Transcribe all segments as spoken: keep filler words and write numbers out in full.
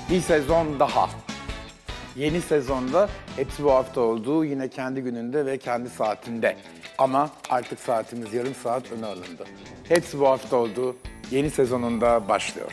Bir sezon daha. Yeni sezonda hepsi bu hafta olduğu yine kendi gününde ve kendi saatinde. Ama artık saatimiz yarım saat öne alındı. Hepsi bu hafta olduğu yeni sezonunda başlıyor.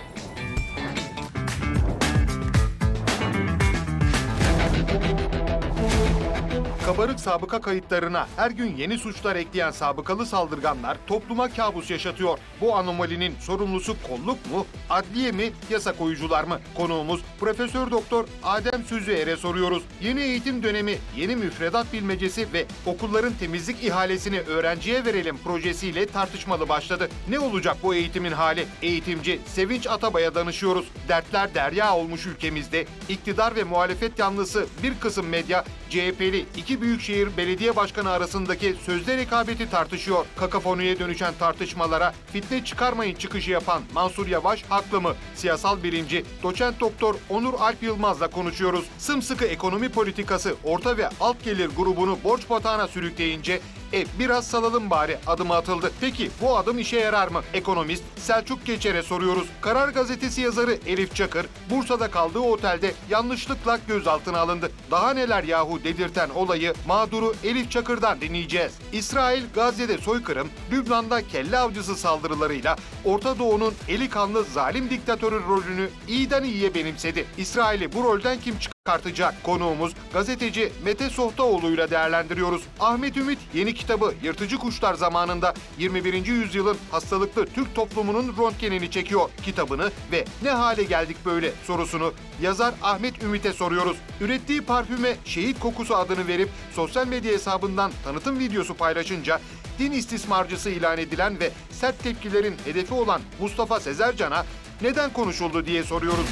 Kabarık sabıka kayıtlarına her gün yeni suçlar ekleyen sabıkalı saldırganlar topluma kabus yaşatıyor. Bu anomalinin sorumlusu kolluk mu, adliye mi, yasa koyucular mı? Konuğumuz Profesör Doktor Adem Süzüer'e soruyoruz. Yeni eğitim dönemi, yeni müfredat bilmecesi ve okulların temizlik ihalesini öğrenciye verelim projesiyle tartışmalı başladı. Ne olacak bu eğitimin hali? Eğitimci Sevinç Atabay'a danışıyoruz. Dertler derya olmuş ülkemizde. İktidar ve muhalefet yanlısı bir kısım medya C H P'li iki büyükşehir belediye başkanı arasındaki sözde rekabeti tartışıyor. Kakafoniye dönüşen tartışmalara fitne çıkarmayın çıkışı yapan Mansur Yavaş haklı mı? Siyasal bilimci doçent doktor Onur Alp Yılmaz'la konuşuyoruz. Sımsıkı ekonomi politikası orta ve alt gelir grubunu borç batağına sürükleyince e biraz salalım bari adımı atıldı. Peki bu adım işe yarar mı? Ekonomist Selçuk Geçer'e soruyoruz. Karar Gazetesi yazarı Elif Çakır, Bursa'da kaldığı otelde yanlışlıkla gözaltına alındı. Daha neler yahu dedirten olayı mağduru Elif Çakır'dan dinleyeceğiz. İsrail Gazze'de soykırım, Lübnan'da kelle avcısı saldırılarıyla Orta Doğu'nun eli kanlı zalim diktatörü rolünü iyiden iyiye benimsedi. İsrail'i bu rolden kim çıkartacak? Konuğumuz gazeteci Mete Sohtaoğlu'yla değerlendiriyoruz. Ahmet Ümit yeni kitabı Yırtıcı Kuşlar zamanında yirmi birinci yüzyılın hastalıklı Türk toplumunun röntgenini çekiyor. Kitabını ve ne hale geldik böyle sorusunu yazar Ahmet Ümit'e soruyoruz. Ürettiği parfüme şehit kokusu adını verip sosyal medya hesabından tanıtım videosu paylaşınca din istismarcısı ilan edilen ve sert tepkilerin hedefi olan Mustafa Sezercan'a neden konuşuldu diye soruyoruz.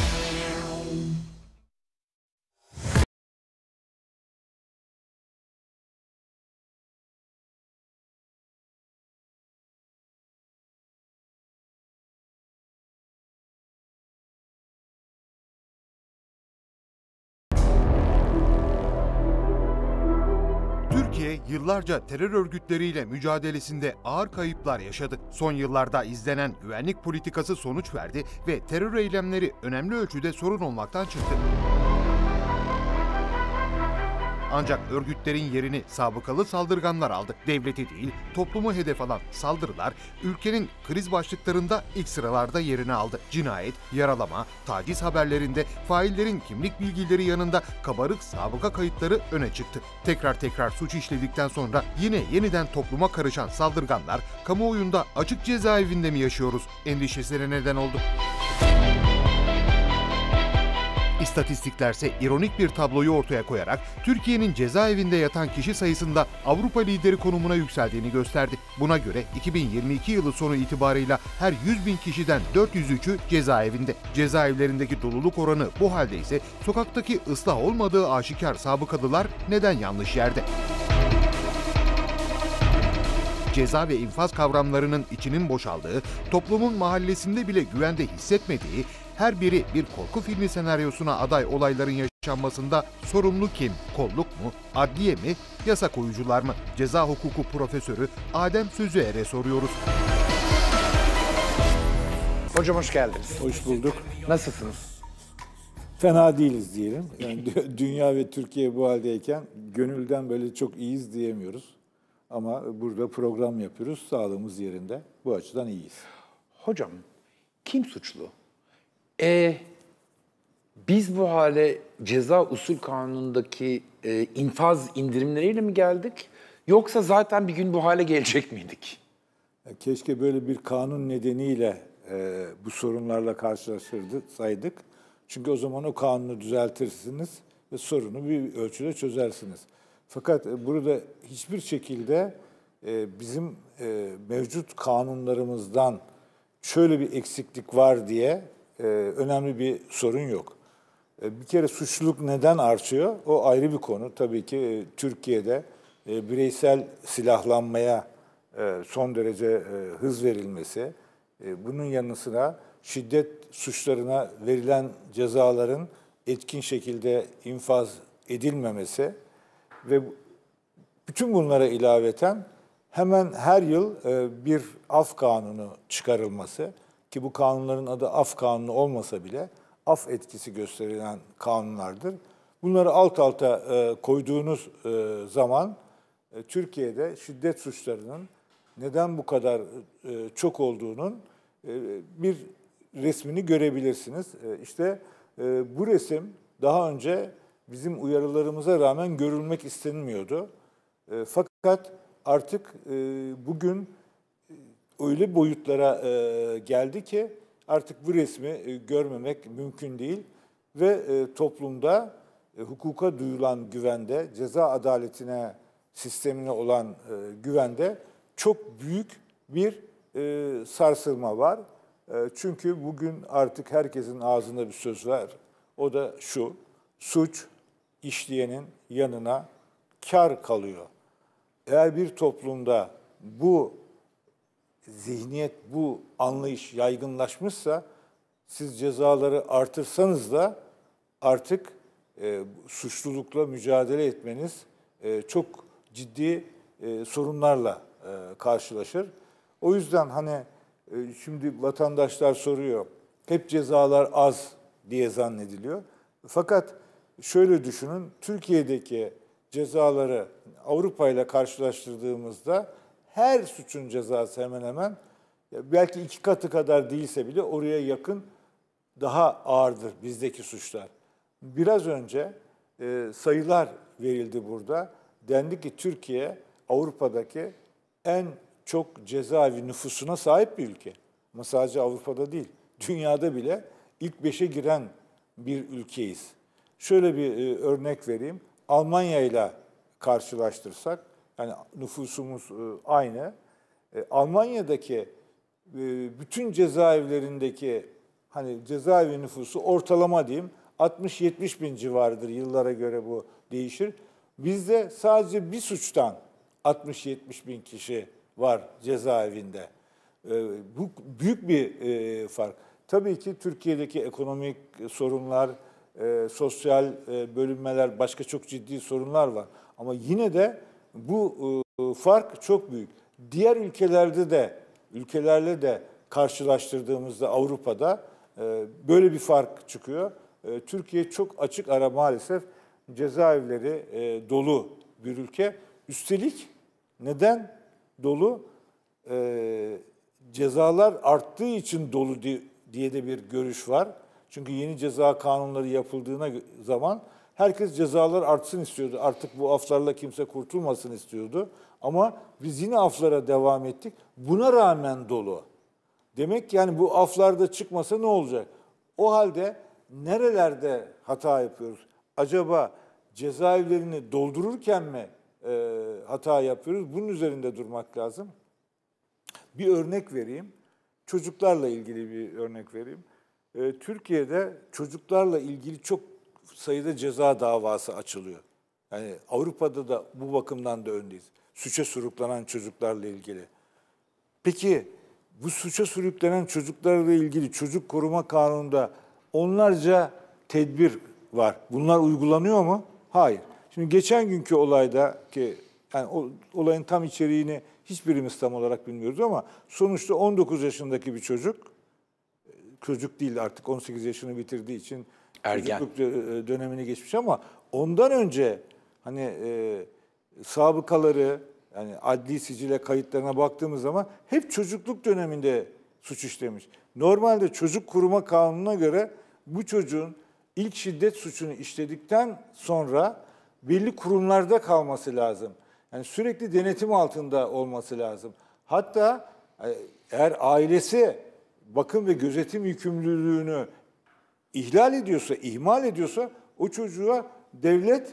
Türkiye yıllarca terör örgütleriyle mücadelesinde ağır kayıplar yaşadı. Son yıllarda izlenen güvenlik politikası sonuç verdi ve terör eylemleri önemli ölçüde sorun olmaktan çıktı. Ancak örgütlerin yerini sabıkalı saldırganlar aldı. Devleti değil, toplumu hedef alan saldırılar ülkenin kriz başlıklarında ilk sıralarda yerini aldı. Cinayet, yaralama, taciz haberlerinde faillerin kimlik bilgileri yanında kabarık sabıka kayıtları öne çıktı. Tekrar tekrar suç işledikten sonra yine yeniden topluma karışan saldırganlar kamuoyunda açık cezaevinde mi yaşıyoruz endişesine neden oldu. İstatistiklerse ironik bir tabloyu ortaya koyarak Türkiye'nin cezaevinde yatan kişi sayısında Avrupa lideri konumuna yükseldiğini gösterdi. Buna göre iki bin yirmi iki yılı sonu itibarıyla her yüz bin kişiden dört yüz üçü cezaevinde. Cezaevlerindeki doluluk oranı bu halde ise sokaktaki ıslah olmadığı aşikar sabıkalılar neden yanlış yerde? Ceza ve infaz kavramlarının içinin boşaldığı, toplumun mahallesinde bile güvende hissetmediği, her biri bir korku filmi senaryosuna aday olayların yaşanmasında sorumlu kim? Kolluk mu? Adliye mi? Yasa koyucular mı? Ceza hukuku profesörü Adem Süzüer'e soruyoruz. Hocam hoş geldiniz. Hoş bulduk. Nasılsınız? Fena değiliz diyelim. Yani dünya ve Türkiye bu haldeyken gönülden böyle çok iyiyiz diyemiyoruz. Ama burada program yapıyoruz. Sağlığımız yerinde. Bu açıdan iyiyiz. Hocam kim suçlu? Ee, biz bu hale ceza usul kanunundaki e, infaz indirimleriyle mi geldik? Yoksa zaten bir gün bu hale gelecek miydik? Keşke böyle bir kanun nedeniyle e, bu sorunlarla karşılaşsaydık. Çünkü o zaman o kanunu düzeltirsiniz ve sorunu bir ölçüde çözersiniz. Fakat burada hiçbir şekilde e, bizim e, mevcut kanunlarımızdan şöyle bir eksiklik var diye e, önemli bir sorun yok. E, bir kere suçluluk neden artıyor? O ayrı bir konu. Tabii ki e, Türkiye'de e, bireysel silahlanmaya e, son derece e, hız verilmesi, e, bunun yanı sıra şiddet suçlarına verilen cezaların etkin şekilde infaz edilmemesi ve bütün bunlara ilaveten hemen her yıl bir af kanunu çıkarılması, ki bu kanunların adı af kanunu olmasa bile af etkisi gösterilen kanunlardır. Bunları alt alta e, koyduğunuz e, zaman e, Türkiye'de şiddet suçlarının neden bu kadar e, çok olduğunun e, bir resmini görebilirsiniz. E, işte e, bu resim daha önce bizim uyarılarımıza rağmen görülmek istenmiyordu. E, fakat artık e, bugün e, öyle boyutlara e, geldi ki artık bu resmi e, görmemek mümkün değil ve e, toplumda e, hukuka duyulan güvende, ceza adaletine, sistemine olan e, güvende çok büyük bir e, sarsılma var. E, çünkü bugün artık herkesin ağzında bir söz var. O da şu: suç işleyenin yanına kar kalıyor. Eğer bir toplumda bu zihniyet, bu anlayış yaygınlaşmışsa, siz cezaları artırsanız da artık e, suçlulukla mücadele etmeniz e, çok ciddi e, sorunlarla e, karşılaşır. O yüzden hani e, şimdi vatandaşlar soruyor, hep cezalar az diye zannediliyor. Fakat şöyle düşünün, Türkiye'deki cezaları Avrupa ile karşılaştırdığımızda her suçun cezası hemen hemen belki iki katı kadar değilse bile oraya yakın daha ağırdır bizdeki suçlar. Biraz önce e, sayılar verildi burada. Dendi ki Türkiye Avrupa'daki en çok cezaevi nüfusuna sahip bir ülke. Ama sadece Avrupa'da değil, dünyada bile ilk beşe giren bir ülkeyiz. Şöyle bir e, örnek vereyim. Almanya ile karşılaştırsak, yani nüfusumuz e, aynı. E, Almanya'daki e, bütün cezaevlerindeki hani cezaevi nüfusu ortalama diyeyim altmış yetmiş bin civarıdır. Yıllara göre bu değişir. Bizde sadece bir suçtan altmış yetmiş bin kişi var cezaevinde. E, bu büyük bir e, fark. Tabii ki Türkiye'deki ekonomik sorunlar, e, sosyal e, bölünmeler, başka çok ciddi sorunlar var. Ama yine de bu e, fark çok büyük. Diğer ülkelerde de, ülkelerle de karşılaştırdığımızda Avrupa'da e, böyle bir fark çıkıyor. E, Türkiye çok açık ara maalesef cezaevleri e, dolu bir ülke. Üstelik neden dolu? E, cezalar arttığı için dolu diye diye de bir görüş var. Çünkü yeni ceza kanunları yapıldığına zaman herkes cezalar artsın istiyordu. Artık bu aflarla kimse kurtulmasın istiyordu. Ama biz yine aflara devam ettik. Buna rağmen dolu. Demek ki yani bu aflarda çıkmasa ne olacak? O halde nerelerde hata yapıyoruz? Acaba cezaevlerini doldururken mi e, hata yapıyoruz? Bunun üzerinde durmak lazım. Bir örnek vereyim. Çocuklarla ilgili bir örnek vereyim. Ee, Türkiye'de çocuklarla ilgili çok sayıda ceza davası açılıyor. Yani Avrupa'da da bu bakımdan da öndeyiz. Suça sürüklenen çocuklarla ilgili. Peki bu suça sürüklenen çocuklarla ilgili Çocuk Koruma Kanunu'nda onlarca tedbir var. Bunlar uygulanıyor mu? Hayır. Şimdi geçen günkü olayda ki yani o olayın tam içeriğini hiçbirimiz tam olarak bilmiyoruz ama sonuçta on dokuz yaşındaki bir çocuk, çocuk değil artık on sekiz yaşını bitirdiği için ergen çocukluk dönemini geçmiş ama ondan önce hani e, sabıkaları yani adli sicile kayıtlarına baktığımız zaman hep çocukluk döneminde suç işlemiş. Normalde Çocuk Koruma Kanunu'na göre bu çocuğun ilk şiddet suçunu işledikten sonra belli kurumlarda kalması lazım. Yani sürekli denetim altında olması lazım. Hatta eğer ailesi bakım ve gözetim yükümlülüğünü ihlal ediyorsa, ihmal ediyorsa o çocuğa devlet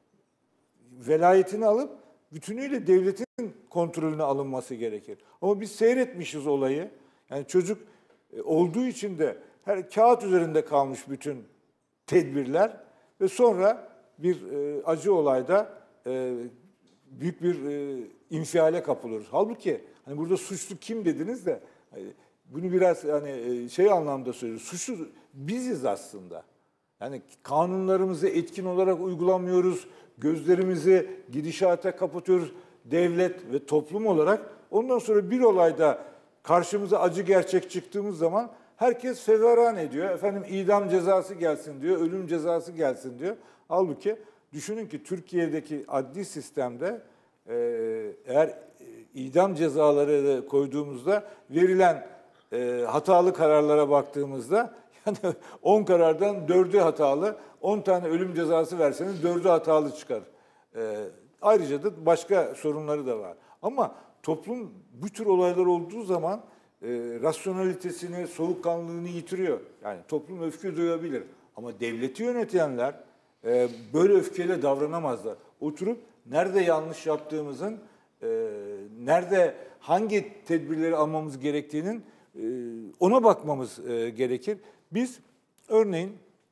velayetini alıp bütünüyle devletin kontrolüne alınması gerekir. Ama biz seyretmişiz olayı. Yani çocuk olduğu için de her kağıt üzerinde kalmış bütün tedbirler ve sonra bir e, acı olayda e, büyük bir e, infiale kapılıyoruz. Halbuki hani burada suçlu kim dediniz de hani bunu biraz hani şey anlamda söylüyoruz. Suçlu biziz aslında. Yani kanunlarımızı etkin olarak uygulamıyoruz. Gözlerimizi gidişata kapatıyoruz. Devlet ve toplum olarak. Ondan sonra bir olayda karşımıza acı gerçek çıktığımız zaman herkes feveran ediyor. Efendim idam cezası gelsin diyor, ölüm cezası gelsin diyor. Halbuki düşünün ki Türkiye'deki adli sistemde e, eğer idam cezaları koyduğumuzda verilen e, hatalı kararlara baktığımızda yani on karardan dördü hatalı, on tane ölüm cezası verseniz dördü hatalı çıkar. E, ayrıca da başka sorunları da var. Ama toplum bu tür olaylar olduğu zaman e, rasyonalitesini, soğukkanlılığını yitiriyor. Yani toplum öfke duyabilir. Ama devleti yönetenler e, böyle öfkeyle davranamazlar. Oturup nerede yanlış yaptığımızın, e, nerede hangi tedbirleri almamız gerektiğinin e, ona bakmamız e, gerekir. Biz örneğin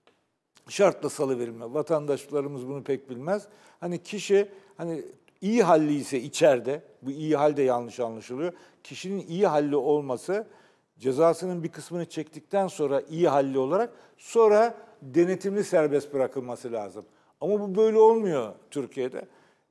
şartla salıverilme, vatandaşlarımız bunu pek bilmez. Hani kişi hani iyi halli ise içeride, bu iyi hal de yanlış anlaşılıyor. Kişinin iyi halli olması cezasının bir kısmını çektikten sonra iyi halli olarak sonra denetimli serbest bırakılması lazım. Ama bu böyle olmuyor Türkiye'de.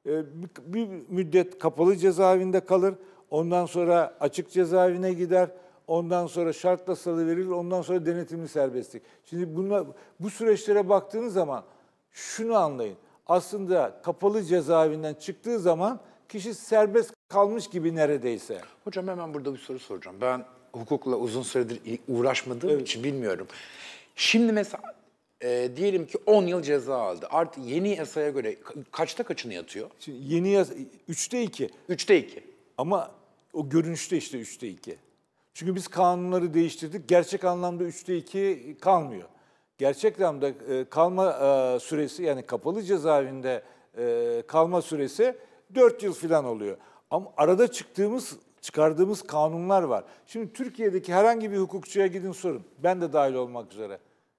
Bir müddet kapalı cezaevinde kalır, ondan sonra açık cezaevine gider, ondan sonra şartla salıverilir, ondan sonra denetimli serbestlik. Şimdi bunlar, bu süreçlere baktığınız zaman şunu anlayın. Aslında kapalı cezaevinden çıktığı zaman kişi serbest kalmış gibi neredeyse. Hocam hemen burada bir soru soracağım. Ben hukukla uzun süredir uğraşmadığım evet. için bilmiyorum. Şimdi mesela e, diyelim ki on yıl ceza aldı. Artık yeni yasaya göre kaçta kaçını yatıyor? Şimdi yeni yasa üçte iki. Üçte iki. Ama o görünüşte işte üçte iki. Çünkü biz kanunları değiştirdik. Gerçek anlamda üçte iki kalmıyor. Gerçek anlamda kalma süresi yani kapalı cezaevinde kalma süresi dört yıl falan oluyor. Ama arada çıktığımız, çıkardığımız kanunlar var. Şimdi Türkiye'deki herhangi bir hukukçuya gidin sorun. Ben de dahil olmak üzere.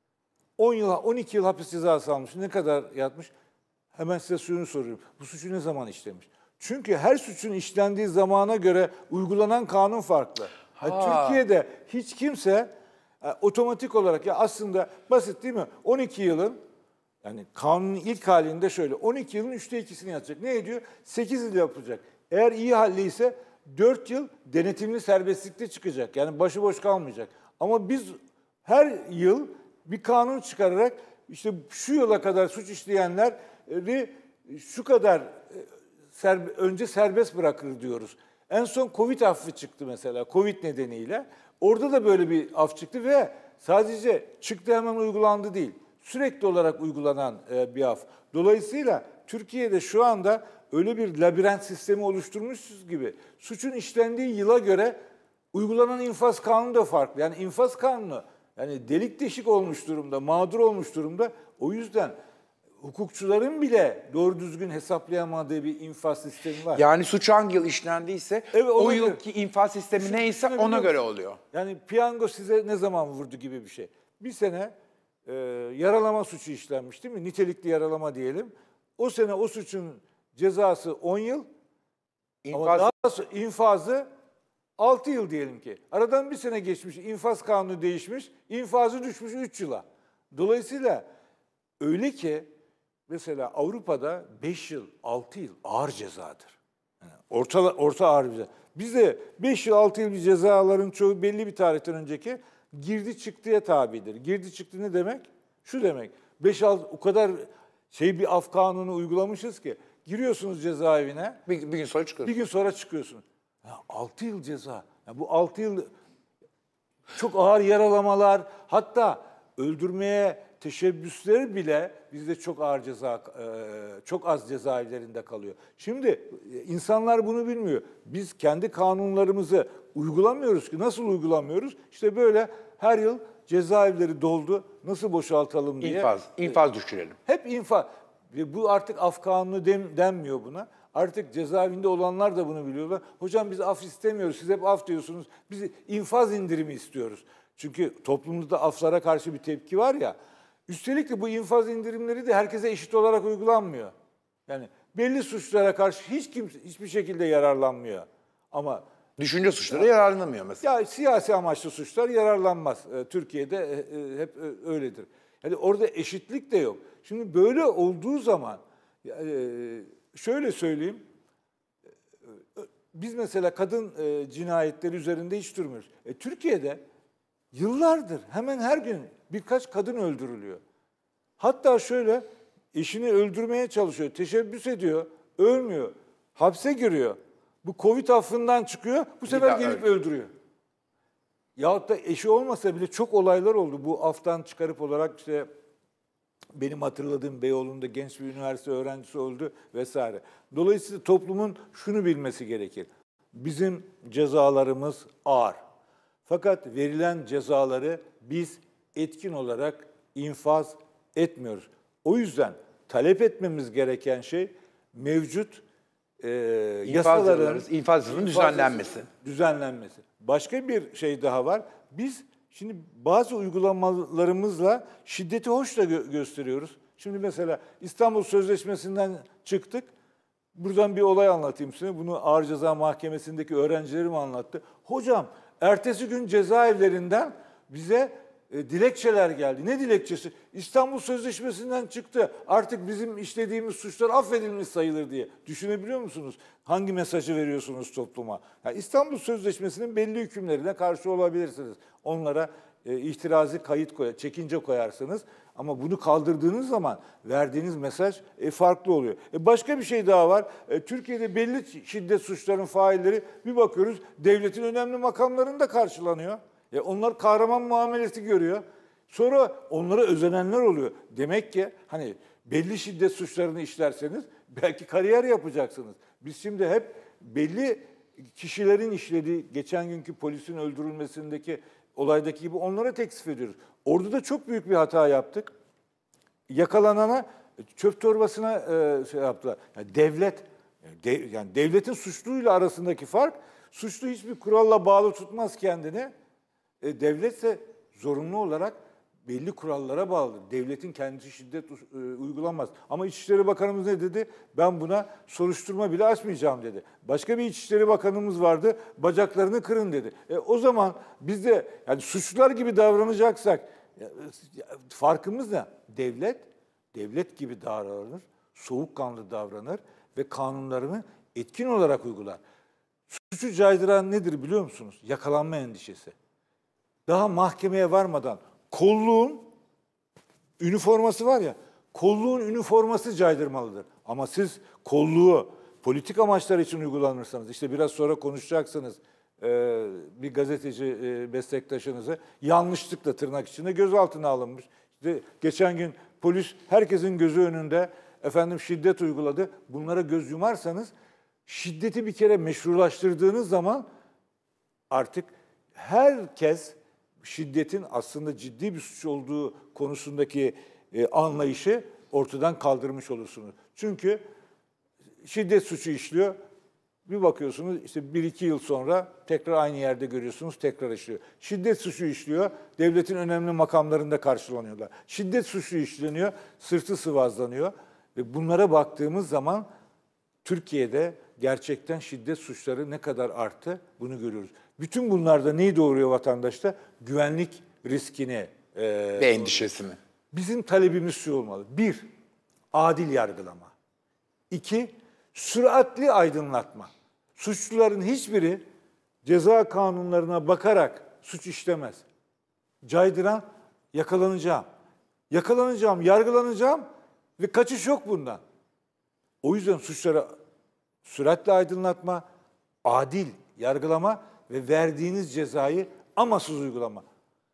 on yıl, on iki yıl hapis cezası almış. Ne kadar yatmış? Hemen size şunu soruyorum. Bu suçu ne zaman işlemiş? Çünkü her suçun işlendiği zamana göre uygulanan kanun farklı. Yani Türkiye'de hiç kimse yani otomatik olarak ya aslında basit değil mi? on iki yılın yani kanunun ilk halinde şöyle on iki yılın üçte ikisini yatacak. Ne ediyor? sekiz yıl yapacak. Eğer iyi halliyse dört yıl denetimli serbestlikte çıkacak. Yani başıboş kalmayacak. Ama biz her yıl bir kanun çıkararak işte şu yıla kadar suç işleyenleri şu kadar serbe, önce serbest bırakır diyoruz. En son Covid affı çıktı mesela, Covid nedeniyle. Orada da böyle bir af çıktı ve sadece çıktı hemen uygulandı değil. Sürekli olarak uygulanan bir af. Dolayısıyla Türkiye'de şu anda öyle bir labirent sistemi oluşturmuşuz gibi. Suçun işlendiği yıla göre uygulanan infaz kanunu da farklı. Yani infaz kanunu yani delik deşik olmuş durumda, mağdur olmuş durumda. O yüzden hukukçuların bile doğru düzgün hesaplayamadığı bir infaz sistemi var. Yani suç hangi yıl işlendiyse evet, o yılki infaz sistemi Şu, neyse ona göre oluyor. Yani piyango size ne zaman vurdu gibi bir şey. Bir sene e, yaralama suçu işlenmiş değil mi? Nitelikli yaralama diyelim. O sene o suçun cezası on yıl. İnfaz... Ama daha sonra infazı altı yıl diyelim ki. Aradan bir sene geçmiş, infaz kanunu değişmiş, infazı düşmüş üç yıla. Dolayısıyla öyle ki mesela Avrupa'da beş yıl, altı yıl ağır cezadır. Yani orta, orta ağır bir ceza. Bizde beş yıl, altı yıl bir cezaların çoğu belli bir tarihten önceki girdi çıktıya tabidir. Girdi çıktı ne demek? Şu demek. beş altı o kadar şey bir af kanunu uygulamışız ki giriyorsunuz cezaevine. Bir, bir gün sonra çıkıyorsunuz. Bir gün sonra çıkıyorsunuz. Ya altı yıl ceza. Ya bu altı yıl çok ağır yaralamalar, hatta öldürmeye teşebbüsleri bile bizde çok ağır ceza, çok az cezaevlerinde kalıyor. Şimdi insanlar bunu bilmiyor. Biz kendi kanunlarımızı uygulamıyoruz ki. Nasıl uygulamıyoruz? İşte böyle her yıl cezaevleri doldu, nasıl boşaltalım diye. İnfaz, infaz düşürelim. Hep infaz. Ve bu artık af kanunu dem, denmiyor buna. Artık cezaevinde olanlar da bunu biliyorlar. Hocam biz af istemiyoruz, siz hep af diyorsunuz. Biz infaz indirimi istiyoruz. Çünkü toplumda aflara karşı bir tepki var ya. Üstelik de bu infaz indirimleri de herkese eşit olarak uygulanmıyor. Yani belli suçlara karşı hiç kimse hiçbir şekilde yararlanmıyor. Ama düşünce suçları yararlanamıyor mesela. Ya siyasi amaçlı suçlar yararlanmaz. Türkiye'de hep öyledir. Yani orada eşitlik de yok. Şimdi böyle olduğu zaman şöyle söyleyeyim. Biz mesela kadın cinayetleri üzerinde hiç durmuyoruz. E, Türkiye'de Yıllardır hemen her gün birkaç kadın öldürülüyor. Hatta şöyle eşini öldürmeye çalışıyor, teşebbüs ediyor, ölmüyor, hapse giriyor. Bu Covid affından çıkıyor, bu sefer daha gelip öyle. öldürüyor. Yahut da eşi olmasa bile çok olaylar oldu. Bu aftan çıkarıp olarak işte benim hatırladığım Beyoğlu'nda genç bir üniversite öğrencisi öldü vesaire. Dolayısıyla toplumun şunu bilmesi gerekir. Bizim cezalarımız ağır. Fakat verilen cezaları biz etkin olarak infaz etmiyoruz. O yüzden talep etmemiz gereken şey mevcut e, yasaların, infaz yasasının düzenlenmesi. düzenlenmesi. Başka bir şey daha var. Biz şimdi bazı uygulamalarımızla şiddeti hoş da gö- gösteriyoruz. Şimdi mesela İstanbul Sözleşmesi'nden çıktık. Buradan bir olay anlatayım size. Bunu Ağır Ceza Mahkemesi'ndeki öğrencilerim anlattı. Hocam ertesi gün cezaevlerinden bize e, dilekçeler geldi. Ne dilekçesi? İstanbul Sözleşmesi'nden çıktı. Artık bizim işlediğimiz suçlar affedilmiş sayılır diye. Düşünebiliyor musunuz? Hangi mesajı veriyorsunuz topluma? Yani İstanbul Sözleşmesi'nin belli hükümlerine karşı olabilirsiniz. Onlara e, ihtirazi kayıt koyar, çekince koyarsınız. Ama bunu kaldırdığınız zaman verdiğiniz mesaj e, farklı oluyor. E, başka bir şey daha var. E, Türkiye'de belli şiddet suçlarının failleri bir bakıyoruz devletin önemli makamlarında karşılanıyor. E, onlar kahraman muamelesi görüyor. Sonra onlara özenenler oluyor. Demek ki hani belli şiddet suçlarını işlerseniz belki kariyer yapacaksınız. Biz şimdi hep belli kişilerin işlediği, geçen günkü polisin öldürülmesindeki olaydaki gibi onlara teksif ediyoruz. Orada da çok büyük bir hata yaptık. Yakalanana çöp torbasına e, şey yaptılar. Yani devlet, de, yani devletin suçluyla arasındaki fark, suçlu hiçbir kuralla bağlı tutmaz kendini. E, devletse zorunlu olarak belli kurallara bağlıdır. Devletin kendisi şiddet e, uygulamaz. Ama İçişleri Bakanımız ne dedi? Ben buna soruşturma bile açmayacağım dedi. Başka bir İçişleri Bakanımız vardı. Bacaklarını kırın dedi. E, o zaman biz de yani suçlular gibi davranacaksak ya, farkımız ne? Devlet, devlet gibi davranır, soğukkanlı davranır ve kanunlarını etkin olarak uygular. Suçu caydıran nedir biliyor musunuz? Yakalanma endişesi. Daha mahkemeye varmadan kolluğun üniforması var ya, kolluğun üniforması caydırmalıdır. Ama siz kolluğu politik amaçlar için uygulanırsanız, işte biraz sonra konuşacaksınız e, bir gazeteci e, meslektaşınızı yanlışlıkla tırnak içinde gözaltına alınmış. İşte geçen gün polis herkesin gözü önünde efendim şiddet uyguladı. Bunlara göz yumarsanız şiddeti bir kere meşrulaştırdığınız zaman artık herkes şiddetin aslında ciddi bir suç olduğu konusundaki e, anlayışı ortadan kaldırmış olursunuz. Çünkü şiddet suçu işliyor. Bir bakıyorsunuz işte bir iki yıl sonra tekrar aynı yerde görüyorsunuz, tekrar işliyor. Şiddet suçu işliyor, devletin önemli makamlarında karşılanıyorlar. Şiddet suçu işleniyor, sırtı sıvazlanıyor. Ve bunlara baktığımız zaman Türkiye'de gerçekten şiddet suçları ne kadar arttı bunu görüyoruz. Bütün bunlarda neyi doğuruyor vatandaşta? Güvenlik riskini. E, Ve endişesini. Bizim talebimiz şu olmalı. Bir, adil yargılama. İki, süratli aydınlatma. Suçluların hiçbiri ceza kanunlarına bakarak suç işlemez. Caydıran yakalanacağım. Yakalanacağım, yargılanacağım ve kaçış yok bundan. O yüzden suçlara süratli aydınlatma, adil yargılama ve verdiğiniz cezayı amasız uygulama.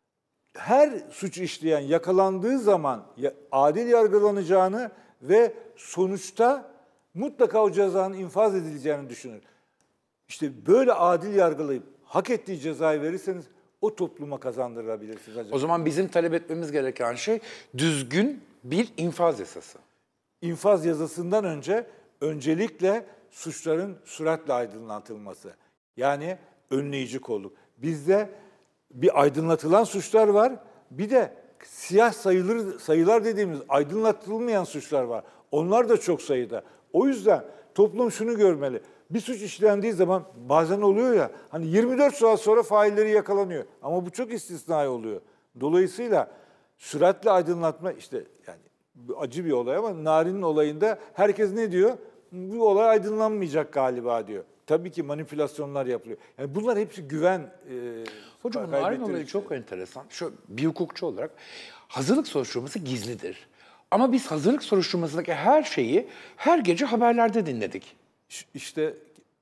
Her suç işleyen yakalandığı zaman adil yargılanacağını ve sonuçta mutlaka o cezanın infaz edileceğini düşünür. İşte böyle adil yargılayıp hak ettiği cezayı verirseniz o topluma kazandırabilirsiniz. Acaba. O zaman bizim talep etmemiz gereken şey düzgün bir infaz yasası. İnfaz yasasından önce öncelikle suçların süratle aydınlatılması. Yani önleyici kolluk. Bizde bir aydınlatılan suçlar var, bir de siyah sayılır, sayılar dediğimiz aydınlatılmayan suçlar var. Onlar da çok sayıda. O yüzden toplum şunu görmeli. Bir suç işlendiği zaman bazen oluyor ya, hani yirmi dört saat sonra failleri yakalanıyor. Ama bu çok istisnai oluyor. Dolayısıyla süratle aydınlatma işte yani acı bir olay ama Nari'nin olayında herkes ne diyor? Bu olay aydınlanmayacak galiba diyor. Tabii ki manipülasyonlar yapılıyor. Yani bunlar hepsi güven. E, Hocam narin kaybettiğiniz olayı şey. çok enteresan. Şu bir hukukçu olarak hazırlık soruşturması gizlidir. Ama biz hazırlık soruşturmasındaki her şeyi her gece haberlerde dinledik. İşte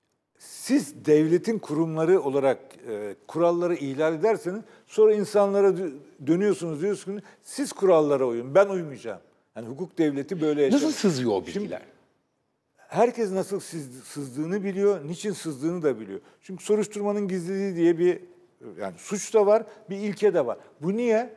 siz devletin kurumları olarak e, kuralları ihlal ederseniz sonra insanlara dönüyorsunuz, diyorsunuz siz kurallara uyun, ben uymayacağım. Yani hukuk devleti böyle yaşar. Nasıl sızıyor o bilgiler? Şimdi, herkes nasıl sızdığını biliyor, niçin sızdığını da biliyor. Çünkü soruşturmanın gizliliği diye bir yani suç da var, bir ilke de var. Bu niye?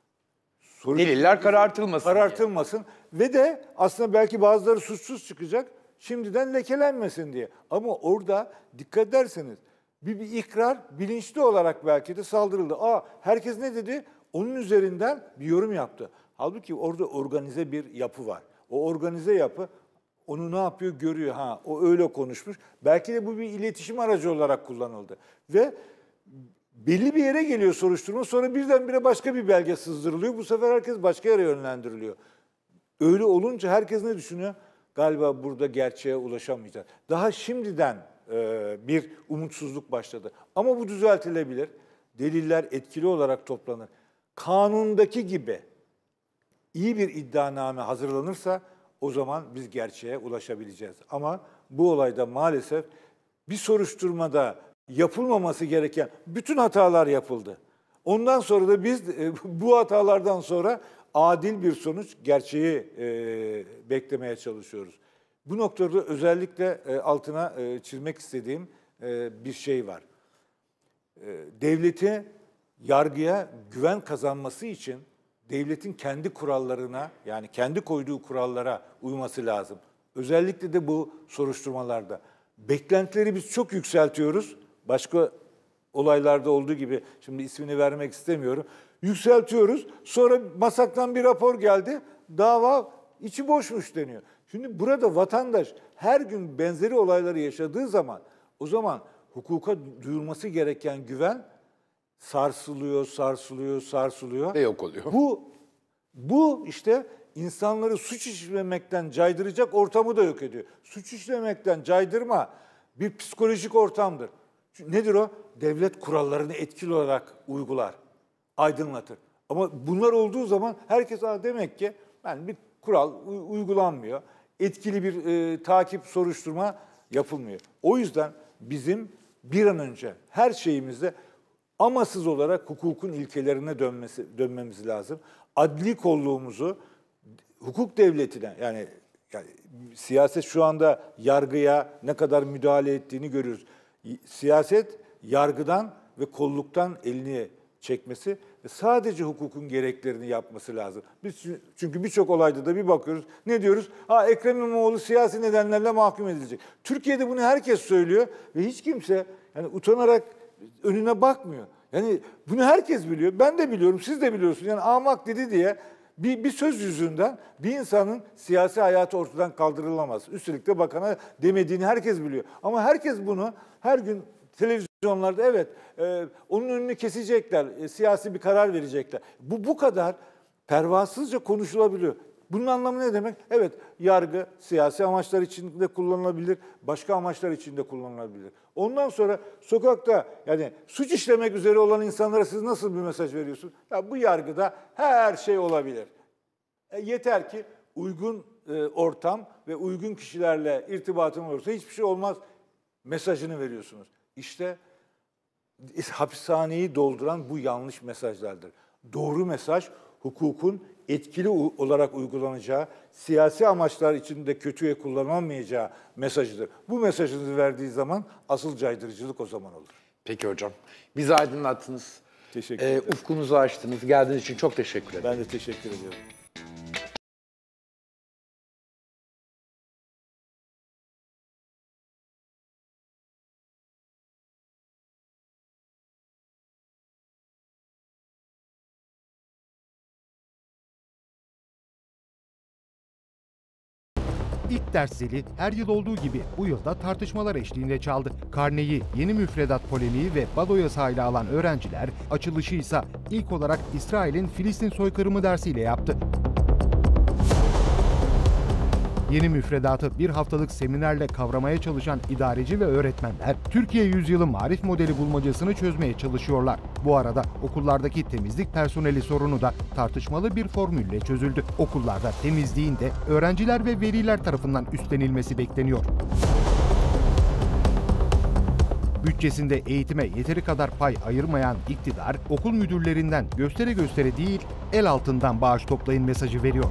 Deliller karartılmasın. Karartılmasın diye. Ve de aslında belki bazıları suçsuz çıkacak, şimdiden lekelenmesin diye. Ama orada dikkat ederseniz bir, bir ikrar bilinçli olarak belki de saldırıldı. Aa, herkes ne dedi? Onun üzerinden bir yorum yaptı. Halbuki orada organize bir yapı var. O organize yapı onu ne yapıyor görüyor. Ha, o öyle konuşmuş. Belki de bu bir iletişim aracı olarak kullanıldı. Ve belli bir yere geliyor soruşturma. Sonra birdenbire başka bir belge sızdırılıyor. Bu sefer herkes başka yere yönlendiriliyor. Öyle olunca herkes ne düşünüyor? Galiba burada gerçeğe ulaşamayacağız. Daha şimdiden e, bir umutsuzluk başladı. Ama bu düzeltilebilir. Deliller etkili olarak toplanır. Kanundaki gibi iyi bir iddianame hazırlanırsa o zaman biz gerçeğe ulaşabileceğiz. Ama bu olayda maalesef bir soruşturmada yapılmaması gereken bütün hatalar yapıldı. Ondan sonra da biz e, bu hatalardan sonra adil bir sonuç, gerçeği e, beklemeye çalışıyoruz. Bu noktada özellikle e, altına e, çizmek istediğim e, bir şey var. E, devleti, yargıya güven kazanması için devletin kendi kurallarına, yani kendi koyduğu kurallara uyması lazım. Özellikle de bu soruşturmalarda. Beklentileri biz çok yükseltiyoruz. Başka olaylarda olduğu gibi, şimdi ismini vermek istemiyorum. Yükseltiyoruz. Sonra MASAK'tan bir rapor geldi. Dava içi boşmuş deniyor. Şimdi burada vatandaş her gün benzeri olayları yaşadığı zaman o zaman hukuka duyulması gereken güven sarsılıyor, sarsılıyor, sarsılıyor. Ve yok oluyor. Bu bu işte insanları suç işlemekten caydıracak ortamı da yok ediyor. Suç işlemekten caydırma bir psikolojik ortamdır. Nedir o? Devlet kurallarını etkili olarak uygular, aydınlatır. Ama bunlar olduğu zaman herkes Aa, demek ki yani bir kural uygulanmıyor. Etkili bir e, takip, soruşturma yapılmıyor. O yüzden bizim bir an önce her şeyimizde amasız olarak hukukun ilkelerine dönmesi, dönmemiz lazım. Adli kolluğumuzu hukuk devletine yani, yani siyaset şu anda yargıya ne kadar müdahale ettiğini görüyoruz. Siyaset yargıdan ve kolluktan elini çekmesi ve sadece hukukun gereklerini yapması lazım. Biz çünkü birçok olayda da bir bakıyoruz. Ne diyoruz? Ha Ekrem İmamoğlu siyasi nedenlerle mahkum edilecek. Türkiye'de bunu herkes söylüyor ve hiç kimse yani utanarak önüne bakmıyor. Yani bunu herkes biliyor. Ben de biliyorum, siz de biliyorsunuz. Yani ahmak dedi diye bir, bir söz yüzünden bir insanın siyasi hayatı ortadan kaldırılamaz. Üstelik de bakana demediğini herkes biliyor. Ama herkes bunu her gün televizyonlarda evet e, onun önünü kesecekler, e, siyasi bir karar verecekler. Bu bu kadar pervasızca konuşulabiliyor. Bunun anlamı ne demek? Evet, yargı siyasi amaçlar için de kullanılabilir, başka amaçlar için de kullanılabilir. Ondan sonra sokakta yani suç işlemek üzere olan insanlara siz nasıl bir mesaj veriyorsunuz? Ya bu yargıda her şey olabilir. E, yeter ki uygun e, ortam ve uygun kişilerle irtibatım olursa hiçbir şey olmaz mesajını veriyorsunuz. İşte hapishaneyi dolduran bu yanlış mesajlardır. Doğru mesaj hukukun etkili olarak uygulanacağı, siyasi amaçlar için de kötüye kullanılmayacağı mesajıdır. Bu mesajınızı verdiği zaman asıl caydırıcılık o zaman olur. Peki hocam. Bizi aydınlattınız. Teşekkür ee, ederim. Ufkunuzu açtınız. Geldiğiniz için çok teşekkür ederim. Ben de teşekkür ediyorum. İlk ders zili her yıl olduğu gibi bu yılda tartışmalar eşliğinde çaldı. Karneyi yeni müfredat polemiği ve balo yasağıyla alan öğrenciler açılışı ise ilk olarak İsrail'in Filistin soykırımı dersiyle yaptı. Yeni müfredatı bir haftalık seminerle kavramaya çalışan idareci ve öğretmenler, Türkiye Yüzyılı Marif Modeli bulmacasını çözmeye çalışıyorlar. Bu arada okullardaki temizlik personeli sorunu da tartışmalı bir formülle çözüldü. Okullarda temizliğin de öğrenciler ve veliler tarafından üstlenilmesi bekleniyor. Bütçesinde eğitime yeteri kadar pay ayırmayan iktidar, okul müdürlerinden göstere göstere değil, el altından bağış toplayın mesajı veriyor.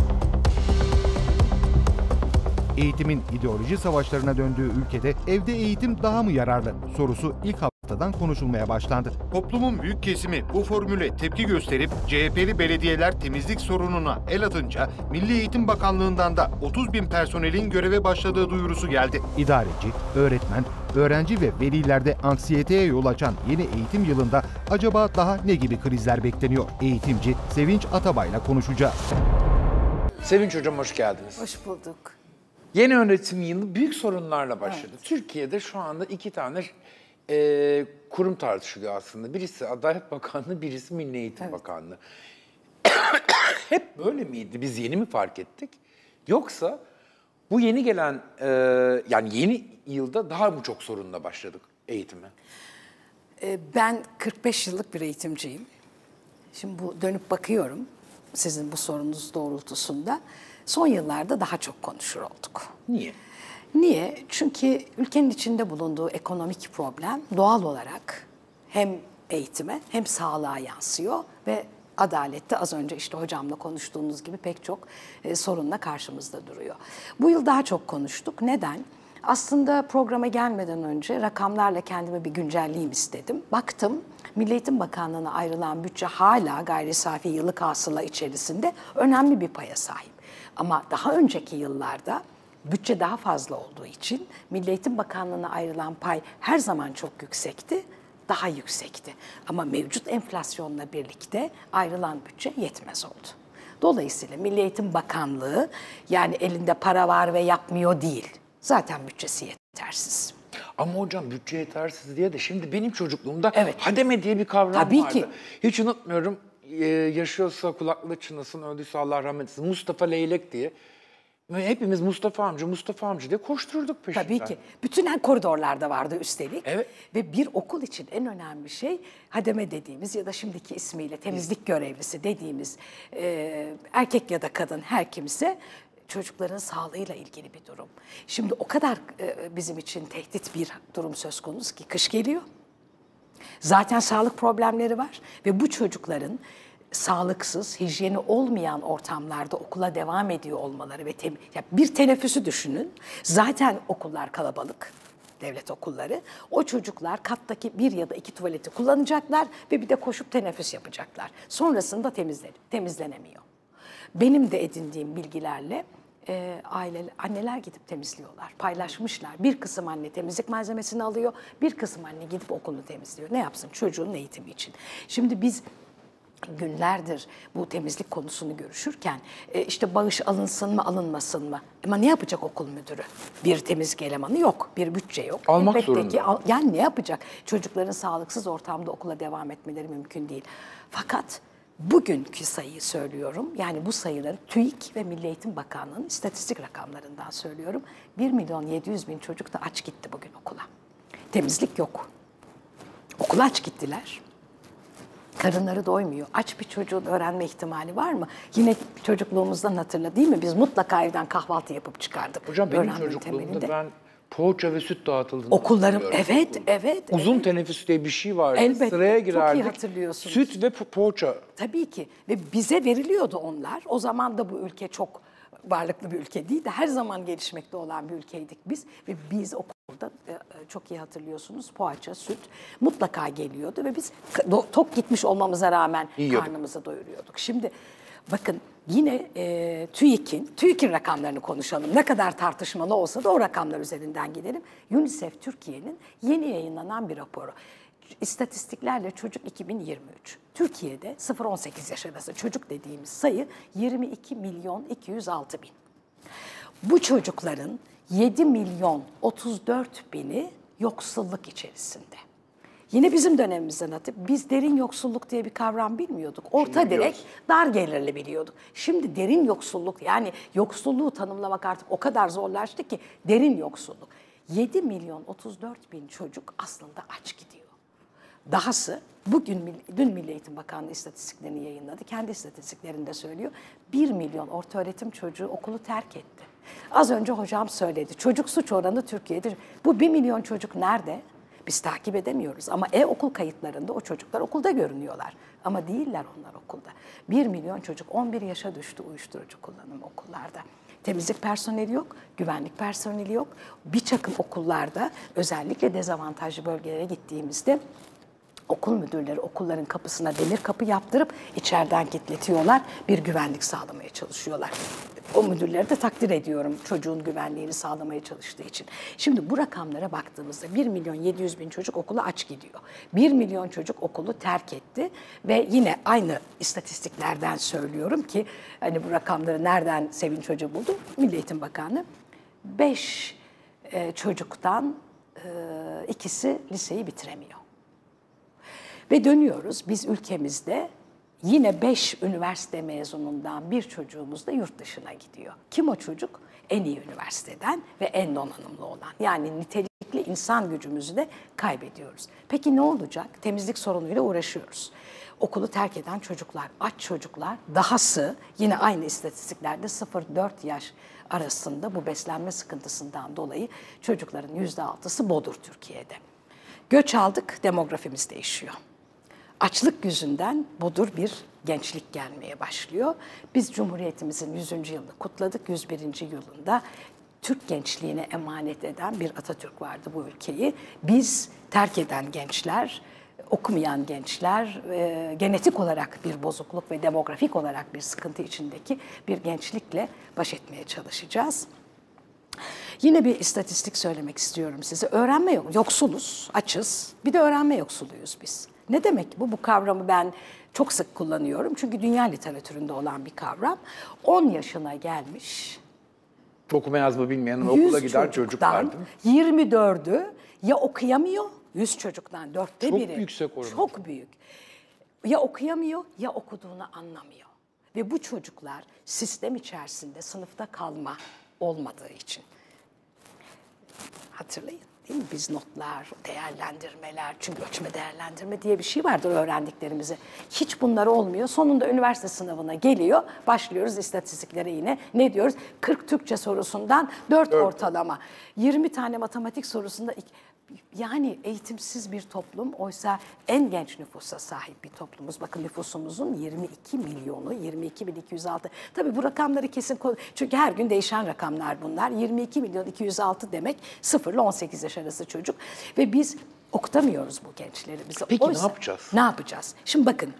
Eğitimin ideoloji savaşlarına döndüğü ülkede evde eğitim daha mı yararlı sorusu ilk haftadan konuşulmaya başlandı. Toplumun büyük kesimi bu formüle tepki gösterip C H P'li belediyeler temizlik sorununa el atınca Milli Eğitim Bakanlığı'ndan da otuz bin personelin göreve başladığı duyurusu geldi. İdareci, öğretmen, öğrenci ve velilerde anksiyeteye yol açan yeni eğitim yılında acaba daha ne gibi krizler bekleniyor? Eğitimci Sevinç Atabay'la konuşacağız. Sevinç Hocam hoş geldiniz. Hoş bulduk. Yeni öğretim yılı büyük sorunlarla başladı. Evet. Türkiye'de şu anda iki tane e, kurum tartışılıyor aslında. Birisi Adalet Bakanlığı, birisi Milli Eğitim evet. Bakanlığı. Hep böyle miydi? Biz yeni mi fark ettik? Yoksa bu yeni gelen, e, yani yeni yılda daha mı çok sorunla başladık eğitime? Ben kırk beş yıllık bir eğitimciyim. Şimdi bu dönüp bakıyorum sizin bu sorunuz doğrultusunda. Son yıllarda daha çok konuşur olduk. Niye? Niye? Çünkü ülkenin içinde bulunduğu ekonomik problem doğal olarak hem eğitime hem sağlığa yansıyor ve adalette az önce işte hocamla konuştuğumuz gibi pek çok e, sorunla karşımızda duruyor. Bu yıl daha çok konuştuk. Neden? Aslında programa gelmeden önce rakamlarla kendime bir güncelleyeyim istedim. Baktım, Milli Eğitim Bakanlığı'na ayrılan bütçe hala gayri safi yıllık hasıla içerisinde önemli bir paya sahip. Ama daha önceki yıllarda bütçe daha fazla olduğu için Milli Eğitim Bakanlığı'na ayrılan pay her zaman çok yüksekti, daha yüksekti. Ama mevcut enflasyonla birlikte ayrılan bütçe yetmez oldu. Dolayısıyla Milli Eğitim Bakanlığı yani elinde para var ve yapmıyor değil. Zaten bütçesi yetersiz. Ama hocam bütçe yetersiz diye de şimdi benim çocukluğumda evet. hademe diye bir kavram Tabii vardı. Ki. Hiç unutmuyorum. Ee, yaşıyorsa kulaklığı çınlasın, öldüyse Allah rahmet eylesin. Mustafa Leylek diye. Ve hepimiz Mustafa amca, Mustafa amca diye koşturduk peşinden. Tabii ki. Bütün her koridorlarda vardı üstelik. Evet. Ve bir okul için en önemli şey hademe dediğimiz ya da şimdiki ismiyle temizlik görevlisi dediğimiz e, erkek ya da kadın her kimse çocukların sağlığıyla ilgili bir durum. Şimdi o kadar e, bizim için tehdit bir durum söz konusu ki kış geliyor. Zaten sağlık problemleri var ve bu çocukların sağlıksız, hijyeni olmayan ortamlarda okula devam ediyor olmaları ve tem- ya bir teneffüsü düşünün. Zaten okullar kalabalık, devlet okulları. O çocuklar kattaki bir ya da iki tuvaleti kullanacaklar ve bir de koşup teneffüs yapacaklar. Sonrasında temizlen- temizlenemiyor. Benim de edindiğim bilgilerle e, aile, anneler gidip temizliyorlar, paylaşmışlar. Bir kısım anne temizlik malzemesini alıyor, bir kısım anne gidip okulunu temizliyor. Ne yapsın? Çocuğun eğitimi için. Şimdi biz günlerdir bu temizlik konusunu görüşürken e, işte bağış alınsın mı alınmasın mı? Ama ne yapacak okul müdürü? Bir temizlik elemanı yok, bir bütçe yok. Almak Elbette zorunda. ki, al, yani ne yapacak? Çocukların sağlıksız ortamda okula devam etmeleri mümkün değil. Fakat bugünkü sayıyı söylüyorum. Yani bu sayıları TÜİK ve Milli Eğitim Bakanlığı'nın istatistik rakamlarından söylüyorum. bir milyon yedi yüz bin çocuk da aç gitti bugün okula. Temizlik yok. Okula aç gittiler. Karınları doymuyor. Aç bir çocuğun öğrenme ihtimali var mı? Yine çocukluğumuzdan hatırla değil mi? Biz mutlaka evden kahvaltı yapıp çıkardık. Hocam benim öğrenmenin çocukluğumda temelinde. ben poğaça ve süt dağıtıldığını Okullarım, hatırlıyorum. evet, evet. Uzun evet. teneffüs diye bir şey vardı. Elbette, Sıraya çok iyi girerdik. hatırlıyorsunuz. Süt ve po- poğaça. Tabii ki ve bize veriliyordu onlar. O zaman da bu ülke çok varlıklı bir ülke değil de her zaman gelişmekte olan bir ülkeydik biz. Ve biz okulda çok iyi hatırlıyorsunuz poğaça, süt mutlaka geliyordu ve biz tok gitmiş olmamıza rağmen Yiyorduk. karnımızı doyuruyorduk. Şimdi bakın yine e, TÜİK'in, TÜİK'in rakamlarını konuşalım. Ne kadar tartışmalı olsa da o rakamlar üzerinden gidelim. UNICEF Türkiye'nin yeni yayınlanan bir raporu. İstatistiklerle Çocuk iki bin yirmi üç. Türkiye'de sıfır on sekiz yaş arası çocuk dediğimiz sayı yirmi iki milyon iki yüz altı bin. Bu çocukların yedi milyon otuz dört bini yoksulluk içerisinde. Yine bizim dönemimizden atıp biz derin yoksulluk diye bir kavram bilmiyorduk. Orta direkt dar gelirli biliyorduk. Şimdi derin yoksulluk, yani yoksulluğu tanımlamak artık o kadar zorlaştı ki derin yoksulluk. yedi milyon otuz dört bin çocuk aslında aç gidiyor. Dahası bugün, dün Milli Eğitim Bakanlığı istatistiklerini yayınladı. Kendi istatistiklerinde söylüyor. bir milyon ortaöğretim çocuğu okulu terk etti. Az önce hocam söyledi. Çocuk suç oranı Türkiye'de. Bu bir milyon çocuk nerede? Biz takip edemiyoruz ama e-okul kayıtlarında o çocuklar okulda görünüyorlar. Ama değiller onlar okulda. bir milyon çocuk on bir yaşa düştü uyuşturucu kullanımı okullarda. Temizlik personeli yok, güvenlik personeli yok. Bir takım okullarda özellikle dezavantajlı bölgelere gittiğimizde okul müdürleri okulların kapısına demir kapı yaptırıp içeriden kilitletiyorlar, bir güvenlik sağlamaya çalışıyorlar. O müdürleri de takdir ediyorum çocuğun güvenliğini sağlamaya çalıştığı için. Şimdi bu rakamlara baktığımızda bir milyon yedi yüz bin çocuk okula aç gidiyor. bir milyon çocuk okulu terk etti ve yine aynı istatistiklerden söylüyorum ki hani bu rakamları nereden Sevinç Hoca buldu? Milli Eğitim Bakanlığı. beş e, çocuktan e, ikisi liseyi bitiremiyor. Ve dönüyoruz biz ülkemizde yine beş üniversite mezunundan bir çocuğumuz da yurt dışına gidiyor. Kim o çocuk? En iyi üniversiteden ve en donanımlı olan. Yani nitelikli insan gücümüzü de kaybediyoruz. Peki ne olacak? Temizlik sorunuyla uğraşıyoruz. Okulu terk eden çocuklar, aç çocuklar, dahası yine aynı istatistiklerde sıfır dört yaş arasında bu beslenme sıkıntısından dolayı çocukların yüzde altısı bodur Türkiye'de. Göç aldık, demografimiz değişiyor. Açlık yüzünden bodur bir gençlik gelmeye başlıyor. Biz Cumhuriyetimizin yüzüncü yılını kutladık. yüz birinci yılında Türk gençliğine emanet eden bir Atatürk vardı bu ülkeyi. Biz terk eden gençler, okumayan gençler, e, genetik olarak bir bozukluk ve demografik olarak bir sıkıntı içindeki bir gençlikle baş etmeye çalışacağız. Yine bir istatistik söylemek istiyorum size. Öğrenme yok, yoksuluz, açız. Bir de öğrenme yoksuluyuz biz. Ne demek bu? Bu kavramı ben çok sık kullanıyorum. Çünkü dünya literatüründe olan bir kavram. on yaşına gelmiş. Okuma yazma bilmeyen okula giden çocuklar değil mi? yirmi dördü ya okuyamıyor, yüz çocuktan dörtte Çok biri. yüksek oran. Çok büyük. Ya okuyamıyor ya okuduğunu anlamıyor. Ve bu çocuklar sistem içerisinde sınıfta kalma olmadığı için. Hatırlayın değil mi? Biz notlar, değerlendirmeler, çünkü ölçme değerlendirme diye bir şey vardır öğrendiklerimize. Hiç bunlar olmuyor. Sonunda üniversite sınavına geliyor. Başlıyoruz istatistiklere yine. Ne diyoruz? kırk Türkçe sorusundan dört ortalama. yirmi tane matematik sorusunda iki. Yani eğitimsiz bir toplum, oysa en genç nüfusa sahip bir toplumuz. Bakın nüfusumuzun yirmi iki milyonu, yirmi iki bin iki yüz altı. Tabii bu rakamları kesin, çünkü her gün değişen rakamlar bunlar. yirmi iki milyon iki yüz altı demek sıfır ile on sekiz yaş arası çocuk. Ve biz okutamıyoruz bu gençleri. Bize. Peki Oysa, ne yapacağız? Ne yapacağız? Şimdi bakın,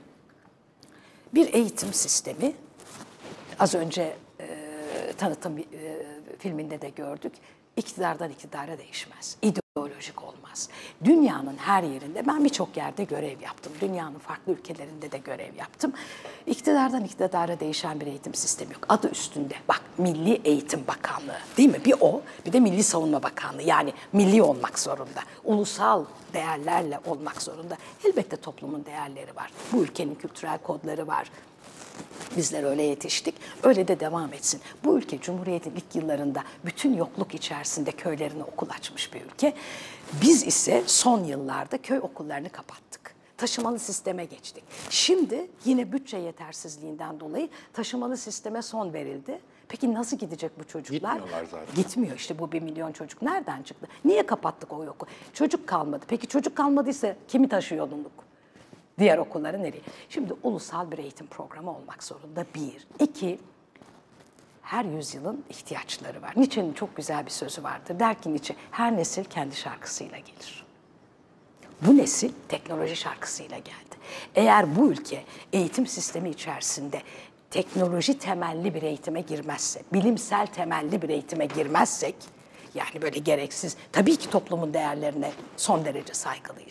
bir eğitim sistemi, az önce e, tanıtım e, filminde de gördük, iktidardan iktidara değişmez. İdeolojik olmaz. Dünyanın her yerinde, ben birçok yerde görev yaptım. Dünyanın farklı ülkelerinde de görev yaptım. İktidardan iktidara değişen bir eğitim sistemi yok. Adı üstünde. Bak, Milli Eğitim Bakanlığı değil mi? Bir o, bir de Milli Savunma Bakanlığı. Yani milli olmak zorunda. Ulusal değerlerle olmak zorunda. Elbette toplumun değerleri var. Bu ülkenin kültürel kodları var. Bizler öyle yetiştik, öyle de devam etsin. Bu ülke Cumhuriyet'in ilk yıllarında bütün yokluk içerisinde köylerine okul açmış bir ülke. Biz ise son yıllarda köy okullarını kapattık. Taşımalı sisteme geçtik. Şimdi yine bütçe yetersizliğinden dolayı taşımalı sisteme son verildi. Peki nasıl gidecek bu çocuklar? Gitmiyorlar zaten. Gitmiyor işte, bu bir milyon çocuk nereden çıktı? Niye kapattık o okulu? Çocuk kalmadı. Peki çocuk kalmadıysa kimi taşıyorduk? Diğer okulları nereye? Şimdi ulusal bir eğitim programı olmak zorunda bir. İki, her yüzyılın ihtiyaçları var. Nietzsche'nin çok güzel bir sözü vardır. Der ki Nietzsche, her nesil kendi şarkısıyla gelir. Bu nesil teknoloji şarkısıyla geldi. Eğer bu ülke eğitim sistemi içerisinde teknoloji temelli bir eğitime girmezse, bilimsel temelli bir eğitime girmezsek, yani böyle gereksiz, tabii ki toplumun değerlerine son derece saygılıyız.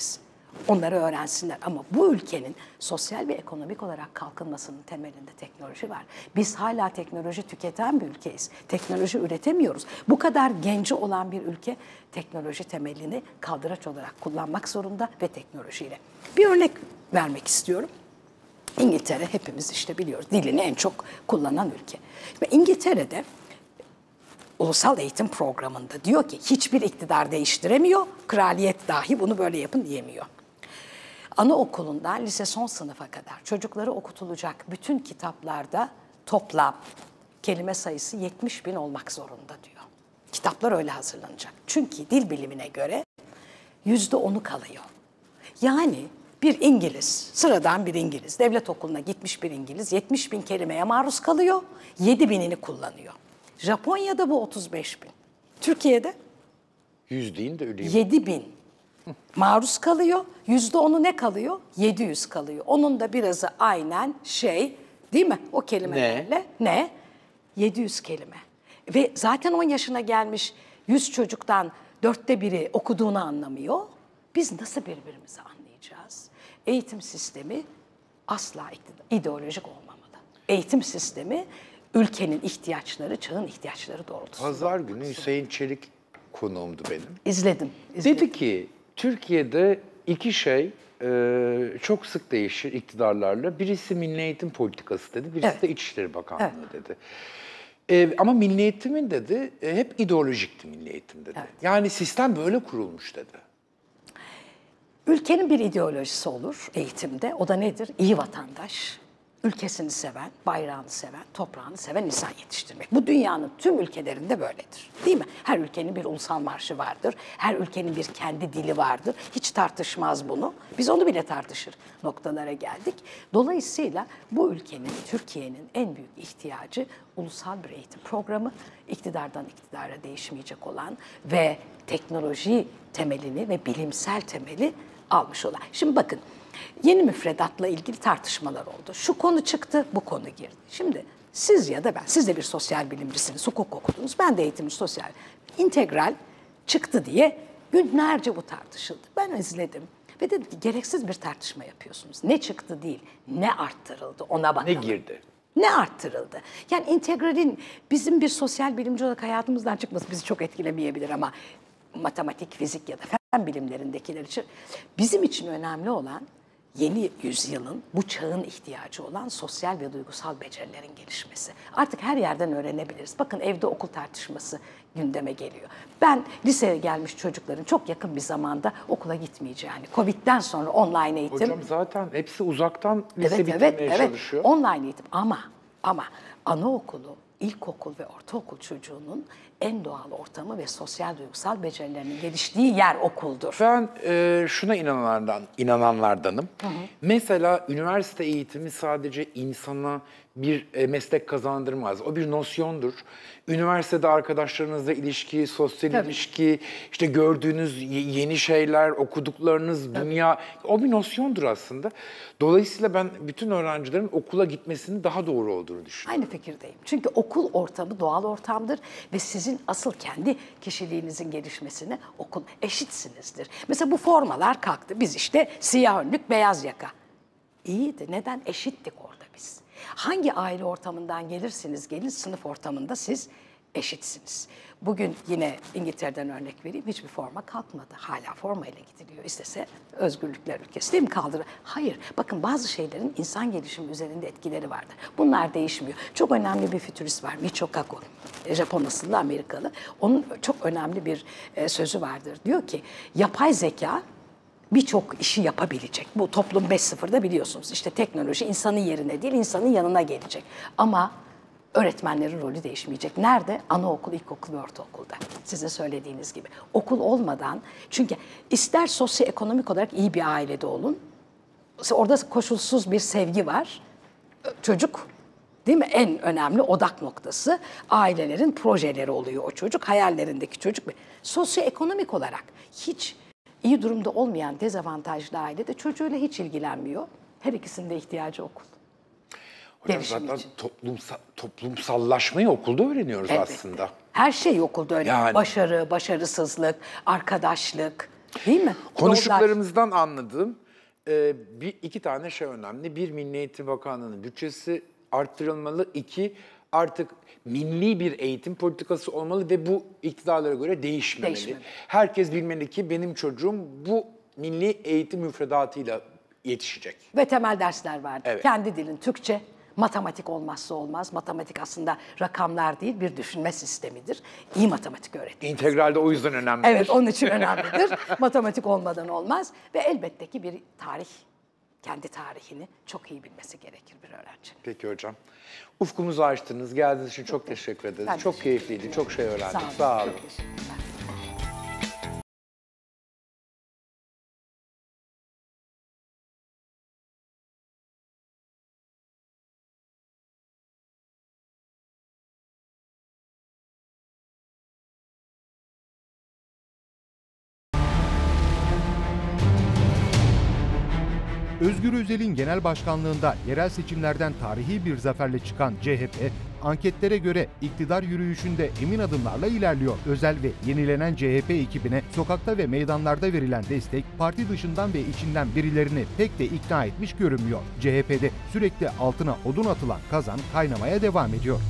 Onları öğrensinler. Ama bu ülkenin sosyal ve ekonomik olarak kalkınmasının temelinde teknoloji var. Biz hala teknoloji tüketen bir ülkeyiz. Teknoloji üretemiyoruz. Bu kadar genci olan bir ülke teknoloji temelini kaldıraç olarak kullanmak zorunda ve teknolojiyle. Bir örnek vermek istiyorum. İngiltere hepimiz işte biliyoruz. Dilini en çok kullanan ülke. Ve İngiltere'de ulusal eğitim programında diyor ki hiçbir iktidar değiştiremiyor, kraliyet dahi bunu böyle yapın diyemiyor. Anaokulundan lise son sınıfa kadar çocukları okutulacak bütün kitaplarda toplam kelime sayısı yetmiş bin olmak zorunda diyor. Kitaplar öyle hazırlanacak. Çünkü dil bilimine göre yüzde onu kalıyor. Yani bir İngiliz, sıradan bir İngiliz, devlet okuluna gitmiş bir İngiliz yetmiş bin kelimeye maruz kalıyor, yedi binini kullanıyor. Japonya'da bu otuz beş bin. Türkiye'de? Yüz deyin de öleyim. yedi bin maruz kalıyor. Yüzde onu ne kalıyor? yedi yüz kalıyor. Onun da birazı aynen şey, değil mi? O kelimelerle. Ne? ne? yedi yüz kelime. Ve zaten on yaşına gelmiş yüz çocuktan dörtte biri okuduğunu anlamıyor. Biz nasıl birbirimizi anlayacağız? Eğitim sistemi asla ideolojik olmamalı. Eğitim sistemi ülkenin ihtiyaçları, çağın ihtiyaçları doğrultusunda. Pazar günü Hüseyin Çelik konuğumdu benim. İzledim. izledim. Dedi ki Türkiye'de iki şey e, çok sık değişir iktidarlarla. Birisi milli eğitim politikası dedi, birisi Evet. de İçişleri Bakanlığı Evet. dedi. E, ama milli eğitimin dedi e, hep ideolojikti milli eğitim dedi. Evet. Yani sistem böyle kurulmuş dedi. Ülkenin bir ideolojisi olur eğitimde. O da nedir? İyi vatandaş, ülkesini seven, bayrağını seven, toprağını seven insan yetiştirmek. Bu dünyanın tüm ülkelerinde böyledir. Değil mi? Her ülkenin bir ulusal marşı vardır. Her ülkenin bir kendi dili vardır. Hiç tartışmaz bunu. Biz onu bile tartışır noktalara geldik. Dolayısıyla bu ülkenin, Türkiye'nin en büyük ihtiyacı ulusal bir eğitim programı. İktidardan iktidara değişmeyecek olan ve teknoloji temelini ve bilimsel temeli almış olan. Şimdi bakın, yeni müfredatla ilgili tartışmalar oldu. Şu konu çıktı, bu konu girdi. Şimdi siz ya da ben, siz de bir sosyal bilimcisiniz, hukuk okudunuz, ben de eğitimci sosyal. İntegral çıktı diye günlerce bu tartışıldı. Ben izledim ve dedim ki gereksiz bir tartışma yapıyorsunuz. Ne çıktı değil, ne arttırıldı ona Ne bakalım. girdi? Ne arttırıldı? Yani integralin bizim bir sosyal bilimci olarak hayatımızdan çıkması bizi çok etkilemeyebilir ama matematik, fizik ya da fen bilimlerindekiler için bizim için önemli olan yeni yüzyılın, bu çağın ihtiyacı olan sosyal ve duygusal becerilerin gelişmesi. Artık her yerden öğrenebiliriz. Bakın evde okul tartışması gündeme geliyor. Ben liseye gelmiş çocukların çok yakın bir zamanda okula gitmeyeceğini, Covid'den sonra online eğitim... Hocam zaten hepsi uzaktan lise Evet, bitirmeye evet, evet. çalışıyor. Online eğitim ama ama anaokulu, ilkokul ve ortaokul çocuğunun en doğal ortamı ve sosyal duygusal becerilerinin geliştiği yer okuldur. Ben e, şuna inananlardan, inananlardanım. Hı hı. Mesela üniversite eğitimi sadece insana bir e, meslek kazandırmaz. O bir nosyondur. Üniversitede arkadaşlarınızla ilişki, sosyal Tabii. ilişki, işte gördüğünüz y- yeni şeyler, okuduklarınız, Tabii. dünya, o bir nosyondur aslında. Dolayısıyla ben bütün öğrencilerin okula gitmesinin daha doğru olduğunu düşünüyorum. Aynı fikirdeyim. Çünkü okul ortamı doğal ortamdır ve sizin asıl kendi kişiliğinizin gelişmesine okul eşitsinizdir. Mesela bu formalar kalktı. Biz işte siyah önlük, beyaz yaka. İyiydi. Neden? Eşittik orada biz. Hangi aile ortamından gelirsiniz gelin, sınıf ortamında siz eşitsiniz. Bugün yine İngiltere'den örnek vereyim. Hiçbir forma kalkmadı. Hala formayla gidiliyor. İstese özgürlükler ülkesi değil mi kaldırır? Hayır. Bakın bazı şeylerin insan gelişimi üzerinde etkileri vardır. Bunlar değişmiyor. Çok önemli bir fütürist var. Michio Kaku. Japon asıllı Amerikalı. Onun çok önemli bir sözü vardır. Diyor ki yapay zeka birçok işi yapabilecek. Bu toplum beş sıfırda biliyorsunuz. İşte teknoloji insanın yerine değil, insanın yanına gelecek. Ama öğretmenlerin rolü değişmeyecek. Nerede? Anaokul, ilkokul ve ortaokulda. Size söylediğiniz gibi. Okul olmadan, çünkü ister sosyoekonomik olarak iyi bir ailede olun, orada koşulsuz bir sevgi var. Çocuk, değil mi? En önemli odak noktası ailelerin projeleri oluyor o çocuk. Hayallerindeki çocuk. Sosyoekonomik olarak hiç iyi durumda olmayan dezavantajlı aile de çocuğuyla hiç ilgilenmiyor. Her ikisinin de ihtiyacı okul. Hocam zaten toplumsal, toplumsallaşmayı okulda öğreniyoruz Elbette. aslında. Her şey okulda öyle. Yani. Başarı, başarısızlık, arkadaşlık, Değil mi? Konuştuklarımızdan anladığım e, bir iki tane şey önemli. Bir, Milli Eğitim Bakanlığı'nın bütçesi arttırılmalı. İki, artık milli bir eğitim politikası olmalı ve bu iktidarlara göre değişmemeli. Değişmeli. Herkes bilmeli ki benim çocuğum bu milli eğitim müfredatıyla yetişecek. Ve temel dersler vardır. Evet. Kendi dilin Türkçe, matematik olmazsa olmaz. Matematik aslında rakamlar değil, bir düşünme sistemidir. İyi matematik öğretir. İntegralde o yüzden önemli. Evet, onun için önemlidir. Matematik olmadan olmaz. Ve elbette ki bir tarih, kendi tarihini çok iyi bilmesi gerekir bir öğrenci. Peki hocam. Ufkumuzu açtınız. Geldiğiniz için çok teşekkür ederiz. Ben Çok teşekkür keyifliydi. Çok şey öğrendik. Sağ olun. Sağ olun. Çok teşekkürler. Özgür Özel'in genel başkanlığında yerel seçimlerden tarihi bir zaferle çıkan C H P, anketlere göre iktidar yürüyüşünde emin adımlarla ilerliyor. Özel ve yenilenen C H P ekibine sokakta ve meydanlarda verilen destek, parti dışından ve içinden birilerini pek de ikna etmiş görünmüyor. C H P'de sürekli altına odun atılan kazan kaynamaya devam ediyor.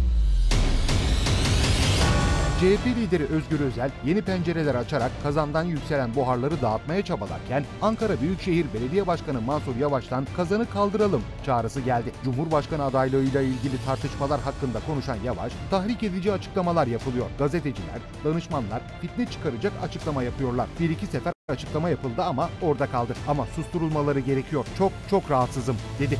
C H P lideri Özgür Özel yeni pencereler açarak kazandan yükselen buharları dağıtmaya çabalarken Ankara Büyükşehir Belediye Başkanı Mansur Yavaş'tan kazanı kaldıralım çağrısı geldi. Cumhurbaşkanı adaylığıyla ilgili tartışmalar hakkında konuşan Yavaş, tahrik edici açıklamalar yapılıyor. Gazeteciler, danışmanlar fitne çıkaracak açıklama yapıyorlar. Bir iki sefer açıklama yapıldı ama orada kaldı. Ama susturulmaları gerekiyor. Çok çok rahatsızım dedi.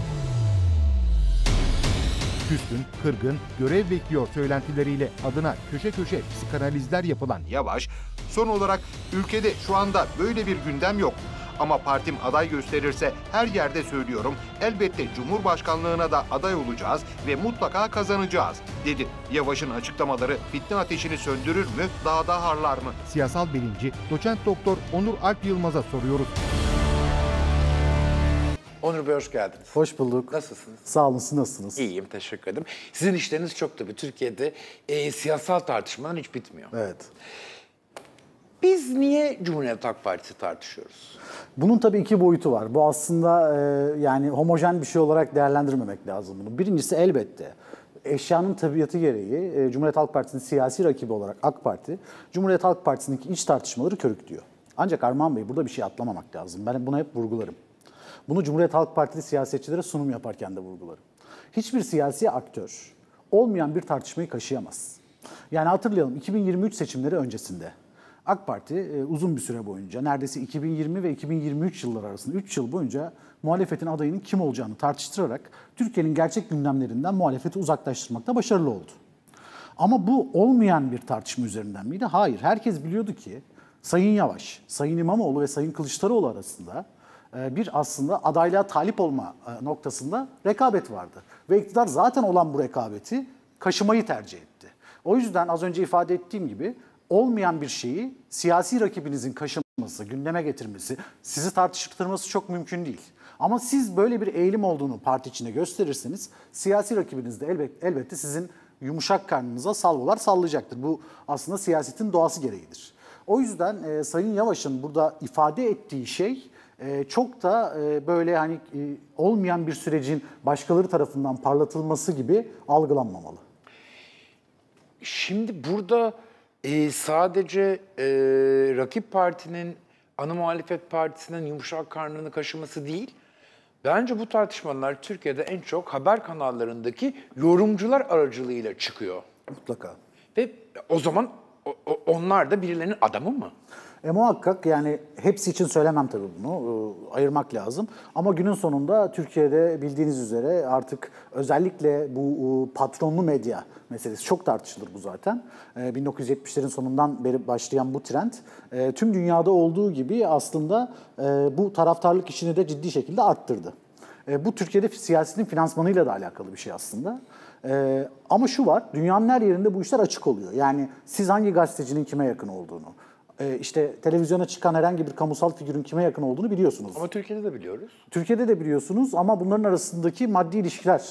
Küskün, kırgın, görev bekliyor söylentileriyle adına köşe köşe psikanalizler yapılan Yavaş, son olarak ülkede şu anda böyle bir gündem yok. Ama partim aday gösterirse her yerde söylüyorum, elbette Cumhurbaşkanlığına da aday olacağız ve mutlaka kazanacağız, dedi. Yavaş'ın açıklamaları fitne ateşini söndürür mü, daha da harlar mı? Siyasal bilimci doçent doktor Onur Alp Yılmaz'a soruyoruz. Onur Bey hoş geldiniz. Hoş bulduk. Nasılsınız? Sağ olun, siz nasılsınız? İyiyim, teşekkür ederim. Sizin işleriniz çok tabii. Türkiye'de e, siyasal tartışmalar hiç bitmiyor. Evet. Biz niye Cumhuriyet Halk Partisi tartışıyoruz? Bunun tabii iki boyutu var. Bu aslında e, yani homojen bir şey olarak değerlendirmemek lazım bunu. Birincisi elbette eşyanın tabiatı gereği e, Cumhuriyet Halk Partisi'nin siyasi rakibi olarak AK Parti, Cumhuriyet Halk Partisi'ndeki iç tartışmaları körüklüyor. Ancak Armağan Bey burada bir şey atlamamak lazım. Ben buna hep vurgularım. Bunu Cumhuriyet Halk Partili siyasetçilere sunum yaparken de vurgularım. Hiçbir siyasi aktör olmayan bir tartışmayı kaşıyamaz. Yani hatırlayalım iki bin yirmi üç seçimleri öncesinde AK Parti e, uzun bir süre boyunca neredeyse iki bin yirmi ve iki bin yirmi üç yılları arasında üç yıl boyunca muhalefetin adayının kim olacağını tartıştırarak Türkiye'nin gerçek gündemlerinden muhalefeti uzaklaştırmakta başarılı oldu. Ama bu olmayan bir tartışma üzerinden miydi? Hayır. Herkes biliyordu ki Sayın Yavaş, Sayın İmamoğlu ve Sayın Kılıçdaroğlu arasında bir aslında adaylığa talip olma noktasında rekabet vardı. Ve iktidar zaten olan bu rekabeti kaşımayı tercih etti. O yüzden az önce ifade ettiğim gibi olmayan bir şeyi siyasi rakibinizin kaşıması, gündeme getirmesi, sizi tartıştırması çok mümkün değil. Ama siz böyle bir eğilim olduğunu parti içinde gösterirseniz siyasi rakibiniz de elbet, elbette sizin yumuşak karnınıza salvolar sallayacaktır. Bu aslında siyasetin doğası gereğidir. O yüzden e, Sayın Yavaş'ın burada ifade ettiği şey e, çok da e, böyle hani e, olmayan bir sürecin başkaları tarafından parlatılması gibi algılanmamalı. Şimdi burada e, sadece e, rakip partinin, ana muhalefet partisinin yumuşak karnını kaşıması değil, bence bu tartışmalar Türkiye'de en çok haber kanallarındaki yorumcular aracılığıyla çıkıyor. Mutlaka. Ve o zaman o, o, onlar da birilerinin adamı mı? E muhakkak, yani hepsi için söylemem tabii bunu, e, ayırmak lazım. Ama günün sonunda Türkiye'de bildiğiniz üzere artık özellikle bu e, patronlu medya meselesi çok tartışılır bu zaten. E, bin dokuz yüz yetmişlerin sonundan beri başlayan bu trend e, tüm dünyada olduğu gibi aslında e, bu taraftarlık işini de ciddi şekilde arttırdı. E, bu Türkiye'de siyasetin finansmanıyla da alakalı bir şey aslında. Ee, ama şu var, dünyanın her yerinde bu işler açık oluyor. Yani siz hangi gazetecinin kime yakın olduğunu, e, işte televizyona çıkan herhangi bir kamusal figürün kime yakın olduğunu biliyorsunuz. Ama Türkiye'de de biliyoruz. Türkiye'de de biliyorsunuz ama bunların arasındaki maddi ilişkiler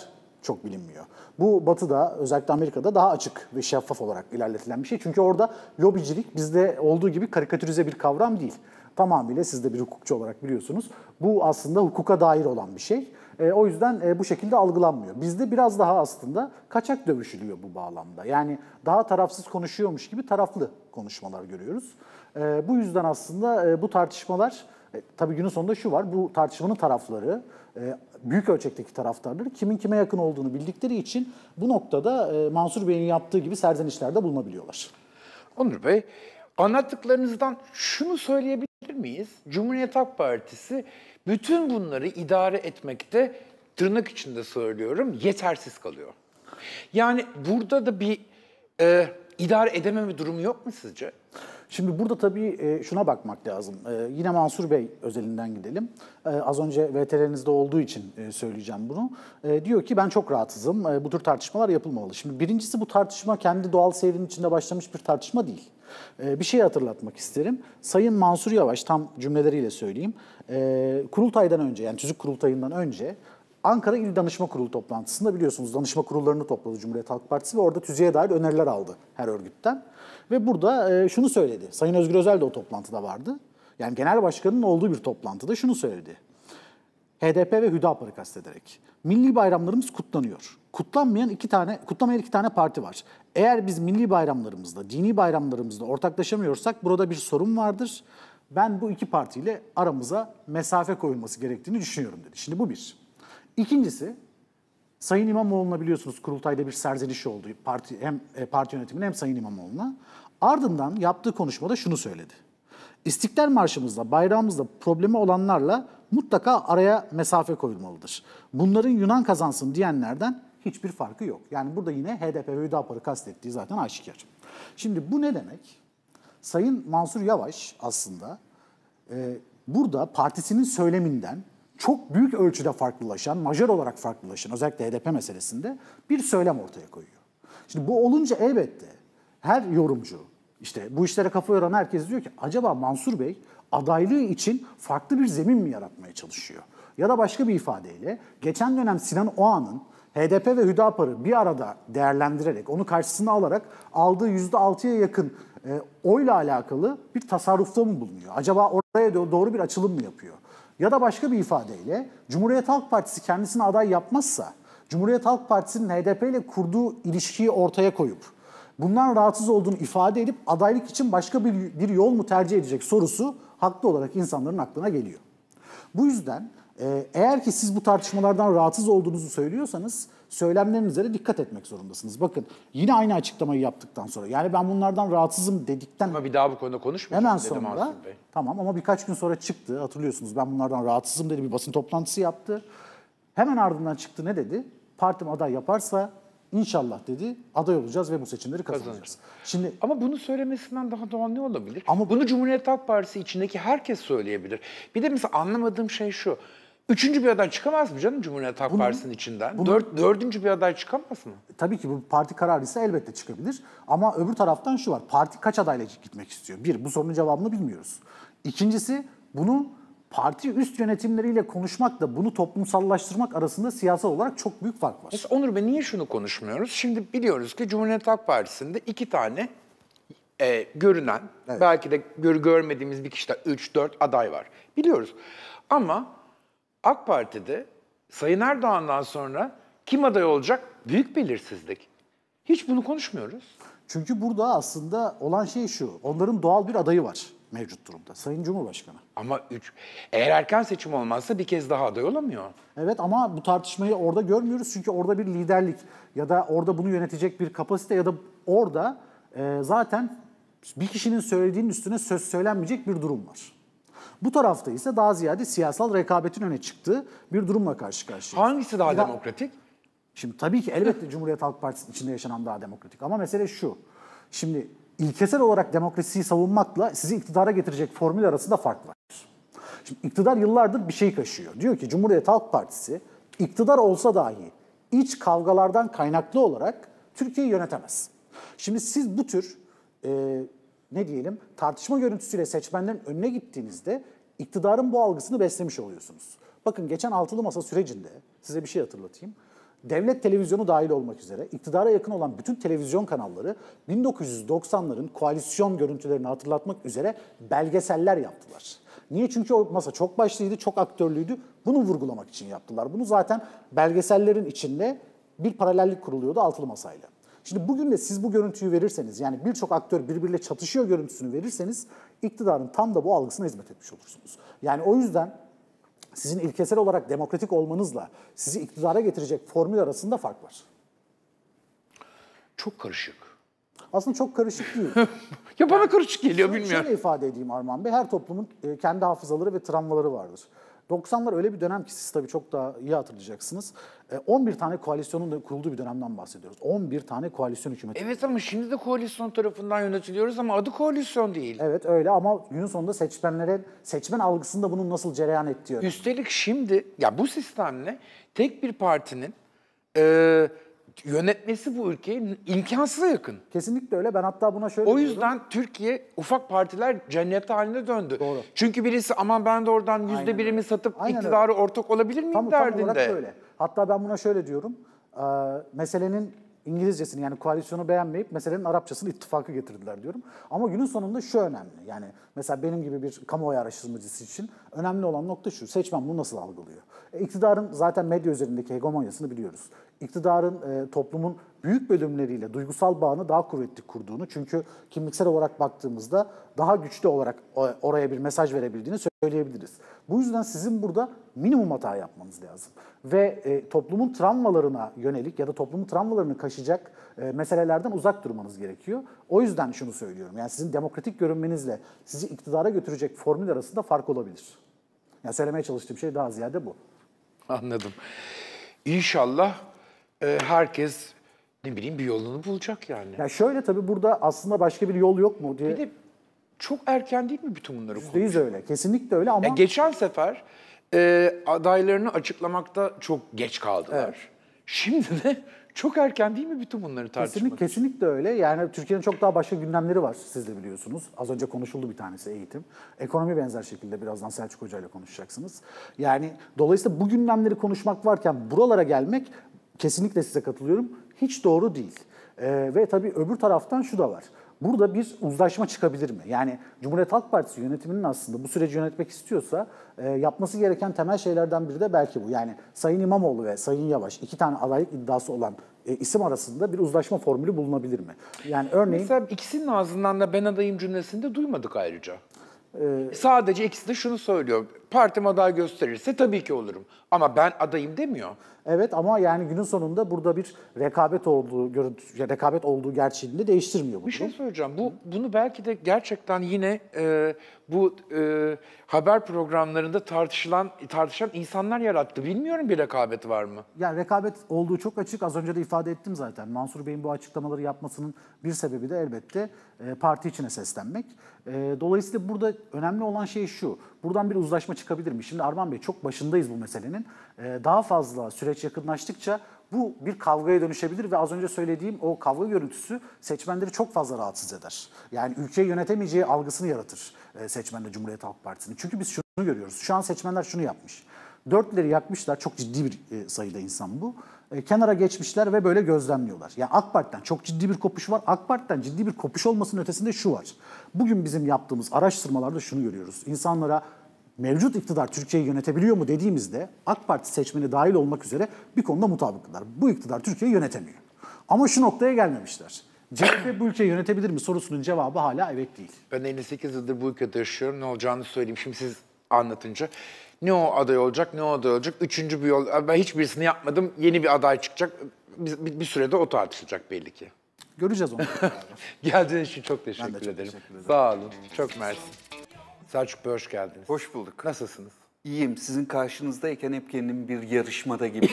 çok bilinmiyor. Bu Batı'da, özellikle Amerika'da daha açık ve şeffaf olarak ilerletilen bir şey. Çünkü orada lobicilik bizde olduğu gibi karikatürize bir kavram değil. Tamamıyla siz de bir hukukçu olarak biliyorsunuz. Bu aslında hukuka dair olan bir şey. E, o yüzden e, bu şekilde algılanmıyor. Bizde biraz daha aslında kaçak dövüşülüyor bu bağlamda. Yani daha tarafsız konuşuyormuş gibi taraflı konuşmalar görüyoruz. E, bu yüzden aslında e, bu tartışmalar, e, tabii günün sonunda şu var, bu tartışmanın tarafları, e, büyük ölçekteki taraftarları kimin kime yakın olduğunu bildikleri için bu noktada e, Mansur Bey'in yaptığı gibi serzenişlerde bulunabiliyorlar. Onur Bey, anlattıklarınızdan şunu söyleyebilir miyiz? Cumhuriyet Halk Partisi bütün bunları idare etmekte, tırnak içinde söylüyorum, yetersiz kalıyor. Yani burada da bir e, idare edememe durumu yok mu sizce? Şimdi burada tabii e, şuna bakmak lazım. E, yine Mansur Bey özelinden gidelim. E, az önce V T R'nizde olduğu için e, söyleyeceğim bunu. E, diyor ki ben çok rahatsızım, e, bu tür tartışmalar yapılmamalı. Şimdi birincisi, bu tartışma kendi doğal seyrinin içinde başlamış bir tartışma değil. E, bir şey hatırlatmak isterim. Sayın Mansur Yavaş, tam cümleleriyle söyleyeyim, e, kurultaydan önce, yani tüzük kurultayından önce Ankara İl Danışma Kurulu toplantısında biliyorsunuz danışma kurullarını topladı Cumhuriyet Halk Partisi ve orada tüzüğe dair öneriler aldı her örgütten. Ve burada e, şunu söyledi. Sayın Özgür Özel de o toplantıda vardı. Yani genel başkanın olduğu bir toplantıda şunu söyledi. H D P ve Hüdapar'ı kastederek. Milli bayramlarımız kutlanıyor. Kutlanmayan iki tane, kutlamayan iki tane parti var. Eğer biz milli bayramlarımızda, dini bayramlarımızda ortaklaşamıyorsak burada bir sorun vardır. Ben bu iki partiyle aramıza mesafe koyulması gerektiğini düşünüyorum dedi. Şimdi bu bir. İkincisi, Sayın İmamoğlu'na biliyorsunuz kurultayda bir serzeniş oldu. Parti, hem parti yönetimine hem Sayın İmamoğlu'na. Ardından yaptığı konuşmada şunu söyledi. İstiklal Marşımızda, bayrağımızda problemi olanlarla mutlaka araya mesafe koyulmalıdır. Bunların Yunan kazansın diyenlerden hiçbir farkı yok. Yani burada yine H D P ve Hüdapar'ı kastettiği zaten aşikar. Şimdi bu ne demek? Sayın Mansur Yavaş aslında e, burada partisinin söyleminden çok büyük ölçüde farklılaşan, majör olarak farklılaşan, özellikle H D P meselesinde bir söylem ortaya koyuyor. Şimdi bu olunca elbette her yorumcu, işte bu işlere kafa yoran herkes diyor ki acaba Mansur Bey adaylığı için farklı bir zemin mi yaratmaya çalışıyor? Ya da başka bir ifadeyle geçen dönem Sinan Oğan'ın H D P ve Hüdapar'ı bir arada değerlendirerek, onu karşısına alarak aldığı yüzde altıya yakın e, oyla alakalı bir tasarrufta mı bulunuyor? Acaba oraya doğru bir açılım mı yapıyor? Ya da başka bir ifadeyle Cumhuriyet Halk Partisi kendisine aday yapmazsa, Cumhuriyet Halk Partisi'nin H D P ile kurduğu ilişkiyi ortaya koyup, bundan rahatsız olduğunu ifade edip adaylık için başka bir, bir yol mu tercih edecek sorusu haklı olarak insanların aklına geliyor. Bu yüzden e, eğer ki siz bu tartışmalardan rahatsız olduğunuzu söylüyorsanız söylemlerinize de dikkat etmek zorundasınız. Bakın yine aynı açıklamayı yaptıktan sonra, yani ben bunlardan rahatsızım dedikten Ama bir daha bu konuda konuşmayacağım hemen dedi sonra, Mansur Bey. tamam ama birkaç gün sonra çıktı, hatırlıyorsunuz, ben bunlardan rahatsızım dedi, bir basın toplantısı yaptı. Hemen ardından çıktı, ne dedi? Partim aday yaparsa İnşallah dedi, aday olacağız ve bu seçimleri kazanacağız. Şimdi ama bunu söylemesinden daha doğal ne olabilir? Ama bunu Cumhuriyet Halk Partisi içindeki herkes söyleyebilir. Bir de mesela anlamadığım şey şu. Üçüncü bir aday çıkamaz mı canım Cumhuriyet Halk Bunun- Partisi'nin içinden? bunun- Dört, dördüncü bir aday çıkamaz mı? tabii ki bu parti kararıysa elbette çıkabilir. Ama öbür taraftan şu var, parti kaç adayla gitmek istiyor? Bir, bu sorunun cevabını bilmiyoruz. İkincisi, bunu parti üst yönetimleriyle konuşmakla bunu toplumsallaştırmak arasında siyasal olarak çok büyük fark var. Mesela Onur Bey niye şunu konuşmuyoruz? Şimdi biliyoruz ki Cumhuriyet Halk Partisi'nde iki tane e, görünen, Evet. belki de gör, görmediğimiz bir kişide üç dört aday var. Biliyoruz. Ama AK Parti'de Sayın Erdoğan'dan sonra kim aday olacak? Büyük belirsizlik. Hiç bunu konuşmuyoruz. Çünkü burada aslında olan şey şu, onların doğal bir adayı var mevcut durumda, Sayın Cumhurbaşkanı. Ama üç, eğer erken seçim olmazsa bir kez daha aday olamıyor. Evet ama bu tartışmayı orada görmüyoruz çünkü orada bir liderlik ya da orada bunu yönetecek bir kapasite ya da orada e, zaten bir kişinin söylediğinin üstüne söz söylenmeyecek bir durum var. Bu tarafta ise daha ziyade siyasal rekabetin öne çıktığı bir durumla karşı karşıyayız. Hangisi daha Ya da- demokratik? Şimdi tabii ki elbette Cumhuriyet Halk Partisi'nin içinde yaşanan daha demokratik ama mesele şu. Şimdi ilkesel olarak demokrasiyi savunmakla sizi iktidara getirecek formül arasında fark var. Şimdi iktidar yıllardır bir şey kaşıyor. Diyor ki Cumhuriyet Halk Partisi iktidar olsa dahi iç kavgalardan kaynaklı olarak Türkiye'yi yönetemez. Şimdi siz bu tür e, ne diyelim tartışma görüntüsüyle seçmenlerin önüne gittiğinizde iktidarın bu algısını beslemiş oluyorsunuz. Bakın geçen altılı masa sürecinde size bir şey hatırlatayım. Devlet televizyonu dahil olmak üzere iktidara yakın olan bütün televizyon kanalları bin dokuz yüz doksanların koalisyon görüntülerini hatırlatmak üzere belgeseller yaptılar. Niye? Çünkü o masa çok başlıydı, çok aktörlüydü. Bunu vurgulamak için yaptılar. Bunu zaten belgesellerin içinde bir paralellik kuruluyordu altılı masayla. Şimdi bugün de siz bu görüntüyü verirseniz, yani birçok aktör birbiriyle çatışıyor görüntüsünü verirseniz, iktidarın tam da bu algısına hizmet etmiş olursunuz. Yani o yüzden sizin ilkesel olarak demokratik olmanızla sizi iktidara getirecek formül arasında fark var. Çok karışık. Aslında çok karışık değil. Ya bana karışık geliyor, Şöyle- bilmiyorum. Şöyle ifade edeyim Armağan Bey, her toplumun e, kendi hafızaları ve travmaları vardır. doksanlar öyle bir dönem ki siz tabii çok daha iyi hatırlayacaksınız. E, on bir tane koalisyonun da kurulduğu bir dönemden bahsediyoruz. on bir tane koalisyon hükümeti. Evet ama şimdi de koalisyon tarafından yönetiliyoruz ama adı koalisyon değil. Evet öyle ama günün sonunda seçmenlere, seçmen algısında bunun nasıl cereyan ettiği önemli. Üstelik şimdi ya bu sistemle tek bir partinin e, yönetmesi bu ülkeyi imkansıza yakın. Kesinlikle öyle. Ben hatta buna şöyle O diyorum. yüzden Türkiye ufak partiler cenneti haline döndü. Doğru. Çünkü birisi aman ben de oradan yüzde Aynen birimi öyle. satıp Aynen iktidara ortak olabilir miyim Tam, tam derdinde. olarak öyle. Hatta ben buna şöyle diyorum. Ee, meselenin İngilizcesini, yani koalisyonu beğenmeyip meselenin Arapçasını ittifakı getirdiler diyorum. Ama günün sonunda şu önemli. Yani mesela benim gibi bir kamuoyu araştırmacısı için önemli olan nokta şu: seçmen bunu nasıl algılıyor? E, iktidarın zaten medya üzerindeki hegemonyasını biliyoruz. İktidarın e, toplumun büyük bölümleriyle duygusal bağını daha kuvvetli kurduğunu, çünkü kimliksel olarak baktığımızda daha güçlü olarak oraya bir mesaj verebildiğini söyleyebiliriz. Bu yüzden sizin burada minimum hata yapmanız lazım. Ve e, toplumun travmalarına yönelik ya da toplumun travmalarını kaşıyacak e, meselelerden uzak durmanız gerekiyor. O yüzden şunu söylüyorum. Yani sizin demokratik görünmenizle sizi iktidara götürecek formül arasında fark olabilir. Yani söylemeye çalıştığım şey daha ziyade bu. Anladım. İnşallah e, herkes ne bileyim bir yolunu bulacak yani. Ya şöyle, tabii burada aslında başka bir yol yok mu diye. Bir de çok erken değil mi bütün bunları yüzde yüz konuşmak? öyle. Kesinlikle öyle ama Ya geçen sefer e, adaylarını açıklamakta çok geç kaldılar. Evet. Şimdi de çok erken değil mi bütün bunları tartışmak? kesinlikle, kesinlikle öyle. Yani Türkiye'nin çok daha başka gündemleri var, siz de biliyorsunuz. Az önce konuşuldu bir tanesi, eğitim. Ekonomi benzer şekilde birazdan Selçuk Hoca ile konuşacaksınız. Yani dolayısıyla bu gündemleri konuşmak varken buralara gelmek, kesinlikle size katılıyorum, hiç doğru değil. Ee, ve tabii öbür taraftan şu da var. Burada bir uzlaşma çıkabilir mi? Yani Cumhuriyet Halk Partisi yönetiminin aslında bu süreci yönetmek istiyorsa e, yapması gereken temel şeylerden biri de belki bu. Yani Sayın İmamoğlu ve Sayın Yavaş, iki tane adaylık iddiası olan e, isim arasında bir uzlaşma formülü bulunabilir mi? Yani örneğin... Mesela ikisinin ağzından da ben adayım cümlesini de duymadık ayrıca. Sadece ikisi de şunu söylüyor. Partim aday gösterirse tabii ki olurum. Ama ben adayım demiyor. Evet ama yani günün sonunda burada bir rekabet olduğu görüntü, ya rekabet olduğu gerçeğini de değiştirmiyor bu Bir şey durum. söyleyeceğim. Bu bunu belki de gerçekten yine e, bu e, haber programlarında tartışılan tartışan insanlar yarattı. Bilmiyorum, bir rekabet var mı? Yani rekabet olduğu çok açık. Az önce de ifade ettim zaten. Mansur Bey'in bu açıklamaları yapmasının bir sebebi de elbette e, parti içine seslenmek. E, dolayısıyla burada önemli olan şey şu: buradan bir uzlaşma çıkabilir mi? Şimdi Arman Bey, çok başındayız bu meselenin. E, daha fazla süreç yakınlaştıkça bu bir kavgaya dönüşebilir ve az önce söylediğim o kavga görüntüsü seçmenleri çok fazla rahatsız eder. Yani ülkeyi yönetemeyeceği algısını yaratır e, seçmenler Cumhuriyet Halk Partisi'nin. Çünkü biz şunu görüyoruz. Şu an seçmenler şunu yapmış. Dörtleri yakmışlar. Çok ciddi bir e, sayıda insan bu. E, kenara geçmişler ve böyle gözlemliyorlar. Yani AK Parti'den çok ciddi bir kopuş var. AK Parti'den ciddi bir kopuş olmasının ötesinde şu var: bugün bizim yaptığımız araştırmalarda şunu görüyoruz. İnsanlara mevcut iktidar Türkiye'yi yönetebiliyor mu dediğimizde AK Parti seçmeni dahil olmak üzere bir konuda mutabıklar. Bu iktidar Türkiye'yi yönetemiyor. Ama şu noktaya gelmemişler. C H P bu ülkeyi yönetebilir mi sorusunun cevabı hala evet değil. Ben elli sekiz yıldır bu ülkede yaşıyorum. Ne olacağını söyleyeyim. Şimdi siz anlatınca ne o aday olacak, ne o aday olacak. Üçüncü bir yol. Ben hiçbirisini yapmadım. Yeni bir aday çıkacak. Bir, bir, bir sürede o tartışılacak belli ki. Göreceğiz onu. Geldiğiniz için çok teşekkür çok ederim. teşekkür ederim. Sağ olun. Çok mersi. Selçuk Bey, hoş geldiniz. Hoş bulduk. Nasılsınız? İyiyim. Sizin karşınızdayken hep kendimi bir yarışmada gibi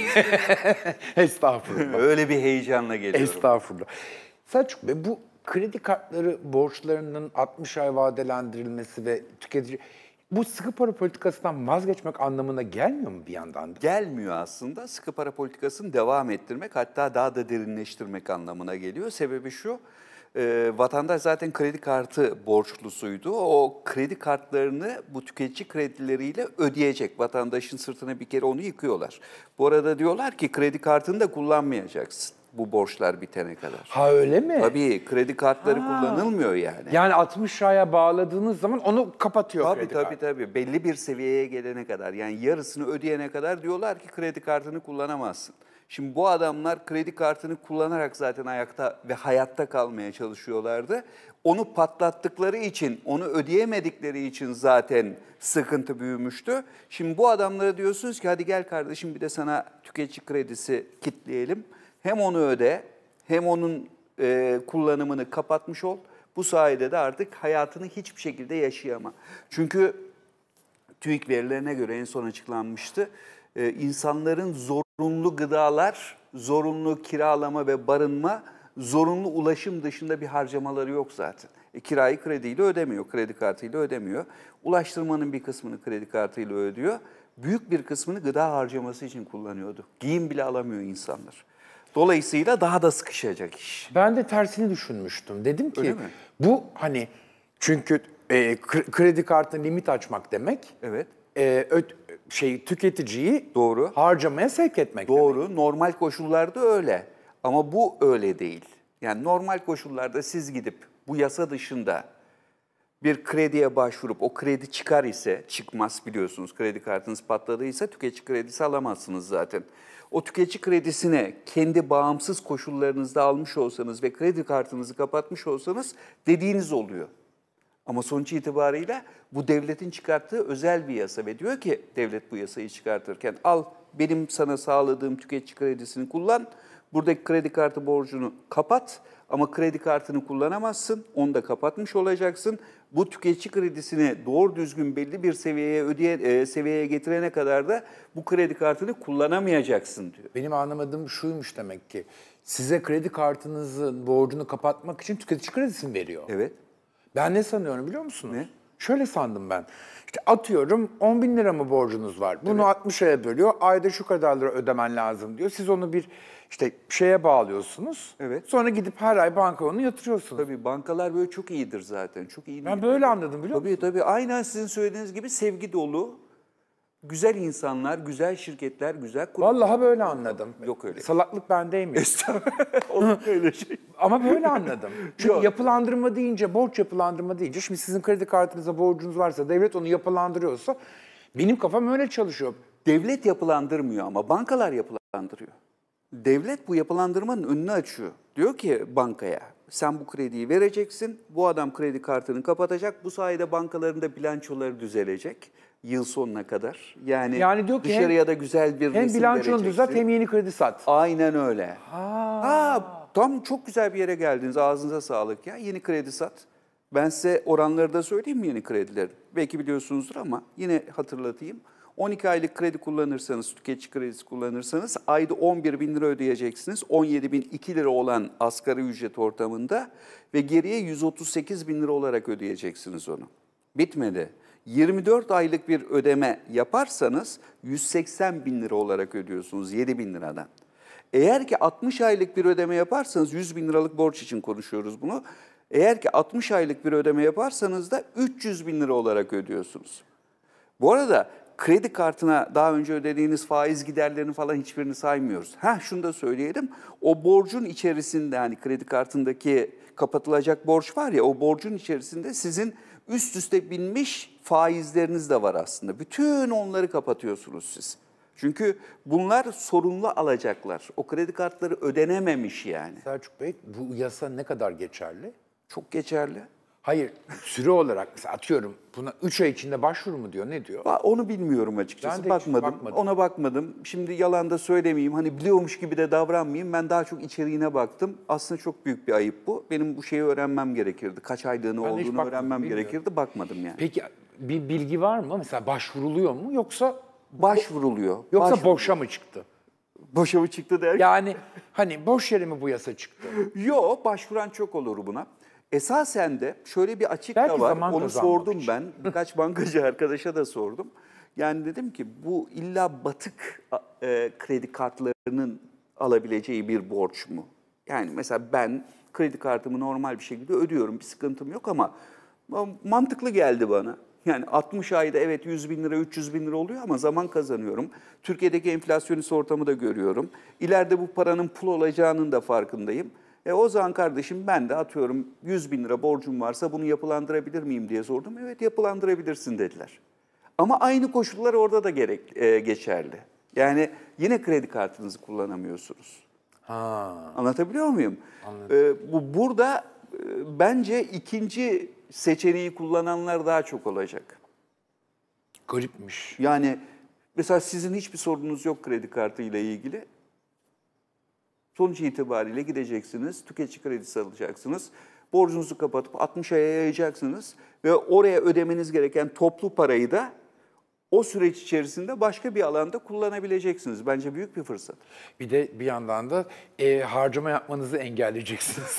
Estağfurullah. öyle bir heyecanla geliyorum. Estağfurullah. Selçuk Bey, bu kredi kartları borçlarının altmış ay vadelendirilmesi ve tüketici... Bu sıkı para politikasından vazgeçmek anlamına gelmiyor mu bir yandan da? Gelmiyor aslında. Sıkı para politikasını devam ettirmek, hatta daha da derinleştirmek anlamına geliyor. Sebebi şu: e, vatandaş zaten kredi kartı borçlusuydu. O kredi kartlarını bu tüketici kredileriyle ödeyecek. Vatandaşın sırtına bir kere onu yıkıyorlar. Bu arada diyorlar ki kredi kartını da kullanmayacaksın bu borçlar bitene kadar. Ha öyle mi? Tabii kredi kartları Ha. kullanılmıyor yani. Yani altmış aya bağladığınız zaman onu kapatıyor Tabii kredi tabii kartı. tabii. Belli bir seviyeye gelene kadar, yani yarısını ödeyene kadar diyorlar ki kredi kartını kullanamazsın. Şimdi bu adamlar kredi kartını kullanarak zaten ayakta ve hayatta kalmaya çalışıyorlardı. Onu patlattıkları için, onu ödeyemedikleri için zaten sıkıntı büyümüştü. Şimdi bu adamlara diyorsunuz ki hadi gel kardeşim bir de sana tüketici kredisi kitleyelim. Hem onu öde, hem onun e, kullanımını kapatmış ol. Bu sayede de artık hayatını hiçbir şekilde yaşayama. Çünkü TÜİK verilerine göre en son açıklanmıştı. Ee, insanların zorunlu gıdalar, zorunlu kiralama ve barınma, zorunlu ulaşım dışında bir harcamaları yok zaten. E, kirayı krediyle ödemiyor, kredi kartıyla ödemiyor. Ulaştırmanın bir kısmını kredi kartıyla ödüyor. Büyük bir kısmını gıda harcaması için kullanıyordu. Giyim bile alamıyor insanlar. Dolayısıyla daha da sıkışacak iş. Ben de tersini düşünmüştüm. Dedim ki Öyle mi? bu hani çünkü e, kre- kredi kartına limit açmak demek. Evet. E, ö- şey tüketiciyi Doğru. harcamaya sevk etmek demek. Doğru, normal koşullarda öyle. Ama bu öyle değil. Yani normal koşullarda siz gidip bu yasa dışında bir krediye başvurup o kredi çıkar ise, çıkmaz biliyorsunuz kredi kartınız patladıysa tüketici kredisi alamazsınız zaten. O tüketici kredisini kendi bağımsız koşullarınızda almış olsanız ve kredi kartınızı kapatmış olsanız dediğiniz oluyor. Ama sonuç itibariyle bu devletin çıkarttığı özel bir yasa ve diyor ki devlet bu yasayı çıkartırken al benim sana sağladığım tüketici kredisini kullan, buradaki kredi kartı borcunu kapat ama kredi kartını kullanamazsın, onu da kapatmış olacaksın. Bu tüketici kredisini doğru düzgün belli bir seviyeye ödeye, e, seviyeye getirene kadar da bu kredi kartını kullanamayacaksın diyor. Benim anlamadığım şuymuş demek ki. Size kredi kartınızın borcunu kapatmak için tüketici kredisini veriyor. Evet. Ben ne sanıyorum biliyor musunuz? Ne? Şöyle sandım ben. İşte atıyorum on bin lira mı borcunuz var? Bunu altmış aya bölüyor. Ayda şu kadar lira ödemen lazım diyor. Siz onu bir işte şeye bağlıyorsunuz. Evet. Sonra gidip her ay banka onu yatırıyorsunuz. Tabii bankalar böyle çok iyidir zaten. Çok iyi. Ben böyle anladım biliyor Tabii musun? tabii. Aynen sizin söylediğiniz gibi sevgi dolu, güzel insanlar, güzel şirketler, güzel kurumlar. Vallahi böyle anladım. Yok öyle. Salaklık bendeymiş. Estağfurullah. Olur öyle şey. Ama böyle anladım. Çünkü Yok. yapılandırma deyince, borç yapılandırma deyince, şimdi sizin kredi kartınıza borcunuz varsa, devlet onu yapılandırıyorsa, benim kafam öyle çalışıyor. Devlet yapılandırmıyor ama bankalar yapılandırıyor. Devlet bu yapılandırmanın önünü açıyor. Diyor ki bankaya, sen bu krediyi vereceksin, bu adam kredi kartını kapatacak, bu sayede bankaların da bilançoları düzelecek yıl sonuna kadar. Yani, Yani diyor ki dışarıya hem- da güzel bir Hem resim bilançonu vereceksin. düzelt hem yeni kredi sat. Aynen öyle. Ha, tam çok güzel bir yere geldiniz. Ağzınıza sağlık ya. Yeni kredi sat. Ben size oranları da söyleyeyim mi yeni kredilerin? Belki biliyorsunuzdur ama yine hatırlatayım. on iki aylık kredi kullanırsanız, tüketici kredisi kullanırsanız ayda on bir bin lira ödeyeceksiniz. on yedi bin iki lira olan asgari ücret ortamında ve geriye yüz otuz sekiz bin lira olarak ödeyeceksiniz onu. Bitmedi. yirmi dört aylık bir ödeme yaparsanız yüz seksen bin lira olarak ödüyorsunuz yedi bin liradan. Eğer ki altmış aylık bir ödeme yaparsanız, yüz bin liralık borç için konuşuyoruz bunu. Eğer ki altmış aylık bir ödeme yaparsanız da üç yüz bin lira olarak ödüyorsunuz. Bu arada kredi kartına daha önce ödediğiniz faiz giderlerini falan hiçbirini saymıyoruz. Ha şunu da söyleyelim. O borcun içerisinde hani kredi kartındaki kapatılacak borç var ya o borcun içerisinde sizin üst üste binmiş faizleriniz de var aslında. Bütün onları kapatıyorsunuz siz. Çünkü bunlar sorunlu alacaklar. O kredi kartları ödenememiş yani. Selçuk Bey, bu yasa ne kadar geçerli? Çok geçerli. Hayır, süre olarak mesela atıyorum buna üç ay içinde başvuru mu diyor, ne diyor? Va- Onu bilmiyorum açıkçası. Ben de hiç bakmadım. bakmadım. Ona bakmadım. Şimdi yalan da söylemeyeyim. Hani biliyormuş gibi de davranmayayım. Ben daha çok içeriğine baktım. Aslında çok büyük bir ayıp bu. Benim bu şeyi öğrenmem gerekirdi. Kaç aylığını Ben de hiç olduğunu bakmadım, öğrenmem bilmiyorum. gerekirdi. Bakmadım yani. Peki bir bilgi var mı? Mesela başvuruluyor mu yoksa Başvuruluyor. yoksa Başvur- boşa mı çıktı? Boşa mı çıktı der? Yani hani boş yere mi bu yasa çıktı? Yo, başvuran çok olur buna. Esasen de şöyle bir açık Belki da var. zaman Onu kazanmak sordum için. ben. Birkaç bankacı arkadaşa da sordum. Yani dedim ki bu illa batık e, kredi kartlarının alabileceği bir borç mu? Yani mesela ben Kredi kartımı normal bir şekilde ödüyorum. Bir sıkıntım yok ama mantıklı geldi bana. Yani altmış ayda evet yüz bin lira, üç yüz bin lira oluyor ama zaman kazanıyorum. Türkiye'deki enflasyonist ortamı da görüyorum. İleride bu paranın pul olacağının da farkındayım. E o zaman kardeşim ben de atıyorum yüz bin lira borcum varsa bunu yapılandırabilir miyim diye sordum. Evet yapılandırabilirsin dediler. Ama aynı koşullar orada da gerek, e, geçerli. Yani yine kredi kartınızı kullanamıyorsunuz. Ha. Anlatabiliyor muyum? E, bu burada e, bence ikinci seçeneği kullananlar daha çok olacak. Garipmiş. Yani mesela sizin hiçbir sorununuz yok kredi kartı ile ilgili. Sonuç itibariyle gideceksiniz, tüketici kredisi alacaksınız. Borcunuzu kapatıp altmış aya yayacaksınız ve oraya ödemeniz gereken toplu parayı da o süreç içerisinde başka bir alanda kullanabileceksiniz. Bence büyük bir fırsat. Bir de bir yandan da e, harcama yapmanızı engelleyeceksiniz.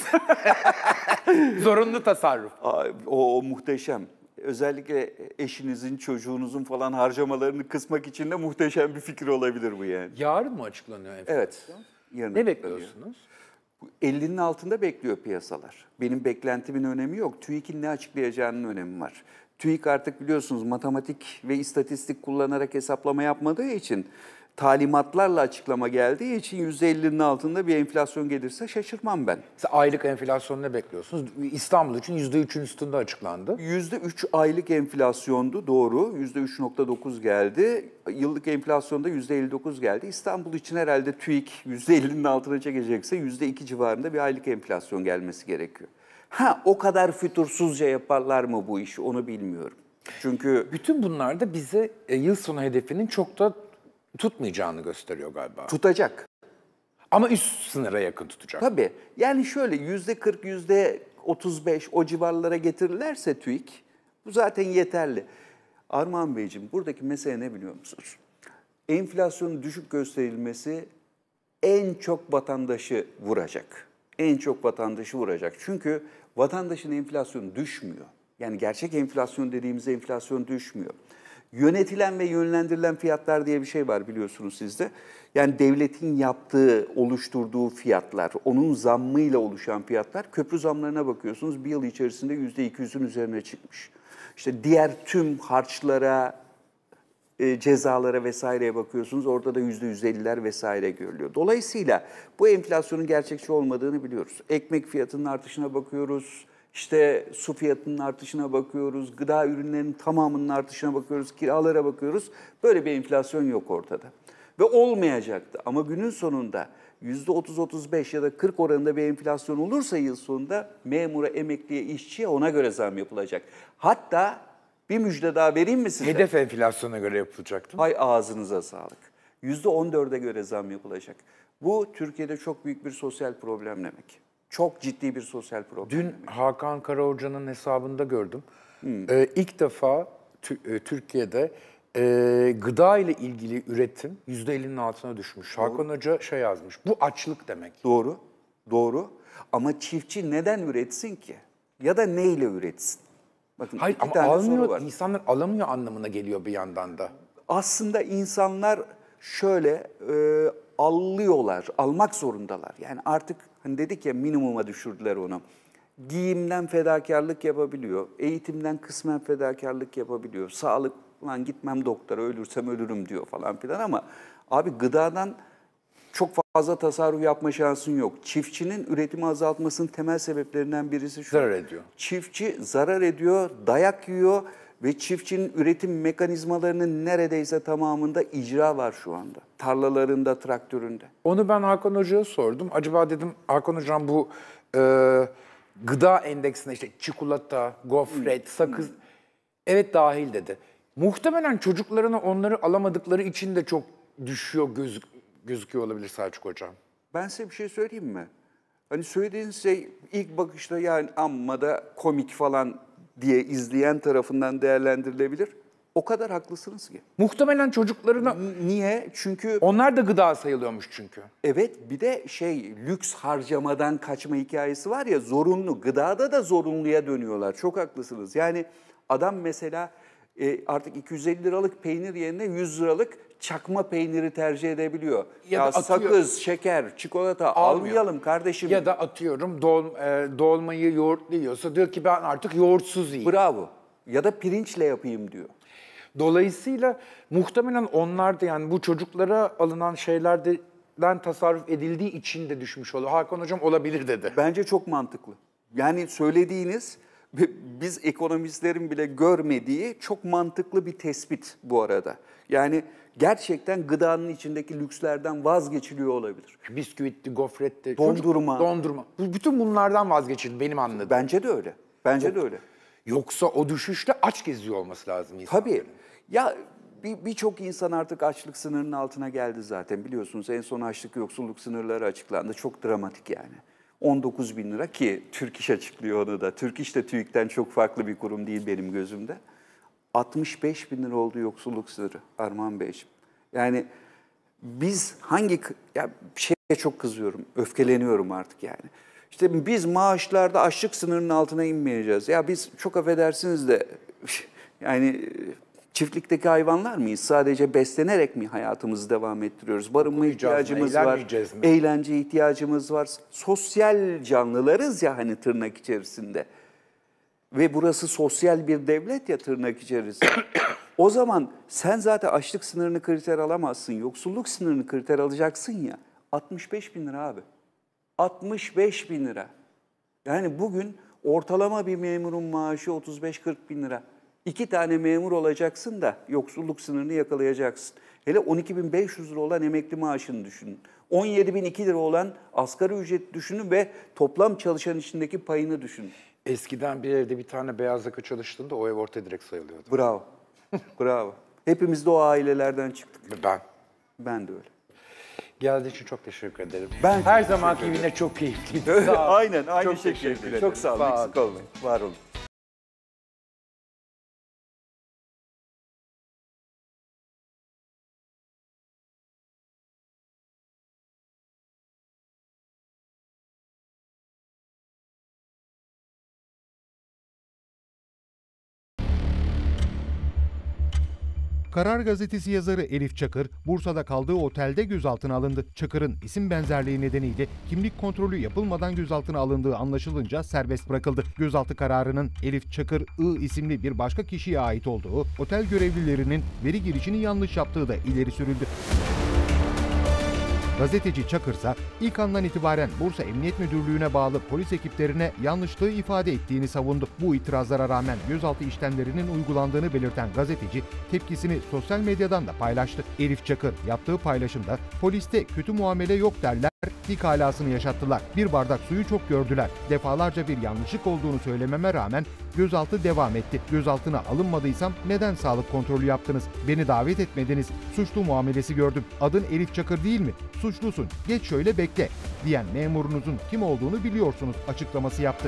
Zorunlu tasarruf. Aa, O, o muhteşem. Özellikle eşinizin, çocuğunuzun falan harcamalarını kısmak için de muhteşem bir fikir olabilir bu yani. Yarın mı açıklanıyor enflasyon? Evet. Yarın Ne açıklanıyor. bekliyorsunuz? ellinin altında bekliyor piyasalar. Benim beklentimin önemi yok. TÜİK'in ne açıklayacağının önemi var. TÜİK artık biliyorsunuz matematik ve istatistik kullanarak hesaplama yapmadığı için, talimatlarla açıklama geldiği için yüzde ellinin altında bir enflasyon gelirse şaşırmam ben. Mesela aylık enflasyon ne bekliyorsunuz? İstanbul için yüzde üçün üstünde açıklandı. yüzde üç aylık enflasyondu, doğru. yüzde üç nokta dokuz geldi. Yıllık enflasyonda yüzde elli dokuz geldi. İstanbul için herhalde TÜİK yüzde ellinin altına çekecekse yüzde iki civarında bir aylık enflasyon gelmesi gerekiyor. Ha o kadar fütursuzca yaparlar mı bu işi onu bilmiyorum. Çünkü Bütün bunlar da bize e, yıl sonu hedefinin çok da tutmayacağını gösteriyor galiba. tutacak. Ama üst sınıra yakın tutacak. Tabii. Yani şöyle yüzde kırk, yüzde otuz beş o civarlara getirirlerse TÜİK bu zaten yeterli. Armağan Beyciğim buradaki mesele ne biliyor musunuz? Enflasyonun düşük gösterilmesi en çok vatandaşı vuracak. En çok vatandaşı vuracak. Çünkü vatandaşın enflasyonu düşmüyor. Yani gerçek enflasyon dediğimiz enflasyon düşmüyor. Yönetilen ve yönlendirilen fiyatlar diye bir şey var biliyorsunuz siz de. Yani devletin yaptığı, oluşturduğu fiyatlar, onun zammıyla oluşan fiyatlar, köprü zamlarına bakıyorsunuz bir yıl içerisinde yüzde iki yüzün üzerine çıkmış. İşte diğer tüm harçlara, e, cezalara vesaireye bakıyorsunuz orada da yüzde yüz elliler vesaire görülüyor. Dolayısıyla bu enflasyonun gerçekçi olmadığını biliyoruz. Ekmek fiyatının artışına bakıyoruz. İşte su fiyatının artışına bakıyoruz, gıda ürünlerinin tamamının artışına bakıyoruz, kiralara bakıyoruz. Böyle bir enflasyon yok ortada. Ve olmayacaktı. Ama günün sonunda yüzde otuz otuz beş ya da kırk oranında bir enflasyon olursa yıl sonunda memura, emekliye, işçiye ona göre zam yapılacak. Hatta bir müjde daha vereyim mi size? Hedef enflasyona göre yapılacaktı. Hay ağzınıza sağlık. yüzde on dörde göre zam yapılacak. Bu Türkiye'de çok büyük bir sosyal problem demek. Çok ciddi bir sosyal problem. Dün Hakan Karahoca'nın hesabında gördüm. Hmm. Ee, ilk defa tü- e, Türkiye'de e, gıda ile ilgili üretim yüzde ellinin altına düşmüş. Doğru. Hakan Hoca şey yazmış, bu açlık demek. Doğru, doğru. Ama çiftçi neden üretsin ki? Ya da neyle üretsin? Bakın Hayır iki ama tane soru almıyor, var. insanlar alamıyor anlamına geliyor bir yandan da. Aslında insanlar şöyle e, alıyorlar, almak zorundalar. Yani artık hani dedik ya minimuma düşürdüler onu. Giyimden fedakarlık yapabiliyor, eğitimden kısmen fedakarlık yapabiliyor. Sağlık, lan gitmem doktora ölürsem ölürüm diyor falan filan ama abi gıdadan çok fazla tasarruf yapma şansın yok. Çiftçinin üretimi azaltmasının temel sebeplerinden birisi şu. Zarar ediyor. Çiftçi zarar ediyor, dayak yiyor ve çiftçinin üretim mekanizmalarının neredeyse tamamında icra var şu anda. Tarlalarında, traktöründe. Onu ben Hakan Hoca'ya sordum. Acaba dedim Hakan Hocam bu e, gıda endeksine işte çikolata, gofret, sakız evet dahil dedi. Muhtemelen çocuklarına onları alamadıkları için de çok düşüyor gözük, gözüküyor olabilir Selçuk Hocam. Ben size bir şey söyleyeyim mi? Hani söylediğiniz şey ilk bakışta yani amma da komik falan diye izleyen tarafından değerlendirilebilir. O kadar haklısınız ki. Muhtemelen çocuklarına... N- Niye? Çünkü... Onlar da gıda sayılıyormuş çünkü. Evet, bir de şey lüks harcamadan kaçma hikayesi var ya zorunlu. Gıdada da zorunluya dönüyorlar. Çok haklısınız. Yani adam mesela e, artık iki yüz elli liralık peynir yerine yüz liralık çakma peyniri tercih edebiliyor. Ya Ya, da atıyor- sakız, şeker, çikolata Almıyor. almayalım kardeşim. Ya da atıyorum dol, e, dolmayı yoğurtlu yiyorsa diyor ki ben artık yoğurtsuz yiyeyim. Bravo. Ya da pirinçle yapayım diyor. Dolayısıyla muhtemelen onlar da yani bu çocuklara alınan şeylerden tasarruf edildiği için de düşmüş oluyor. Hakan Hocam olabilir dedi. Bence çok mantıklı. Yani söylediğiniz biz ekonomistlerin bile görmediği çok mantıklı bir tespit bu arada. Yani gerçekten gıdanın içindeki lükslerden vazgeçiliyor olabilir. Bisküvitti, gofretti, Dondurma. çocuk- dondurma. Bu- Bütün bunlardan vazgeçildi benim anladığım. Bence de öyle. Bence de öyle. Yoksa o düşüşle aç geziyor olması lazım insanların. Tabii. Ya bir- birçok insan artık açlık sınırının altına geldi zaten. Biliyorsunuz en son açlık yoksulluk sınırları açıklandı. Çok dramatik yani. on dokuz bin lira ki Türk İş açıklıyor onu da. Türk İş de TÜİK'ten çok farklı bir kurum değil benim gözümde. altmış beş bin lira oldu yoksulluk sınırı Armağan Beyciğim. Yani biz hangi... Ya bir şeye çok kızıyorum, öfkeleniyorum artık yani. İşte biz maaşlarda açlık sınırının altına inmeyeceğiz. Ya biz çok affedersiniz de yani çiftlikteki hayvanlar mıyız? Sadece beslenerek mi hayatımızı devam ettiriyoruz? Barınma Okuyacağız mı, ihtiyacımız var, eğlenmeyeceğiz mi? eğlence ihtiyacımız var. Sosyal canlılarız ya hani tırnak içerisinde. Ve burası sosyal bir devlet ya tırnak içerisinde. O zaman sen zaten açlık sınırını kriter alamazsın. Yoksulluk sınırını kriter alacaksın ya. altmış beş bin lira abi. altmış beş bin lira. Yani bugün ortalama bir memurun maaşı otuz beş kırk bin lira. İki tane memur olacaksın da yoksulluk sınırını yakalayacaksın. Hele on iki bin beş yüz lira olan emekli maaşını düşünün. on yedi bin iki lira olan asgari ücret düşünün ve toplam çalışan içindeki payını düşünün. Eskiden bir evde bir tane beyaz yaka çalıştığında o ev orta direkt sayılıyordu. Bravo. Bravo. Hepimiz de o ailelerden çıktık. Ben. Ben de öyle. Geldiği için çok teşekkür ederim. Ben Her teşekkür zamanki ederim. yine çok keyifliydi. Sağ ol. Aynen, aynı Çok teşekkür şekilde. ederim. Çok sağ olun, Sağ ol. eksik olmayın. Var olun. Karar Gazetesi yazarı Elif Çakır, Bursa'da kaldığı otelde gözaltına alındı. Çakır'ın isim benzerliği nedeniyle kimlik kontrolü yapılmadan gözaltına alındığı anlaşılınca serbest bırakıldı. Gözaltı kararının Elif Çakır I isimli bir başka kişiye ait olduğu, otel görevlilerinin veri girişini yanlış yaptığı da ileri sürüldü. Gazeteci Çakır ise ilk andan itibaren Bursa Emniyet Müdürlüğü'ne bağlı polis ekiplerine yanlışlığı ifade ettiğini savundu. Bu itirazlara rağmen gözaltı işlemlerinin uygulandığını belirten gazeteci tepkisini sosyal medyadan da paylaştı. Elif Çakır yaptığı paylaşımda poliste kötü muamele yok derler, hikalasını yaşattılar. Bir bardak suyu çok gördüler. Defalarca bir yanlışlık olduğunu söylememe rağmen gözaltı devam etti. Gözaltına alınmadıysam neden sağlık kontrolü yaptınız? Beni davet etmediniz. Suçlu muamelesi gördüm. Adın Elif Çakır değil mi? Suçlusun. Geç şöyle bekle diyen memurunuzun kim olduğunu biliyorsunuz açıklaması yaptı.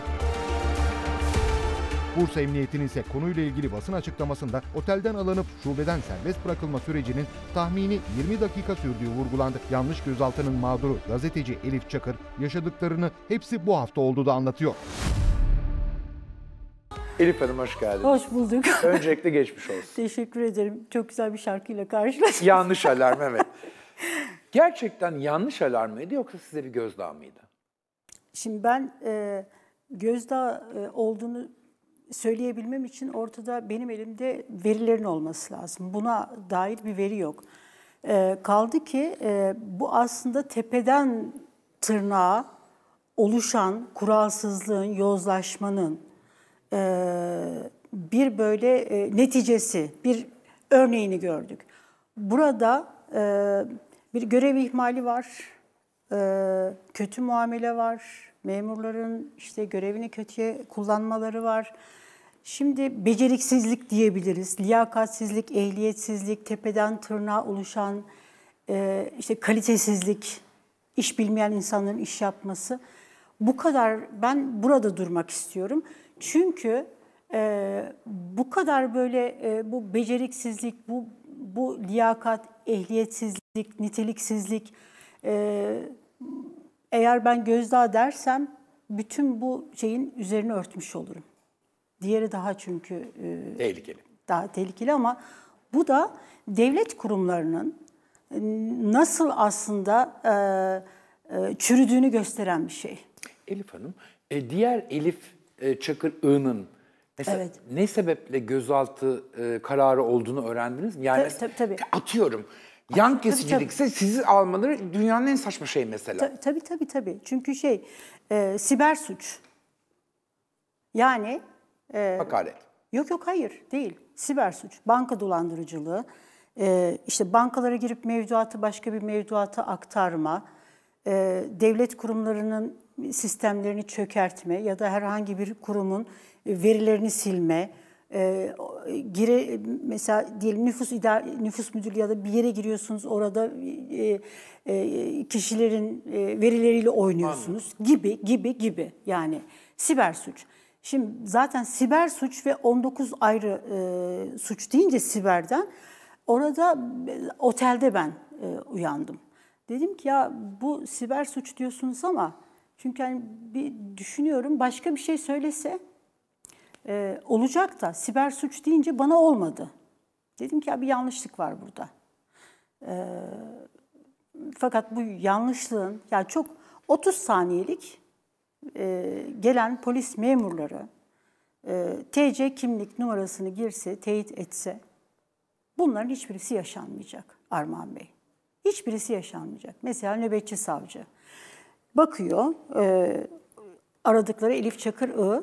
Bursa Emniyeti'nin ise konuyla ilgili basın açıklamasında otelden alınıp şubeden serbest bırakılma sürecinin tahmini yirmi dakika sürdüğü vurgulandı. Yanlış gözaltının mağduru gazeteci Elif Çakır yaşadıklarını hepsi bu hafta oldu da anlatıyor. Elif Hanım hoş geldiniz. Hoş bulduk. Öncelikle geçmiş olsun. Teşekkür ederim. Çok güzel bir şarkıyla karşılaştık. Yanlış alarm evet. Gerçekten yanlış alarm mıydı yoksa size bir gözdağı mıydı? Şimdi ben e, gözdağı e, olduğunu söyleyebilmem için ortada benim elimde verilerin olması lazım. Buna dair bir veri yok. E, kaldı ki e, bu aslında tepeden tırnağa oluşan kuralsızlığın, yozlaşmanın e, bir böyle e, neticesi, bir örneğini gördük. Burada e, bir görev ihmali var, e, kötü muamele var, memurların işte görevini kötüye kullanmaları var. Şimdi beceriksizlik diyebiliriz, liyakatsizlik, ehliyetsizlik, tepeden tırnağa oluşan e, işte kalitesizlik, iş bilmeyen insanların iş yapması. Bu kadar ben burada durmak istiyorum. Çünkü e, bu kadar böyle e, bu beceriksizlik, bu bu liyakat, ehliyetsizlik, niteliksizlik e, eğer ben gözdağı dersem bütün bu şeyin üzerine örtmüş olurum. Diğeri daha çünkü e, Tehlikeli. daha tehlikeli ama bu da devlet kurumlarının nasıl aslında e, e, çürüdüğünü gösteren bir şey. Elif Hanım, e, diğer Elif e, Çakır I'nın mesela Evet. ne sebeple gözaltı e, kararı olduğunu öğrendiniz mi? Yani Tabii, tabii, tabii. atıyorum, yan kesicilikse sizi almaları dünyanın en saçma şeyi mesela. Ta- Tabii tabii tabii. Çünkü şey, e, siber suç. Yani... E, Hakaret. Yok yok hayır değil. Siber suç, banka dolandırıcılığı, e, işte bankalara girip mevduatı başka bir mevduata aktarma, e, devlet kurumlarının sistemlerini çökertme ya da herhangi bir kurumun verilerini silme, e, gire, mesela diyelim nüfus idare, nüfus müdürlüğü ya da bir yere giriyorsunuz orada e, e, kişilerin e, verileriyle oynuyorsunuz gibi gibi gibi yani siber suç. Şimdi zaten siber suç ve on dokuz ayrı e, suç deyince siberden orada e, otelde ben e, uyandım. Dedim ki ya bu siber suç diyorsunuz ama çünkü hani bir düşünüyorum başka bir şey söylese e, olacak da siber suç deyince bana olmadı. Dedim ki ya bir yanlışlık var burada. E, fakat bu yanlışlığın yani çok otuz saniyelik e, gelen polis memurları e, T C kimlik numarasını girse, teyit etse bunların hiçbirisi yaşanmayacak Armağan Bey. Hiçbirisi yaşanmayacak. Mesela nöbetçi savcı bakıyor, e, aradıkları Elif Çakır I,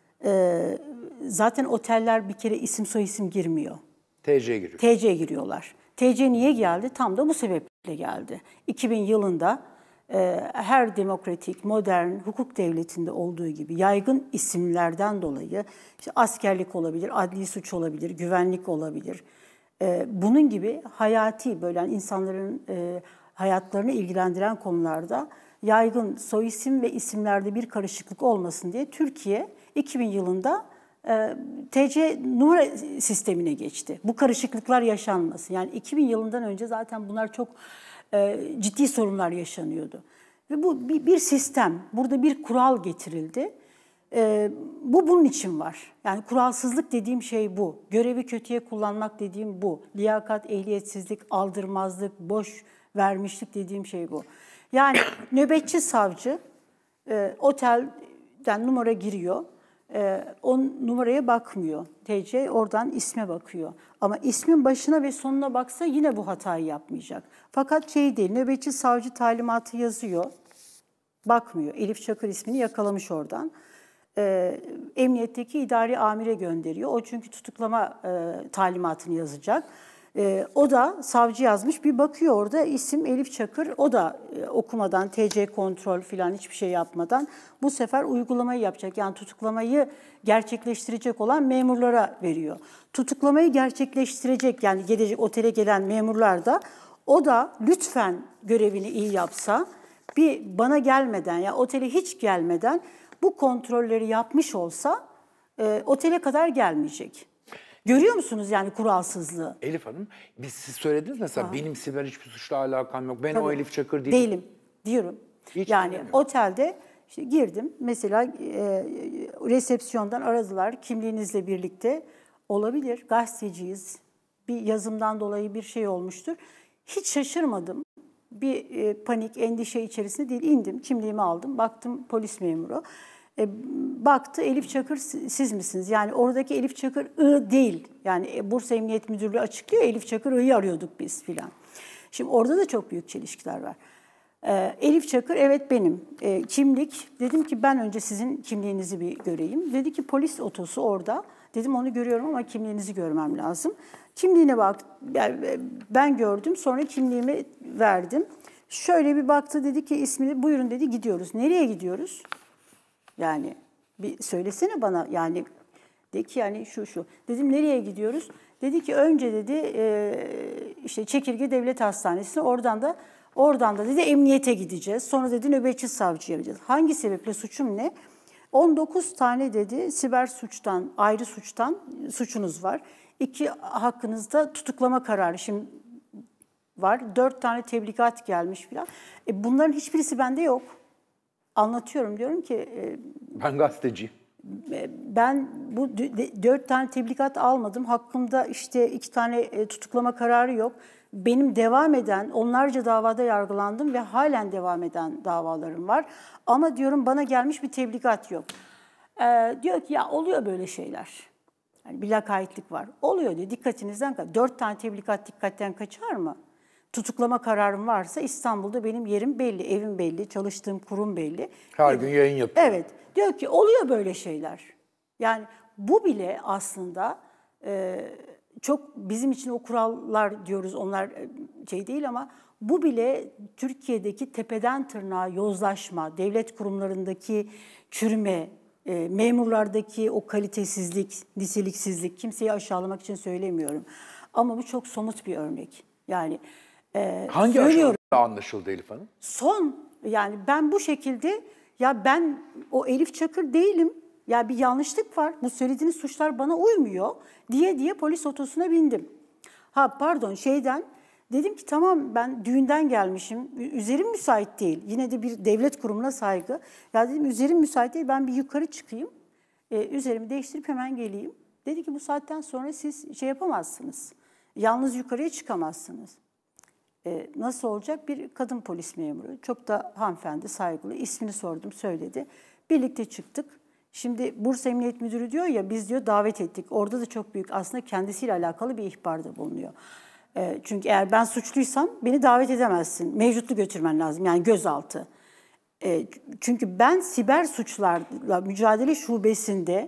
e, zaten oteller bir kere isim soyisim girmiyor. T C giriyor. T C giriyorlar. T C niye geldi? Tam da bu sebeple geldi. iki bin yılında e, her demokratik, modern hukuk devletinde olduğu gibi yaygın isimlerden dolayı işte askerlik olabilir, adli suç olabilir, güvenlik olabilir. E, bunun gibi hayati böyle yani insanların e, hayatlarını ilgilendiren konularda yaygın soyisim ve isimlerde bir karışıklık olmasın diye Türkiye iki bin yılında e, T C numara sistemine geçti. Bu karışıklıklar yaşanmasın. Yani iki bin yılından önce zaten bunlar çok e, ciddi sorunlar yaşanıyordu. Ve bu bir, bir sistem, burada bir kural getirildi. E, bu bunun için var. Yani kuralsızlık dediğim şey bu. Görevi kötüye kullanmak dediğim bu. Liyakat, ehliyetsizlik, aldırmazlık, boş vermişlik dediğim şey bu. Yani nöbetçi savcı e, otelden numara giriyor. E, o numaraya bakmıyor. T C oradan isme bakıyor. Ama ismin başına ve sonuna baksa yine bu hatayı yapmayacak. Fakat şey değil, nöbetçi savcı talimatı yazıyor. Bakmıyor. Elif Çakır ismini yakalamış oradan. E, emniyetteki idari amire gönderiyor. O çünkü tutuklama e, talimatını yazacak. E, o da savcı yazmış. Bir bakıyor orada isim Elif Çakır. O da e, okumadan, T C kontrol falan hiçbir şey yapmadan bu sefer uygulamayı yapacak. Yani tutuklamayı gerçekleştirecek olan memurlara veriyor. Tutuklamayı gerçekleştirecek yani gelecek otele gelen memurlar da o da lütfen görevini iyi yapsa bir bana gelmeden ya yani otele hiç gelmeden bu kontrolleri yapmış olsa e, otele kadar gelmeyecek. Görüyor musunuz yani kuralsızlığı? Elif Hanım, biz siz söylediniz mesela Ha. benim siber hiçbir suçla alakam yok. Ben Tabii. o Elif Çakır değilim. Değilim diyorum. Hiç yani bilmiyorum. otelde işte girdim mesela e, resepsiyondan aradılar kimliğinizle birlikte olabilir gazeteciyiz bir yazımdan dolayı bir şey olmuştur. Hiç şaşırmadım. Bir e, panik, endişe içerisinde değil indim kimliğimi aldım baktım polis memuru. E, baktı Elif Çakır siz misiniz? Yani oradaki Elif Çakır I değil. Yani Bursa Emniyet Müdürlüğü açıklıyor Elif Çakır I'yi arıyorduk biz filan. Şimdi orada da çok büyük çelişkiler var. E, Elif Çakır evet benim. E, kimlik dedim ki ben önce sizin kimliğinizi bir göreyim. Dedi ki polis otosu orada. Dedim onu görüyorum ama kimliğinizi görmem lazım. Kimliğine bak yani ben gördüm sonra kimliğimi verdim. Şöyle bir baktı dedi ki ismini buyurun dedi gidiyoruz. Nereye gidiyoruz? Yani bir söylesene bana yani de ki yani şu şu. Dedim nereye gidiyoruz? Dedi ki önce dedi e, işte Çekirge Devlet Hastanesi'ne oradan da oradan da dedi emniyete gideceğiz. Sonra dedi nöbetçi savcıya gideceğiz. Hangi sebeple suçum ne? on dokuz tane dedi siber suçtan ayrı suçtan suçunuz var. İki hakkınızda tutuklama kararı şimdi var. Dört tane tebligat gelmiş filan. E bunların hiçbirisi bende yok. Anlatıyorum diyorum ki e, Ben gazeteciyim. e, ben bu d- d- dört tane tebligat almadım. Hakkımda işte iki tane e, tutuklama kararı yok. Benim devam eden, onlarca davada yargılandım ve halen devam eden davalarım var. Ama diyorum bana gelmiş bir tebligat yok. Ee, diyor ki ya oluyor böyle şeyler. Yani bir lakaytlık var. Oluyor diyor, dikkatinizden kaç. Dört tane tebligat dikkatten kaçar mı? Tutuklama kararım varsa İstanbul'da benim yerim belli, evim belli, çalıştığım kurum belli. Her gün yayın yapıyor. Evet. Diyor ki oluyor böyle şeyler. Yani bu bile aslında e, çok bizim için o kurallar diyoruz, onlar e, şey değil ama bu bile Türkiye'deki tepeden tırnağa yozlaşma, devlet kurumlarındaki çürüme, e, memurlardaki o kalitesizlik, niteliksizlik, kimseyi aşağılamak için söylemiyorum. Ama bu çok somut bir örnek. Yani e, Hangi söylüyorum. aşamada anlaşıldı Elif Hanım? Son, yani ben bu şekilde, ya ben o Elif Çakır değilim, ya bir yanlışlık var, bu söylediğiniz suçlar bana uymuyor diye diye polis otosuna bindim. Ha pardon şeyden, dedim ki tamam ben düğünden gelmişim, üzerim müsait değil. Yine de bir devlet kurumuna saygı. Ya dedim üzerim müsait değil, ben bir yukarı çıkayım, e, üzerimi değiştirip hemen geleyim. Dedi ki bu saatten sonra siz şey yapamazsınız, yalnız yukarıya çıkamazsınız. Ee, nasıl olacak? Bir kadın polis memuru, çok da hanımefendi, saygılı, ismini sordum, söyledi. Birlikte çıktık. Şimdi Bursa Emniyet Müdürü diyor ya, biz diyor davet ettik. Orada da çok büyük aslında kendisiyle alakalı bir ihbarda bulunuyor. Ee, çünkü eğer ben suçluysam beni davet edemezsin. Mevcutlu götürmen lazım, yani gözaltı. Ee, çünkü ben siber suçlarla mücadele şubesinde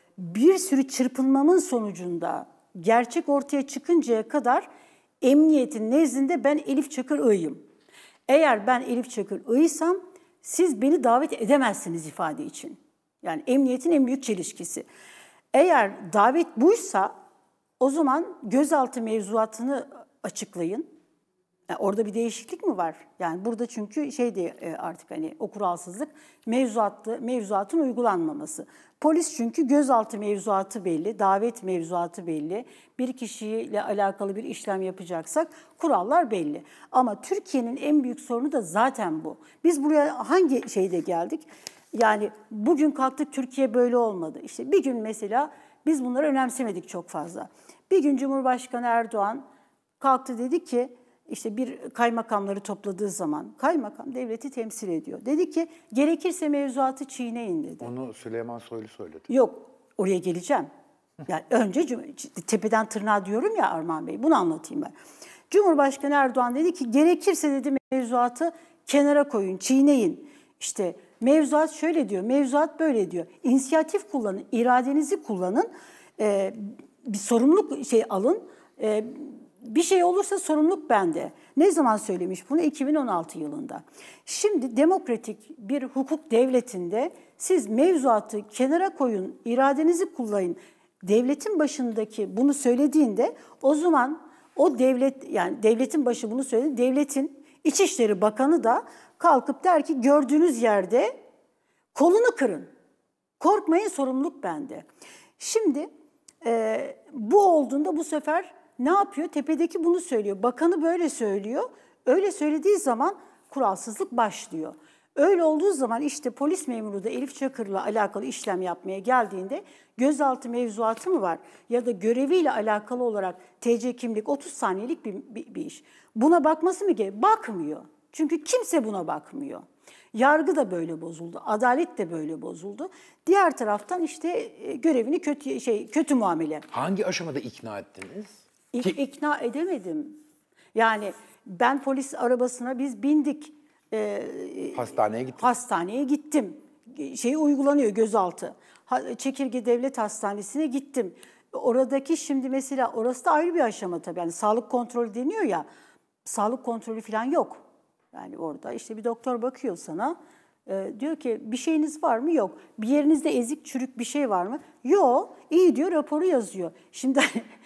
bir sürü çırpınmamın sonucunda gerçek ortaya çıkıncaya kadar emniyetin nezdinde ben Elif Çakır I'yım. Eğer ben Elif Çakır I'ysam siz beni davet edemezsiniz ifade için. Yani emniyetin en büyük çelişkisi. Eğer davet buysa o zaman gözaltı mevzuatını açıklayın. Yani orada bir değişiklik mi var? Yani burada çünkü şey de artık hani o kuralsızlık, mevzuatlı, mevzuatın uygulanmaması. Polis çünkü gözaltı mevzuatı belli, davet mevzuatı belli. Bir kişiyle alakalı bir işlem yapacaksak kurallar belli. Ama Türkiye'nin en büyük sorunu da zaten bu. Biz buraya hangi şeyde geldik? Yani bugün kalktık Türkiye böyle olmadı. İşte bir gün mesela biz bunları önemsemedik çok fazla. Bir gün Cumhurbaşkanı Erdoğan kalktı, dedi ki işte bir kaymakamları topladığı zaman, kaymakam devleti temsil ediyor. Dedi ki gerekirse mevzuatı çiğneyin dedi. Onu Süleyman Soylu söyledi. Yok, oraya geleceğim. Yani önce tepeden tırnağa diyorum ya Armağan Bey, bunu anlatayım ben. Cumhurbaşkanı Erdoğan dedi ki gerekirse dedi mevzuatı kenara koyun, çiğneyin. İşte mevzuat şöyle diyor, mevzuat böyle diyor. İnisiyatif kullanın, iradenizi kullanın, e, bir sorumluluk şey alın. E, bir şey olursa sorumluluk bende. Ne zaman söylemiş bunu? iki bin on altı yılında. Şimdi demokratik bir hukuk devletinde siz mevzuatı kenara koyun, iradenizi kullanın. Devletin başındaki bunu söylediğinde o zaman o devlet, yani devletin başı bunu söyledi, devletin İçişleri Bakanı da kalkıp der ki gördüğünüz yerde kolunu kırın. Korkmayın, sorumluluk bende. Şimdi e, bu olduğunda bu sefer ne yapıyor? Tepedeki bunu söylüyor. Bakanı böyle söylüyor. Öyle söylediği zaman kuralsızlık başlıyor. Öyle olduğu zaman işte polis memuru da Elif Çakır'la alakalı işlem yapmaya geldiğinde gözaltı mevzuatı mı var? Ya da göreviyle alakalı olarak T C kimlik otuz saniyelik bir, bir, bir iş. Buna bakması mı gerekiyor? Bakmıyor. Çünkü kimse buna bakmıyor. Yargı da böyle bozuldu, adalet de böyle bozuldu. Diğer taraftan işte görevini kötü şey kötü muamele. Hangi aşamada ikna ettiniz? İk, Ki... ikna edemedim. Yani ben polis arabasına biz bindik. E, hastaneye gittim. Hastaneye gittim. Şey uygulanıyor gözaltı. Çekirge Devlet Hastanesi'ne gittim. Oradaki şimdi mesela orası da ayrı bir aşama tabii. Yani sağlık kontrolü deniyor ya. Sağlık kontrolü falan yok. Yani orada işte bir doktor bakıyor sana. E, diyor ki bir şeyiniz var mı? Yok. Bir yerinizde ezik çürük bir şey var mı? Yok. İyi diyor, raporu yazıyor. Şimdi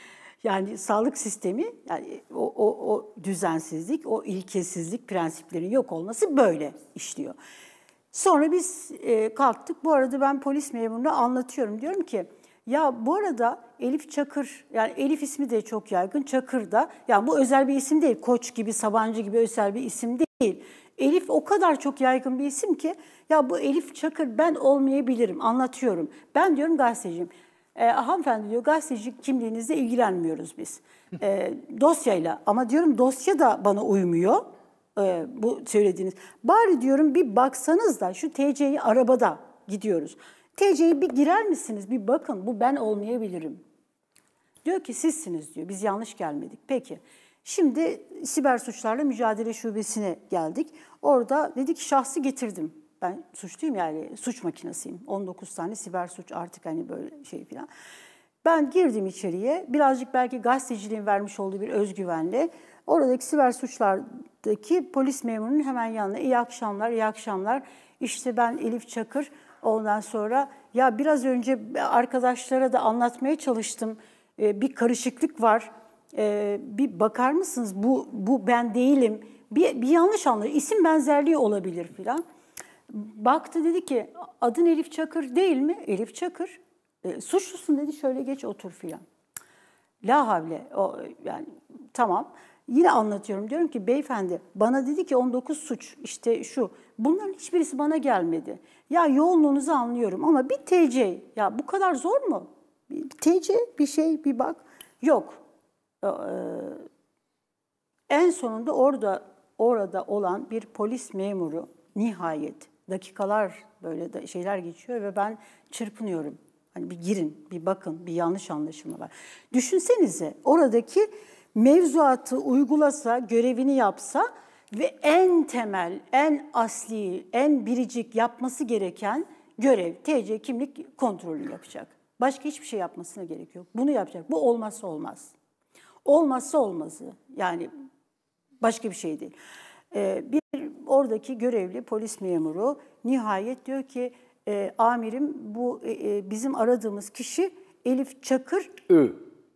yani sağlık sistemi, yani o, o, o düzensizlik, o ilkesizlik prensiplerin yok olması böyle işliyor. Sonra biz e, kalktık. Bu arada ben polis memuruna anlatıyorum. Diyorum ki ya bu arada Elif Çakır, yani Elif ismi de çok yaygın, Çakır da. Yani bu özel bir isim değil. Koç gibi, Sabancı gibi özel bir isim değil. Elif o kadar çok yaygın bir isim ki ya bu Elif Çakır ben olmayabilirim, anlatıyorum. Ben diyorum gazeteciyim. E, hanımefendi diyor, gazetecilik kimliğinizle ilgilenmiyoruz biz. E, dosyayla, ama diyorum dosya da bana uymuyor. E, bu söylediğiniz. Bari diyorum bir baksanız da şu T C'yi, arabada gidiyoruz. T C'yi bir girer misiniz? Bir bakın, bu ben olmayabilirim. Diyor ki sizsiniz diyor. Biz yanlış gelmedik. Peki. Şimdi siber suçlarla mücadele şubesine geldik. Orada dedi ki şahsı getirdim. Ben suçluyum, yani suç makinesiyim. on dokuz tane siber suç artık, hani böyle şey falan. Ben girdim içeriye. Birazcık belki gazeteciliğin vermiş olduğu bir özgüvenle oradaki siber suçlardaki polis memurunun hemen yanına iyi akşamlar, iyi akşamlar. İşte ben Elif Çakır. Ondan sonra ya biraz önce arkadaşlara da anlatmaya çalıştım. Ee, bir karışıklık var. Ee, bir bakar mısınız? Bu bu ben değilim. Bir, bir yanlış anlıyor. İsim benzerliği olabilir filan. Baktı, dedi ki adın Elif Çakır değil mi? Elif Çakır. E, suçlusun dedi, şöyle geç otur filan. La havle. O, yani tamam. Yine anlatıyorum, diyorum ki beyefendi bana dedi ki on dokuz suç işte şu. Bunların hiçbirisi bana gelmedi. Ya yoğunluğunuzu anlıyorum ama bir T C, ya bu kadar zor mu? Bir T C bir şey, bir bak. Yok. Ee, en sonunda orada orada olan bir polis memuru nihayet, dakikalar böyle de şeyler geçiyor ve ben çırpınıyorum. Hani bir girin, bir bakın, bir yanlış anlaşılma var. Düşünsenize, oradaki mevzuatı uygulasa, görevini yapsa ve en temel, en asli, en biricik yapması gereken görev T C kimlik kontrolü yapacak. Başka hiçbir şey yapmasına gerek yok. Bunu yapacak. Bu olmazsa olmaz. Olmazsa olmazı. Yani başka bir şey değil. Ee, bir oradaki görevli polis memuru nihayet diyor ki e, amirim bu e, bizim aradığımız kişi Elif Çakır. Ü.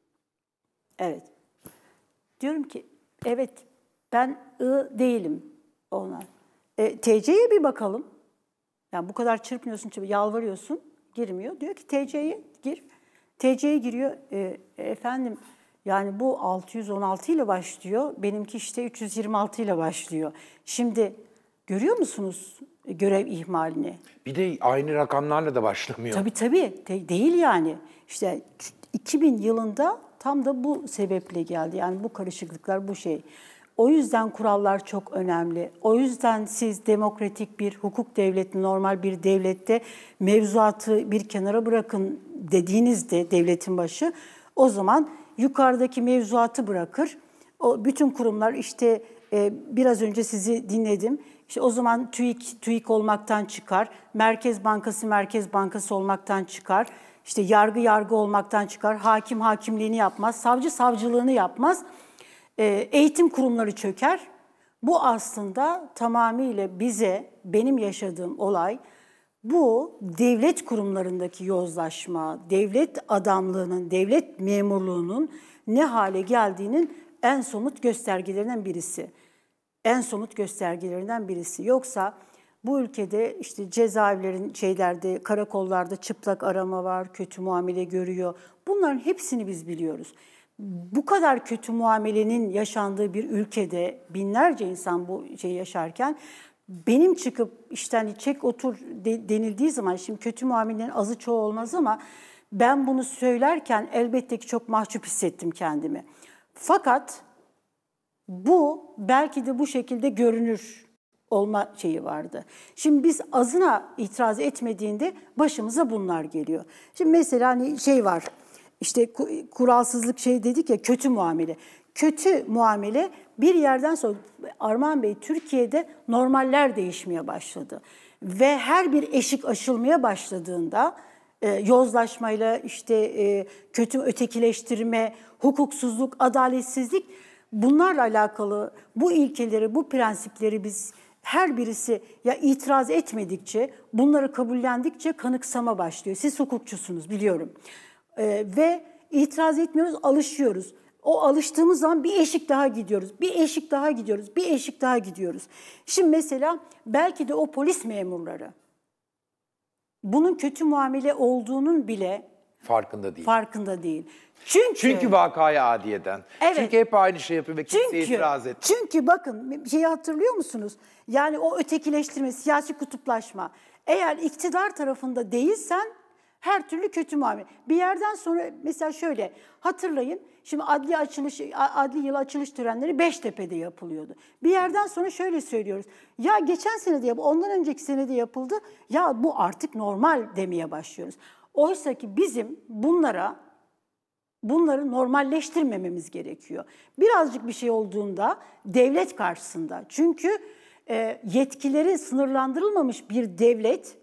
Evet. Diyorum ki evet ben I değilim ona. E, T C'ye bir bakalım. Yani bu kadar çırpınıyorsun, yalvarıyorsun, girmiyor. Diyor ki T C'ye gir. T C'ye giriyor. E, efendim yani bu altı yüz on altı ile başlıyor. Benimki işte üç yüz yirmi altı ile başlıyor. Şimdi görüyor musunuz görev ihmalini? Bir de aynı rakamlarla da başlamıyor. Tabii tabii. De- değil yani. İşte iki bin yılında tam da bu sebeple geldi. Yani bu karışıklıklar, bu şey. O yüzden kurallar çok önemli. O yüzden siz demokratik bir hukuk devleti, normal bir devlette mevzuatı bir kenara bırakın dediğinizde devletin başı, o zaman yukarıdaki mevzuatı bırakır. O bütün kurumlar işte e, biraz önce sizi dinledim. İşte o zaman TÜİK TÜİK olmaktan çıkar. Merkez Bankası Merkez Bankası olmaktan çıkar. İşte yargı yargı olmaktan çıkar. Hakim hakimliğini yapmaz. Savcı savcılığını yapmaz. E, eğitim kurumları çöker. Bu aslında tamamıyla bize, benim yaşadığım olay, bu devlet kurumlarındaki yozlaşma, devlet adamlığının, devlet memurluğunun ne hale geldiğinin en somut göstergelerinden birisi. En somut göstergelerinden birisi. Yoksa bu ülkede işte cezaevlerin şeylerde, karakollarda çıplak arama var, kötü muamele görüyor. Bunların hepsini biz biliyoruz. Bu kadar kötü muamelenin yaşandığı bir ülkede binlerce insan bu şeyi yaşarken benim çıkıp işte hani çek otur de, denildiği zaman, şimdi kötü muamelenin azı çoğu olmaz ama ben bunu söylerken elbette ki çok mahcup hissettim kendimi. Fakat bu belki de bu şekilde görünür olma şeyi vardı. Şimdi biz azına itiraz etmediğinde başımıza bunlar geliyor. Şimdi mesela hani şey var, işte kuralsızlık şey dedik ya, kötü muamele. Kötü muamele bir yerden sonra, Armağan Bey, Türkiye'de normaller değişmeye başladı. Ve her bir eşik aşılmaya başladığında e, yozlaşmayla işte e, kötü ötekileştirme, hukuksuzluk, adaletsizlik, bunlarla alakalı bu ilkeleri, bu prensipleri biz her birisi ya itiraz etmedikçe, bunları kabullendikçe kanıksama başlıyor. Siz hukukçusunuz biliyorum. Ee, ve itiraz etmiyoruz, alışıyoruz. O alıştığımız zaman bir eşik daha gidiyoruz, bir eşik daha gidiyoruz, bir eşik daha gidiyoruz. Şimdi mesela belki de o polis memurları bunun kötü muamele olduğunun bile farkında değil. Farkında değil. Çünkü, Çünkü vakaya adiyeden. Evet. Çünkü hep aynı şey yapıyor ve kimse çünkü, itiraz etmiyor. Çünkü bakın şeyi hatırlıyor musunuz? Yani o ötekileştirme, siyasi kutuplaşma. Eğer iktidar tarafında değilsen Her türlü kötü muamele. Bir yerden sonra mesela şöyle hatırlayın. Şimdi adli açılış, adli yıl açılış törenleri Beştepe'de yapılıyordu. Bir yerden sonra şöyle söylüyoruz. Ya geçen sene de yapıldı, ondan önceki sene de yapıldı. Ya bu artık normal demeye başlıyoruz. Oysa ki bizim bunlara, bunları normalleştirmememiz gerekiyor. Birazcık bir şey olduğunda devlet karşısında. Çünkü e, yetkileri sınırlandırılmamış bir devlet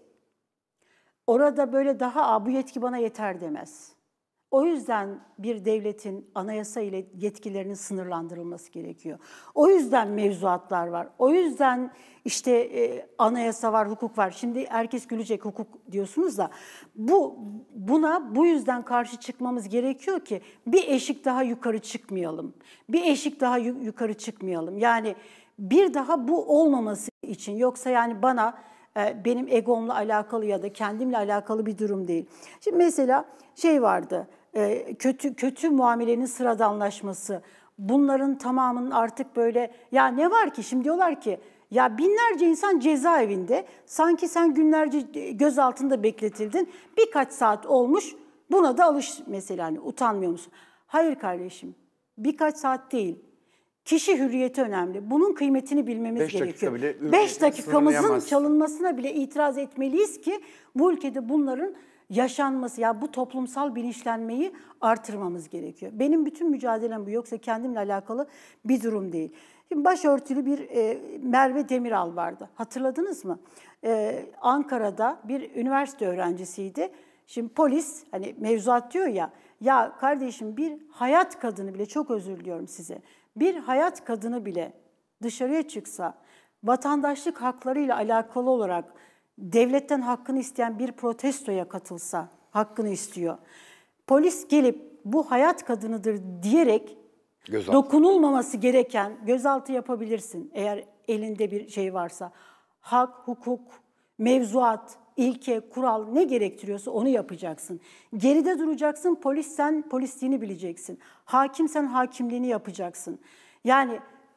orada böyle daha bu yetki bana yeter demez. O yüzden bir devletin anayasa ile yetkilerinin sınırlandırılması gerekiyor. O yüzden mevzuatlar var. O yüzden işte e, anayasa var, hukuk var. Şimdi herkes gülecek hukuk diyorsunuz da bu buna bu yüzden karşı çıkmamız gerekiyor ki bir eşik daha yukarı çıkmayalım. Bir eşik daha yukarı çıkmayalım. Yani bir daha bu olmaması için, yoksa yani bana e, benim egomla alakalı ya da kendimle alakalı bir durum değil. Şimdi mesela şey vardı. Kötü kötü muamelenin sıradanlaşması, bunların tamamının artık böyle ya ne var ki şimdi diyorlar ki ya binlerce insan cezaevinde, sanki sen günlerce gözaltında bekletildin, birkaç saat olmuş, buna da alış mesela, hani utanmıyor musun? Hayır kardeşim, birkaç saat değil. Kişi hürriyeti önemli. Bunun kıymetini bilmemiz Beş gerekiyor. dakika Beş dakikamızın çalınmasına bile itiraz etmeliyiz ki bu ülkede bunların yaşanması, ya bu toplumsal bilinçlenmeyi artırmamız gerekiyor. Benim bütün mücadelem bu, yoksa kendimle alakalı bir durum değil. Şimdi başörtülü bir e, Merve Demiral vardı. Hatırladınız mı? E, Ankara'da bir üniversite öğrencisiydi. Şimdi polis, hani mevzuat diyor ya, ya kardeşim bir hayat kadını bile, çok özür diliyorum size, bir hayat kadını bile dışarıya çıksa, vatandaşlık haklarıyla alakalı olarak devletten hakkını isteyen bir protestoya katılsa, hakkını istiyor. Polis gelip bu hayat kadınıdır diyerek gözaltı. Dokunulmaması gereken, gözaltı yapabilirsin eğer elinde bir şey varsa. Hak, hukuk, mevzuat, ilke, kural ne gerektiriyorsa onu yapacaksın. Geride duracaksın, polis sen polisliğini bileceksin. Hakim sen hakimliğini yapacaksın. Yani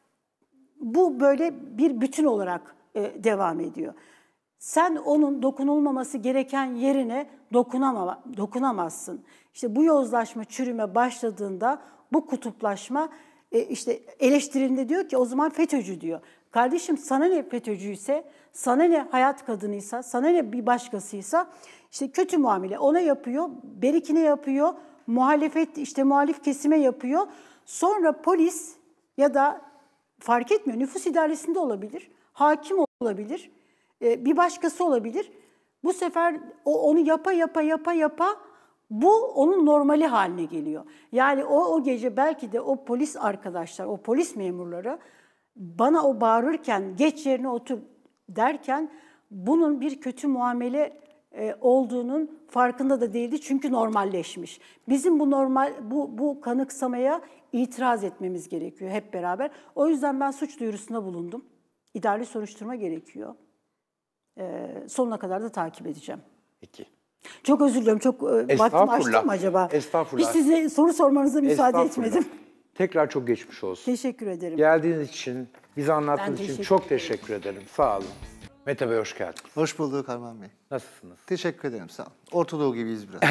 bu böyle bir bütün olarak e, devam ediyor. Sen onun dokunulmaması gereken yerine dokunamama, dokunamazsın. İşte bu yozlaşma, çürüme başladığında bu kutuplaşma e, işte eleştirinde diyor ki o zaman FETÖ'cü diyor. Kardeşim sana ne FETÖ'cüyse, sana ne hayat kadınıysa, sana ne bir başkasıysa işte kötü muamele ona yapıyor, berikine yapıyor, muhalefet işte muhalif kesime yapıyor. Sonra polis ya da fark etmiyor, nüfus idaresinde olabilir, hakim olabilir, bir başkası olabilir. Bu sefer o onu yapa yapa yapa yapa bu onun normali haline geliyor. Yani o o gece belki de o polis arkadaşlar, o polis memurları bana o bağırırken geç yerine otur derken bunun bir kötü muamele e, olduğunun farkında da değildi, çünkü normalleşmiş. Bizim bu normal bu bu kanıksamaya itiraz etmemiz gerekiyor hep beraber. O yüzden ben suç duyurusunda bulundum. İdari soruşturma gerekiyor. Ee, sonuna kadar da takip edeceğim. Peki. Çok özür diliyorum. Çok e, vaktimi açtım mı acaba? Estağfurullah. Hiç size soru sormanıza müsaade etmedim. Tekrar çok geçmiş olsun. Teşekkür ederim. Geldiğiniz için, bize anlattığınız için teşekkür çok teşekkür ederim. Sağ olun. Mete Bey hoş geldiniz. Hoş bulduk Arman Bey. Nasılsınız? Teşekkür ederim, sağ olun. Orta Doğu gibiyiz biraz.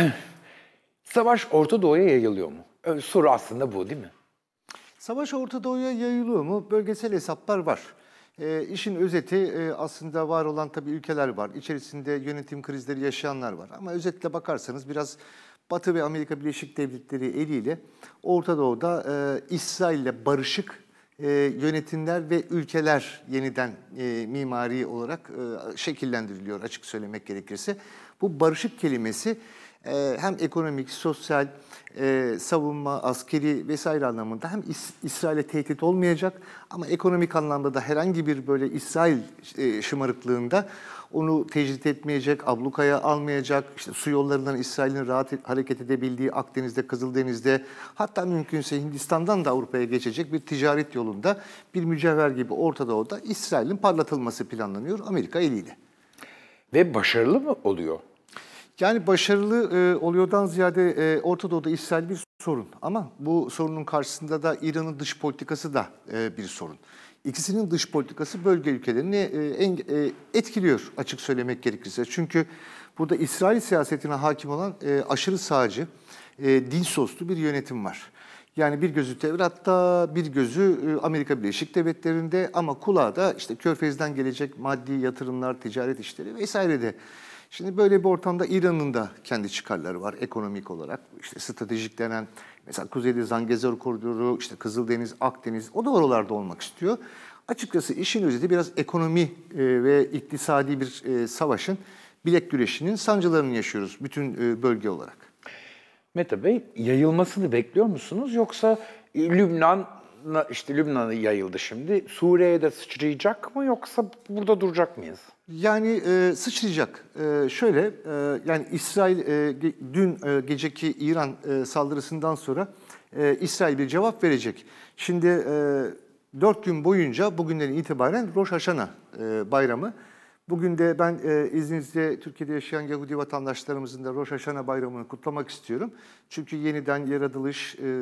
Savaş Orta Doğu'ya yayılıyor mu? Soru aslında bu değil mi? Savaş Orta Doğu'ya yayılıyor mu? Bölgesel hesaplar var. E, işin özeti e, aslında var olan tabii ülkeler var. İçerisinde yönetim krizleri yaşayanlar var. Ama özetle bakarsanız biraz Batı ve Amerika Birleşik Devletleri eliyle Orta Doğu'da e, İsrail ile barışık e, yönetimler ve ülkeler yeniden e, mimari olarak e, şekillendiriliyor açık söylemek gerekirse. Bu barışık kelimesi e, hem ekonomik, sosyal, e, savunma, askeri vesaire anlamında hem İs İsrail'e tehdit olmayacak ama ekonomik anlamda da herhangi bir böyle İsrail e, şımarıklığında onu tecrit etmeyecek, ablukaya almayacak, işte su yollarından İsrail'in rahat hareket edebildiği Akdeniz'de, Kızıldeniz'de, hatta mümkünse Hindistan'dan da Avrupa'ya geçecek bir ticaret yolunda bir mücevher gibi Orta Doğu'da İsrail'in parlatılması planlanıyor Amerika eliyle. Ve başarılı mı oluyor? Yani başarılı e, oluyordan ziyade e, Orta Doğu'da İsrail bir sorun. Ama bu sorunun karşısında da İran'ın dış politikası da e, bir sorun. İkisinin dış politikası bölge ülkelerini e, en, e, etkiliyor açık söylemek gerekirse. Çünkü Burada İsrail siyasetine hakim olan e, aşırı sağcı, e, din soslu bir yönetim var. Yani bir gözü Tevrat'ta, bir gözü Amerika Birleşik Devletleri'nde ama kulağı da işte Körfez'den gelecek maddi yatırımlar, ticaret işleri vesairede. Şimdi böyle bir ortamda İran'ın da kendi çıkarları var ekonomik olarak. İşte stratejik denen mesela Kuzeyde Zangezur Koridoru, işte Kızıldeniz, Akdeniz o da oralarda olmak istiyor. Açıkçası işin özeti biraz ekonomi ve iktisadi bir savaşın, bilek güreşinin sancılarını yaşıyoruz bütün bölge olarak. Mete Bey, yayılmasını bekliyor musunuz? Yoksa Lübnan, işte Lübnan'a yayıldı şimdi. Suriye'ye de sıçrayacak mı yoksa burada duracak mıyız? Yani e, sıçrayacak. E, şöyle, e, yani İsrail e, ge, dün e, geceki İran e, saldırısından sonra e, İsrail bir cevap verecek. Şimdi e, dört gün boyunca bugünden itibaren Rosh Hashanah e, bayramı. Bugün de ben e, izninizle Türkiye'de yaşayan Yahudi vatandaşlarımızın da Rosh Hashanah bayramını kutlamak istiyorum. Çünkü yeniden yaratılış e,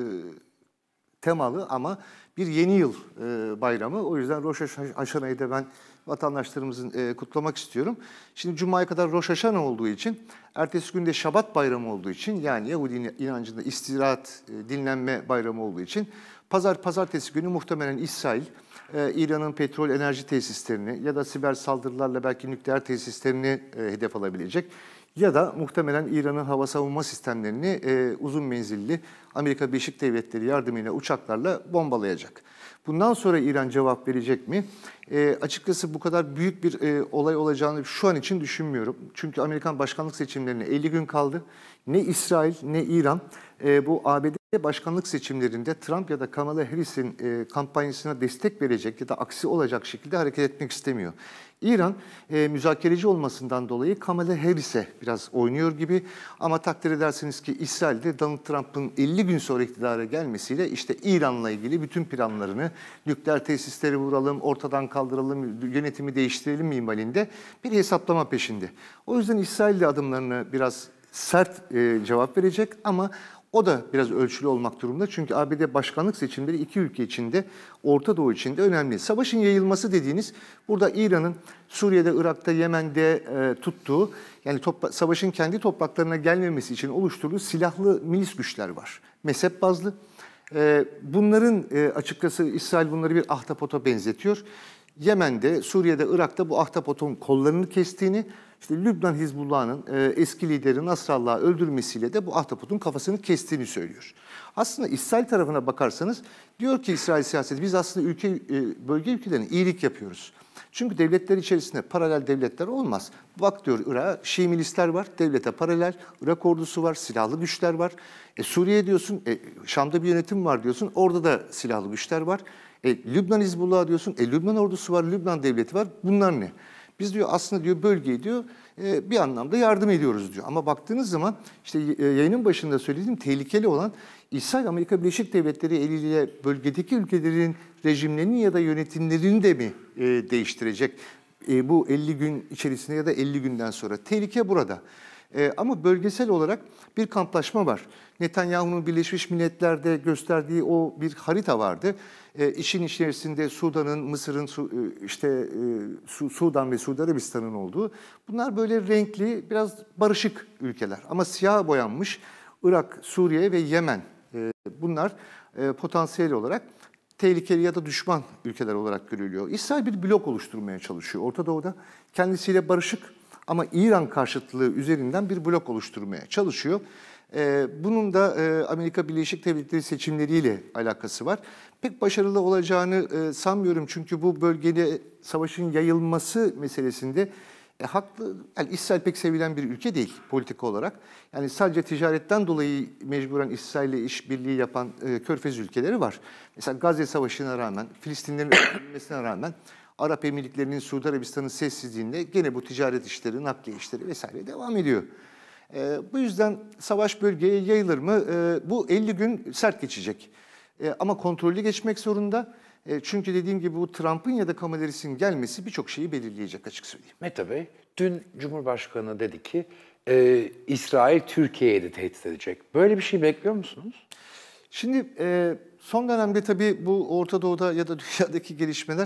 temalı ama bir yeni yıl e, bayramı. O yüzden Rosh Hashanah'ı da ben vatandaşlarımızın e, kutlamak istiyorum. Şimdi Cuma'ya kadar Rosh Hashanah olduğu için, ertesi günde Şabat bayramı olduğu için, yani Yahudi inancında istirahat, e, dinlenme bayramı olduğu için, Pazar, pazartesi günü muhtemelen İsrail, e, İran'ın petrol enerji tesislerini ya da siber saldırılarla belki nükleer tesislerini e, hedef alabilecek. Ya da muhtemelen İran'ın hava savunma sistemlerini e, uzun menzilli Amerika Birleşik Devletleri yardımıyla uçaklarla bombalayacak. Bundan sonra İran cevap verecek mi? E, açıkçası bu kadar büyük bir e, olay olacağını şu an için düşünmüyorum. Çünkü Amerikan başkanlık seçimlerine elli gün kaldı. Ne İsrail ne İran e, bu A B D başkanlık seçimlerinde Trump ya da Kamala Harris'in e, kampanyasına destek verecek ya da aksi olacak şekilde hareket etmek istemiyor. İran e, müzakereci olmasından dolayı Kamala Harris'e biraz oynuyor gibi ama takdir edersiniz ki İsrail'de Donald Trump'ın elli gün sonra iktidara gelmesiyle işte İran'la ilgili bütün planlarını nükleer tesisleri vuralım, ortadan kaldıralım, yönetimi değiştirelim minvalinde bir hesaplama peşinde. O yüzden İsrail de adımlarını biraz sert e, cevap verecek ama o da biraz ölçülü olmak durumunda. Çünkü A B D başkanlık seçimleri iki ülke içinde, Orta Doğu içinde önemli. Savaşın yayılması dediğiniz, burada İran'ın Suriye'de, Irak'ta, Yemen'de e, tuttuğu, yani topla, savaşın kendi topraklarına gelmemesi için oluşturduğu silahlı milis güçler var. Mezhep bazlı. E, bunların e, açıkçası İsrail bunları bir ahtapota benzetiyor. Yemen'de, Suriye'de, Irak'ta bu ahtapotun kollarını kestiğini, işte Lübnan Hizbullah'ın e, eski lideri Nasrallah'ı öldürmesiyle de bu ahtapotun kafasını kestiğini söylüyor. Aslında İsrail tarafına bakarsanız diyor ki İsrail siyaseti, biz aslında ülke e, bölge ülkelerine iyilik yapıyoruz. Çünkü devletler içerisinde paralel devletler olmaz. Bak diyor Irak'a Şii milisler var, devlete paralel, Irak ordusu var, silahlı güçler var. E, Suriye diyorsun, e, Şam'da bir yönetim var diyorsun, orada da silahlı güçler var. E, Lübnan Hizbullah diyorsun, e, Lübnan ordusu var, Lübnan devleti var, bunlar ne? Biz diyor aslında diyor bölgeyi diyor e, bir anlamda yardım ediyoruz diyor. Ama baktığınız zaman işte e, yayının başında söylediğim tehlikeli olan İsrail Amerika Birleşik Devletleri eliyle bölgedeki ülkelerin rejimlerini ya da yönetimlerini de mi e, değiştirecek e, bu elli gün içerisinde ya da elli günden sonra? Tehlike burada. E, ama bölgesel olarak bir kamplaşma var. Netanyahu'nun Birleşmiş Milletler'de gösterdiği o bir harita vardı. E, işin içerisinde Sudan'ın, Mısır'ın, Su, işte e, Su, Sudan ve Suudi Arabistan'ın olduğu. Bunlar böyle renkli, biraz barışık ülkeler. Ama siyah boyanmış Irak, Suriye ve Yemen. E, bunlar e, potansiyel olarak tehlikeli ya da düşman ülkeler olarak görülüyor. İsrail bir blok oluşturmaya çalışıyor Orta Doğu'da. Kendisiyle barışık ama İran karşıtlığı üzerinden bir blok oluşturmaya çalışıyor. Ee, bunun da e, Amerika Birleşik Devletleri seçimleriyle alakası var. Pek başarılı olacağını e, sanmıyorum çünkü bu bölgede savaşın yayılması meselesinde e, haklı. Yani İsrail pek sevilen bir ülke değil politika olarak. Yani sadece ticaretten dolayı mecburen İsrail'le işbirliği yapan e, Körfez ülkeleri var. Mesela Gazze Savaşı'na rağmen, Filistinlerin öldürülmesine rağmen Arap Emirlikleri'nin, Suudi Arabistan'ın sessizliğinde gene bu ticaret işleri, nakliye işleri vesaire devam ediyor. E, bu yüzden savaş bölgeye yayılır mı? E, bu elli gün sert geçecek. E, ama kontrollü geçmek zorunda. E, çünkü dediğim gibi bu Trump'ın ya da Kamala Harris'in gelmesi birçok şeyi belirleyecek açık söyleyeyim. Mete Bey, dün Cumhurbaşkanı dedi ki e, İsrail Türkiye'yi de tehdit edecek. Böyle bir şey bekliyor musunuz? Şimdi e, son dönemde tabii bu Orta Doğu'da ya da dünyadaki gelişmeler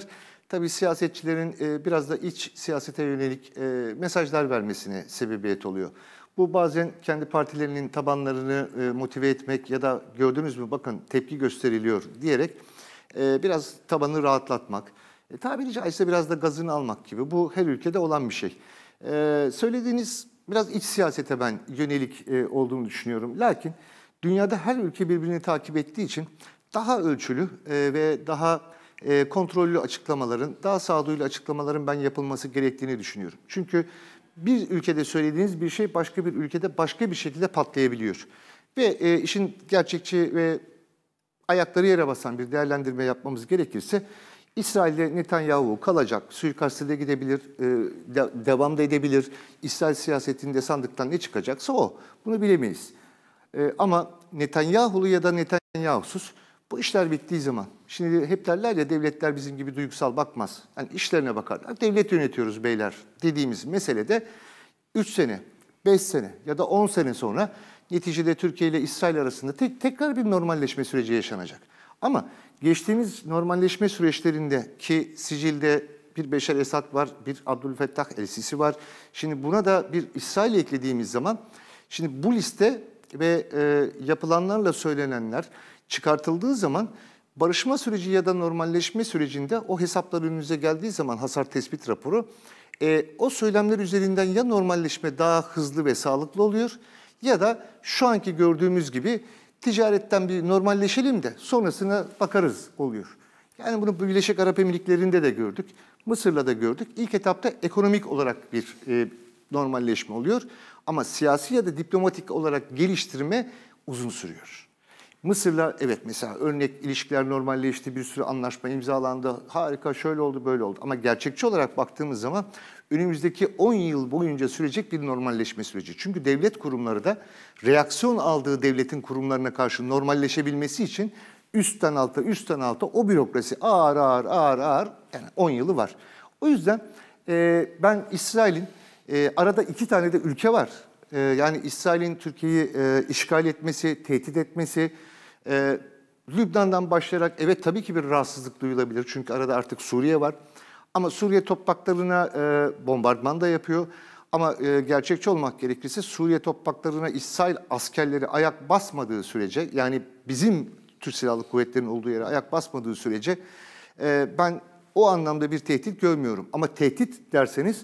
tabii siyasetçilerin e, biraz da iç siyasete yönelik e, mesajlar vermesine sebebiyet oluyor. Bu bazen kendi partilerinin tabanlarını e, motive etmek ya da gördünüz mü bakın tepki gösteriliyor diyerek e, biraz tabanı rahatlatmak. E, tabiri caizse biraz da gazını almak gibi. Bu her ülkede olan bir şey. E, söylediğiniz biraz iç siyasete ben yönelik e, olduğunu düşünüyorum. Lakin dünyada her ülke birbirini takip ettiği için daha ölçülü e, ve daha e, kontrollü açıklamaların, daha sağduyulu açıklamaların ben yapılması gerektiğini düşünüyorum. Çünkü bir ülkede söylediğiniz bir şey başka bir ülkede başka bir şekilde patlayabiliyor. Ve e, işin gerçekçi ve ayakları yere basan bir değerlendirme yapmamız gerekirse İsrail'de Netanyahu kalacak, suikaste de gidebilir, e, de, devam da edebilir. İsrail siyasetinde sandıktan ne çıkacaksa o. Bunu bilemeyiz. E, ama Netanyahu'lu ya da Netanyahu'suz bu işler bittiği zaman, şimdi hep derler ya devletler bizim gibi duygusal bakmaz. Yani işlerine bakarlar. Devlet yönetiyoruz beyler dediğimiz meselede üç sene, beş sene ya da on sene sonra neticede Türkiye ile İsrail arasında tek, tekrar bir normalleşme süreci yaşanacak. Ama geçtiğimiz normalleşme süreçlerinde ki sicilde bir Beşar Esad var, bir Abdülfettah el-Sisi var. Şimdi buna da bir İsrail eklediğimiz zaman, şimdi bu liste ve e, yapılanlarla söylenenler çıkartıldığı zaman barışma süreci ya da normalleşme sürecinde o hesaplar önünüze geldiği zaman hasar tespit raporu, e, o söylemler üzerinden ya normalleşme daha hızlı ve sağlıklı oluyor ya da şu anki gördüğümüz gibi ticaretten bir normalleşelim de sonrasına bakarız oluyor. Yani bunu Birleşik Arap Emirlikleri'nde de gördük, Mısır'la da gördük. İlk etapta ekonomik olarak bir e, normalleşme oluyor ama siyasi ya da diplomatik olarak geliştirme uzun sürüyor. Mısır'la evet mesela örnek ilişkiler normalleşti, bir sürü anlaşma imzalandı, harika şöyle oldu böyle oldu. Ama gerçekçi olarak baktığımız zaman önümüzdeki on yıl boyunca sürecek bir normalleşme süreci. Çünkü devlet kurumları da reaksiyon aldığı devletin kurumlarına karşı normalleşebilmesi için üstten alta, üstten alta o bürokrasi ağır ağır ağır ağır yani on yılı var. O yüzden e, ben İsrail'in e, arada iki tane de ülke var. E, yani İsrail'in Türkiye'yi e, işgal etmesi, tehdit etmesi, e, Lübnan'dan başlayarak evet tabii ki bir rahatsızlık duyulabilir. Çünkü arada artık Suriye var. Ama Suriye topraklarına e, bombardıman da yapıyor. Ama e, gerçekçi olmak gerekirse Suriye topraklarına İsrail askerleri ayak basmadığı sürece, yani bizim Türk Silahlı Kuvvetleri'nin olduğu yere ayak basmadığı sürece e, ben o anlamda bir tehdit görmüyorum. Ama tehdit derseniz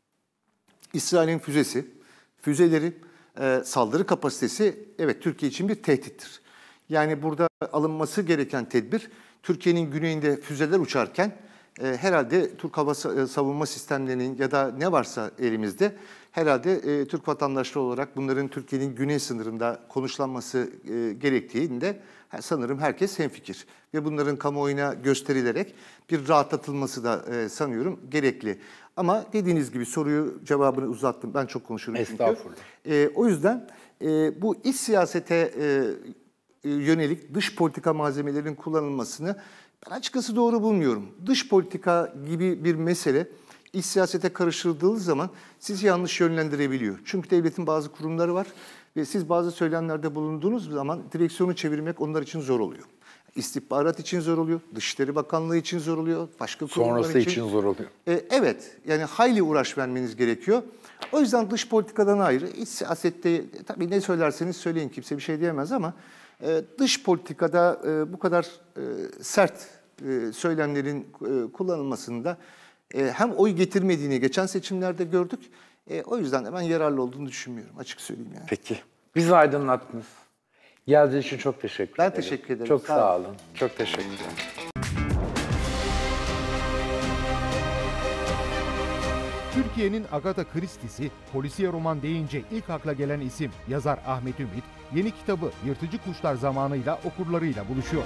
İsrail'in füzesi, füzeleri, e, saldırı kapasitesi evet Türkiye için bir tehdittir. Yani burada alınması gereken tedbir Türkiye'nin güneyinde füzeler uçarken e, herhalde Türk hava savunma sistemlerinin ya da ne varsa elimizde herhalde e, Türk vatandaşları olarak bunların Türkiye'nin güney sınırında konuşlanması e, gerektiğinde sanırım herkes hemfikir. Ve bunların kamuoyuna gösterilerek bir rahatlatılması da e, sanıyorum gerekli. Ama dediğiniz gibi soruyu cevabını uzattım. Ben çok konuşurum çünkü. Estağfurullah. E, o yüzden e, bu iç siyasete e, yönelik dış politika malzemelerinin kullanılmasını ben açıkçası doğru bulmuyorum. Dış politika gibi bir mesele iç siyasete karıştırıldığı zaman sizi yanlış yönlendirebiliyor. Çünkü devletin bazı kurumları var ve siz bazı söylemlerde bulunduğunuz zaman direksiyonu çevirmek onlar için zor oluyor. İstihbarat için zor oluyor, Dışişleri Bakanlığı için zor oluyor, başka kurumlar Sonrası için. için zor oluyor. E, evet, yani hayli uğraş vermeniz gerekiyor. O yüzden dış politikadan ayrı, iç siyasette tabii ne söylerseniz söyleyin kimse bir şey diyemez ama e, dış politikada e, bu kadar e, sert e, söylemlerin e, kullanılmasında e, hem oy getirmediğini geçen seçimlerde gördük. E, o yüzden de ben yararlı olduğunu düşünmüyorum, açık söyleyeyim yani. Peki. Bizi aydınlattınız. Geldiğiniz için çok teşekkür Ben ederim. teşekkür ederim. Çok Sağ sağ olun. olun. Çok teşekkür ederim. Türkiye'nin Agatha Christie'si, polisiye roman deyince ilk akla gelen isim yazar Ahmet Ümit, yeni kitabı Yırtıcı Kuşlar zamanıyla okurlarıyla buluşuyor.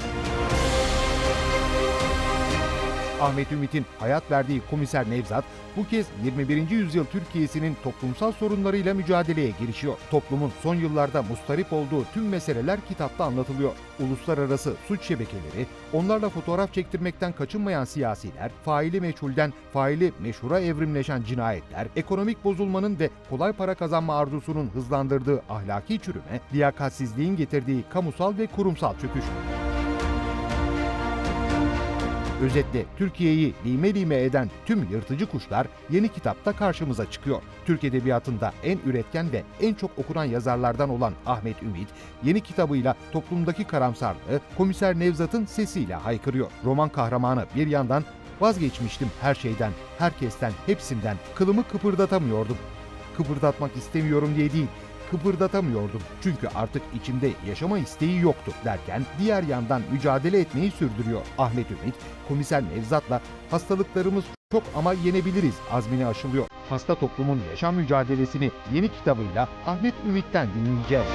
Ahmet Ümit'in hayat verdiği Komiser Nevzat, bu kez yirmi birinci yüzyıl Türkiye'sinin toplumsal sorunlarıyla mücadeleye girişiyor. Toplumun son yıllarda mustarip olduğu tüm meseleler kitapta anlatılıyor. Uluslararası suç şebekeleri, onlarla fotoğraf çektirmekten kaçınmayan siyasiler, faili meçhulden faili meşhura evrimleşen cinayetler, ekonomik bozulmanın ve kolay para kazanma arzusunun hızlandırdığı ahlaki çürüme, liyakatsizliğin getirdiği kamusal ve kurumsal çöküş. Özetle Türkiye'yi lime lime eden tüm yırtıcı kuşlar yeni kitapta karşımıza çıkıyor. Türk Edebiyatı'nda en üretken ve en çok okunan yazarlardan olan Ahmet Ümit, yeni kitabıyla toplumdaki karamsarlığı Komiser Nevzat'ın sesiyle haykırıyor. Roman kahramanı bir yandan vazgeçmiştim her şeyden, herkesten, hepsinden, kılımı kıpırdatamıyordum. Kıpırdatmak istemiyorum diye değil, kıpırdatamıyordum. Çünkü artık içimde yaşama isteği yoktu derken diğer yandan mücadele etmeyi sürdürüyor. Ahmet Ümit, Komiser Nevzat'la hastalıklarımız çok ama yenebiliriz azmini aşılıyor. Hasta toplumun yaşam mücadelesini yeni kitabıyla Ahmet Ümit'ten dinleyeceğiz.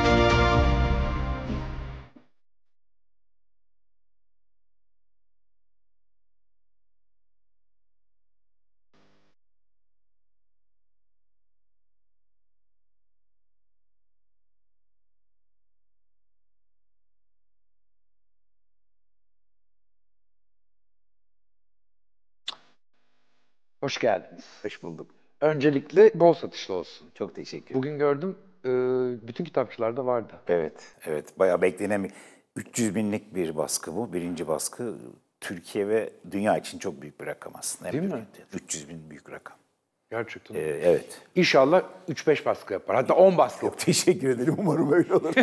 Hoş geldiniz. Hoş bulduk. Öncelikle bol satışlı olsun. Çok teşekkür ederim. Bugün gördüm, e, bütün kitapçılarda vardı. Evet, evet. Bayağı beklenen bir üç yüz binlik bir baskı bu. Birinci baskı Türkiye ve dünya için çok büyük bir rakam aslında. Değil Hep mi? birlikte. üç yüz bin büyük rakam. Gerçekten. Ee, evet. İnşallah üç beş baskı yapar. Hatta on baskı yapar. Teşekkür ederim. Umarım öyle olur.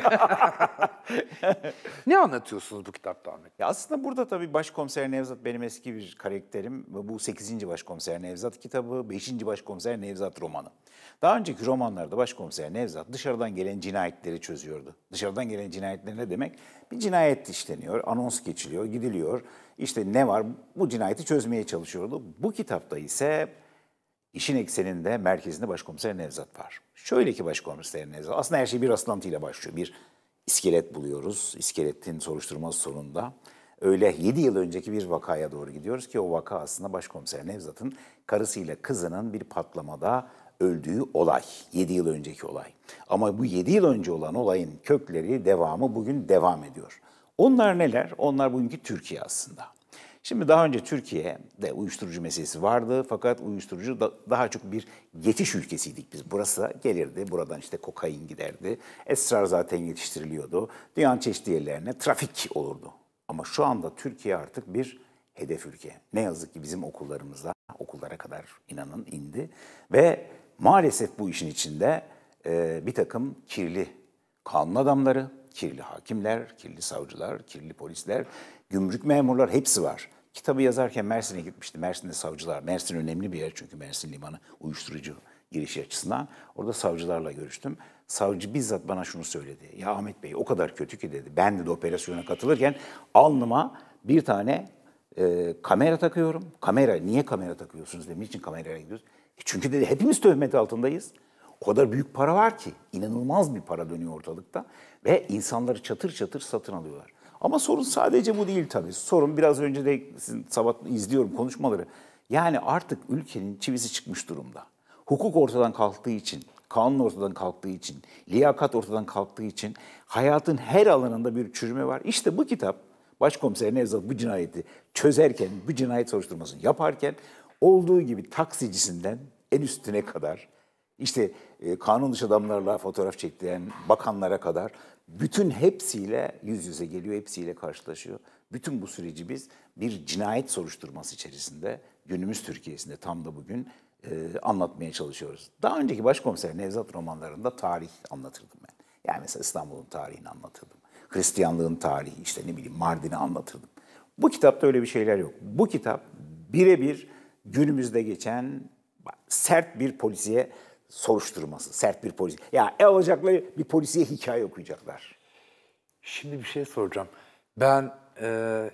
Ne anlatıyorsunuz bu kitapta Ahmet? Ya aslında burada tabii Başkomiser Nevzat benim eski bir karakterim. Ve bu sekizinci Başkomiser Nevzat kitabı, beşinci Başkomiser Nevzat romanı. Daha önceki romanlarda Başkomiser Nevzat dışarıdan gelen cinayetleri çözüyordu. Dışarıdan gelen cinayetler ne demek? Bir cinayet işleniyor, anons geçiliyor, gidiliyor. İşte ne var? Bu cinayeti çözmeye çalışıyordu. Bu kitapta ise İşin ekseninde, merkezinde Başkomiser Nevzat var. Şöyle ki Başkomiser Nevzat, aslında her şey bir rastlantıyla başlıyor. Bir iskelet buluyoruz, iskeletin soruşturması sonunda. Öyle yedi yıl önceki bir vakaya doğru gidiyoruz ki o vaka aslında Başkomiser Nevzat'ın karısıyla kızının bir patlamada öldüğü olay. yedi yıl önceki olay. Ama bu yedi yıl önce olan olayın kökleri, devamı bugün devam ediyor. Onlar neler? Onlar bugünkü Türkiye aslında. Şimdi daha önce Türkiye'de uyuşturucu meselesi vardı fakat uyuşturucu da daha çok bir geçiş ülkesiydik biz. Burası gelirdi, buradan işte kokain giderdi, esrar zaten yetiştiriliyordu. Dünyanın çeşitli yerlerine trafik olurdu. Ama şu anda Türkiye artık bir hedef ülke. Ne yazık ki bizim okullarımızda, okullara kadar inanın indi. Ve maalesef bu işin içinde e, bir takım kirli kanun adamları, kirli hakimler, kirli savcılar, kirli polisler, gümrük memurlar hepsi var. Kitabı yazarken Mersin'e gitmişti. Mersin'de savcılar, Mersin önemli bir yer çünkü Mersin limanı uyuşturucu girişi açısından. Orada savcılarla görüştüm. Savcı bizzat bana şunu söyledi. Ya Ahmet Bey o kadar kötü ki dedi. Ben de operasyona katılırken alnıma bir tane e, kamera takıyorum. Kamera, niye kamera takıyorsunuz dedim. Niçin kameraya gidiyoruz? E çünkü dedi hepimiz töhmet altındayız. O kadar büyük para var ki, inanılmaz bir para dönüyor ortalıkta ve insanları çatır çatır satın alıyorlar. Ama sorun sadece bu değil tabii. Sorun biraz önce de sizin sabah izliyorum konuşmaları. Yani artık ülkenin çivisi çıkmış durumda. Hukuk ortadan kalktığı için, kanun ortadan kalktığı için, liyakat ortadan kalktığı için hayatın her alanında bir çürüme var. İşte bu kitap Başkomiser Nevzat bu cinayeti çözerken, bu cinayet soruşturmasını yaparken olduğu gibi taksicisinden en üstüne kadar, İşte e, kanun dışı adamlarla fotoğraf çektiren bakanlara kadar bütün hepsiyle yüz yüze geliyor, hepsiyle karşılaşıyor. Bütün bu süreci biz bir cinayet soruşturması içerisinde günümüz Türkiye'sinde tam da bugün e, anlatmaya çalışıyoruz. Daha önceki Başkomiser Nevzat romanlarında tarih anlatırdım ben. Yani mesela İstanbul'un tarihini anlatırdım. Hristiyanlığın tarihi, işte ne bileyim Mardin'i anlatırdım. Bu kitapta öyle bir şeyler yok. Bu kitap birebir günümüzde geçen sert bir polisiye soruşturması, sert bir polis. Ya el alacakları bir polisiye hikaye okuyacaklar. Şimdi bir şey soracağım. Ben e,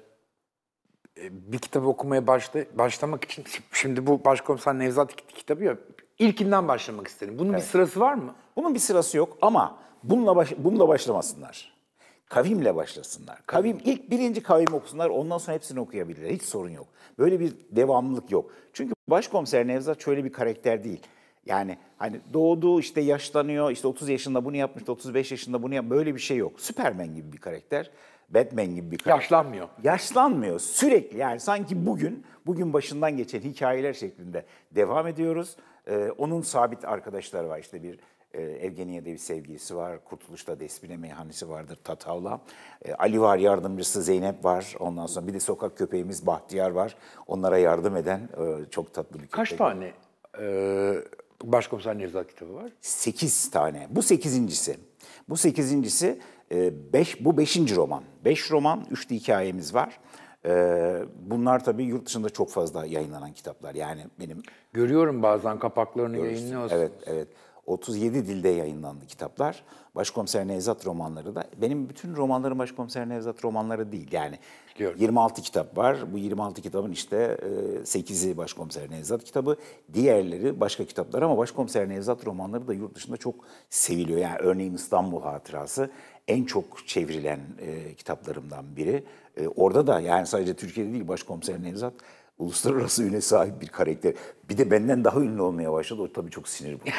bir kitabı okumaya başla, başlamak için, şimdi bu Başkomiser Nevzat kitabı ya, ilkinden başlamak istedim. Bunun evet. bir sırası var mı? Bunun bir sırası yok ama bununla, baş, bununla başlamasınlar. Kavimle başlasınlar. Kavim, ilk birinci kavim okusunlar, ondan sonra hepsini okuyabilirler. Hiç sorun yok. Böyle bir devamlılık yok. Çünkü Başkomiser Nevzat şöyle bir karakter değil. Yani hani doğdu, işte yaşlanıyor, işte otuz yaşında bunu yapmış, otuz beş yaşında bunu yapmış. Böyle bir şey yok. Süpermen gibi bir karakter, Batman gibi bir karakter. Yaşlanmıyor. Yaşlanmıyor. Sürekli yani sanki bugün, bugün başından geçen hikayeler şeklinde devam ediyoruz. Ee, onun sabit arkadaşları var. İşte bir Ee, Evgeniye'de bir sevgilisi var. Kurtuluş'ta Despine meyhanesi vardır, Tatavla. Ee, Ali var, yardımcısı Zeynep var. Ondan sonra bir de sokak köpeğimiz Bahtiyar var. Onlara yardım eden e, çok tatlı bir köpek. Kaç tane e, Başkomiser Nevzat kitabı var? Sekiz tane. Bu sekizincisi. Bu sekizincisi e, beş, bu beşinci roman. Beş roman, üç de hikayemiz var. Ee, bunlar tabii yurt dışında çok fazla yayınlanan kitaplar. Yani benim... Görüyorum bazen kapaklarını Görürsün. yayınlıyorsunuz. Evet, evet. otuz yedi dilde yayınlandı kitaplar. Başkomiser Nevzat romanları da. Benim bütün romanlarım Başkomiser Nevzat romanları değil. Yani Biliyorum. yirmi altı kitap var. Bu yirmi altı kitabın işte sekizi Başkomiser Nevzat kitabı. Diğerleri başka kitaplar ama Başkomiser Nevzat romanları da yurt dışında çok seviliyor. Yani örneğin İstanbul Hatırası en çok çevrilen e, kitaplarımdan biri. E, orada da yani sadece Türkiye'de değil Başkomiser Nevzat uluslararası üne sahip bir karakter. Bir de benden daha ünlü olmaya başladı. O tabii çok sinir bozucu.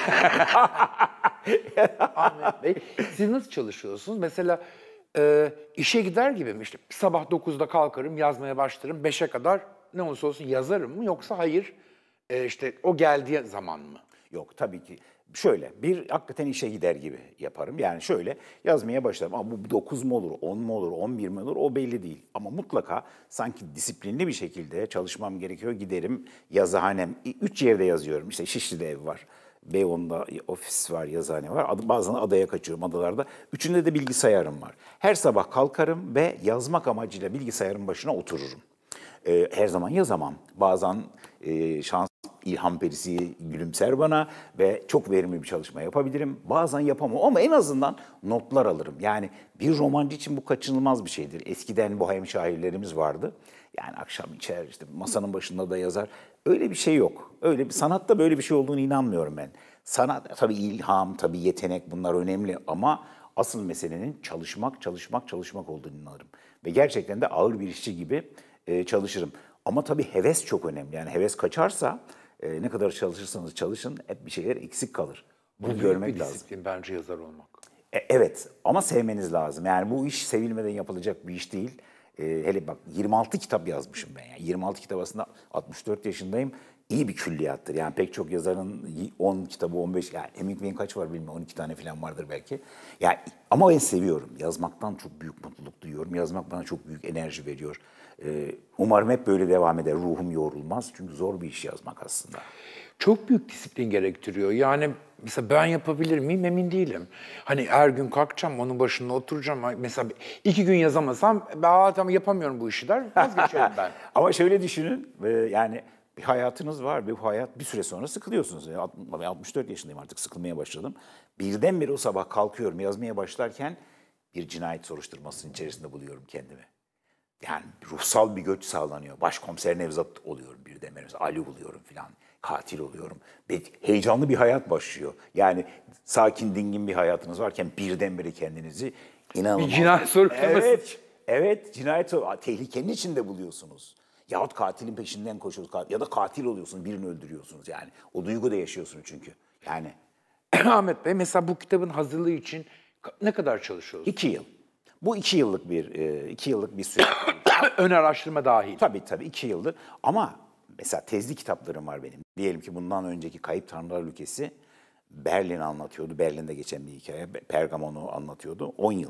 Ahmet Bey, siz nasıl çalışıyorsunuz? Mesela e, işe gider gibi mi? İşte sabah dokuzda kalkarım, yazmaya başlarım. beşe kadar ne olursa olsun yazarım mı? Yoksa hayır, e, işte o geldiği zaman mı? Yok tabii ki. Şöyle bir hakikaten işe gider gibi yaparım. Yani şöyle yazmaya başlarım. Ama bu dokuz mu olur, on mu olur, on bir mi olur o belli değil. Ama mutlaka sanki disiplinli bir şekilde çalışmam gerekiyor. Giderim yazıhanem. Üç yerde yazıyorum. İşte Şişli'de ev var. Beyoğlu'nda ofis var, yazıhane var. Ad- Bazen adaya kaçıyorum adalarda. Üçünde de bilgisayarım var. Her sabah kalkarım ve yazmak amacıyla bilgisayarın başına otururum. Ee, her zaman yazamam. Bazen e, şans ilham perisi gülümser bana ve çok verimli bir çalışma yapabilirim. Bazen yapamam ama en azından notlar alırım. Yani bir romancı için bu kaçınılmaz bir şeydir. Eskiden bohem şairlerimiz vardı. Yani akşam içer, işte masanın başında da yazar. Öyle bir şey yok. Öyle bir sanatta böyle bir şey olduğunu inanmıyorum ben. Sanat tabii ilham, tabii yetenek bunlar önemli ama asıl meselenin çalışmak, çalışmak, çalışmak olduğunu inanırım. Ve gerçekten de ağır bir işçi gibi e, çalışırım. Ama tabii heves çok önemli. Yani heves kaçarsa e, ne kadar çalışırsanız çalışın hep bir şeyler eksik kalır. Bunu Bu görmek büyük bir lazım. disiplin bence yazar olmak. E, evet ama sevmeniz lazım. Yani bu iş sevilmeden yapılacak bir iş değil. E, hele bak yirmi altı kitap yazmışım ben. Yani yirmi altı kitap aslında altmış dört yaşındayım. İyi bir külliyattır. Yani pek çok yazarın on kitabı, on beş, yani Hemingway'in kaç var bilmiyorum, on iki tane falan vardır belki. Yani ama ben seviyorum. Yazmaktan çok büyük mutluluk duyuyorum. Yazmak bana çok büyük enerji veriyor. Ee, umarım hep böyle devam eder. Ruhum yorulmaz. Çünkü zor bir iş yazmak aslında. Çok büyük disiplin gerektiriyor. Yani mesela ben yapabilir miyim emin değilim. Hani her gün kalkacağım, onun başında oturacağım. Mesela iki gün yazamasam ben tamam yapamıyorum bu işi der, vazgeçerim ben. Ama şöyle düşünün, e, yani bir hayatınız var ve bu hayat bir süre sonra sıkılıyorsunuz. Yani altmış dört yaşındayım artık, sıkılmaya başladım. Birdenbire o sabah kalkıyorum yazmaya başlarken bir cinayet soruşturmasının içerisinde buluyorum kendimi. Yani ruhsal bir göç sağlanıyor. Başkomiser Nevzat oluyorum birdenbire. Mesela Ali buluyorum falan. Katil oluyorum. Ve heyecanlı bir hayat başlıyor. Yani sakin, dingin bir hayatınız varken birdenbire kendinizi inanılmaz... Bir cinayet soruşturması. Evet, evet. Cinayet sor- tehlikenin içinde buluyorsunuz. Yahut katilin peşinden koşuyorsunuz. Ya da katil oluyorsunuz, birini öldürüyorsunuz yani. O duygu da yaşıyorsunuz çünkü. Yani Ahmet Bey, mesela bu kitabın hazırlığı için ne kadar çalışıyorsunuz? iki yıl. Bu iki yıllık bir e, iki yıllık bir süre. Ön araştırma dahil. Tabii tabii iki yıldır. Ama mesela tezli kitaplarım var benim. Diyelim ki bundan önceki Kayıp Tanrılar Ülkesi Berlin anlatıyordu. Berlin'de geçen bir hikaye. Pergamon'u anlatıyordu. on yıl.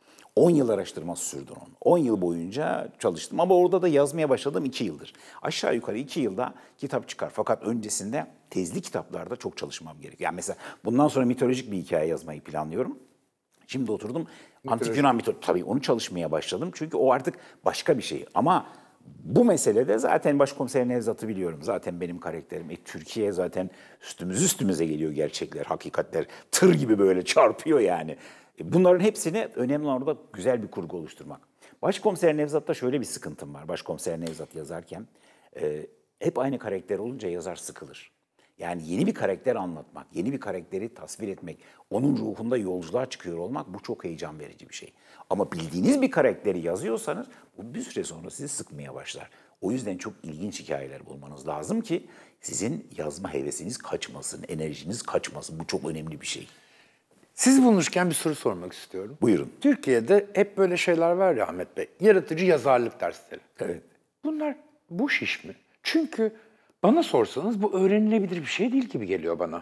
on yıl araştırması sürdü onun. on yıl boyunca çalıştım ama orada da yazmaya başladım iki yıldır. Aşağı yukarı iki yılda kitap çıkar. Fakat öncesinde tezli kitaplarda çok çalışmam gerekiyor. Yani mesela bundan sonra mitolojik bir hikaye yazmayı planlıyorum. Şimdi oturdum Antik Yunan mitolojisi. Tabii onu çalışmaya başladım. Çünkü o artık başka bir şey. Ama bu meselede zaten Başkomiser Nevzat'ı biliyorum. Zaten benim karakterim. E, Türkiye zaten üstümüz üstümüze geliyor gerçekler, hakikatler. Tır gibi böyle çarpıyor yani. E, bunların hepsini önemli olan orada güzel bir kurgu oluşturmak. Başkomiser Nevzat'ta şöyle bir sıkıntım var. Başkomiser Nevzat yazarken e, hep aynı karakter olunca yazar sıkılır. Yani yeni bir karakter anlatmak, yeni bir karakteri tasvir etmek, onun ruhunda yolculuğa çıkıyor olmak bu çok heyecan verici bir şey. Ama bildiğiniz bir karakteri yazıyorsanız bu bir süre sonra sizi sıkmaya başlar. O yüzden çok ilginç hikayeler bulmanız lazım ki sizin yazma hevesiniz kaçmasın, enerjiniz kaçmasın. Bu çok önemli bir şey. Siz bulmuşken bir soru sormak istiyorum. Buyurun. Türkiye'de Türkiye'de hep böyle şeyler var ya Ahmet Bey, yaratıcı yazarlık dersleri. Evet. Bunlar boş iş mi? Çünkü bana sorsanız bu öğrenilebilir bir şey değil gibi geliyor bana.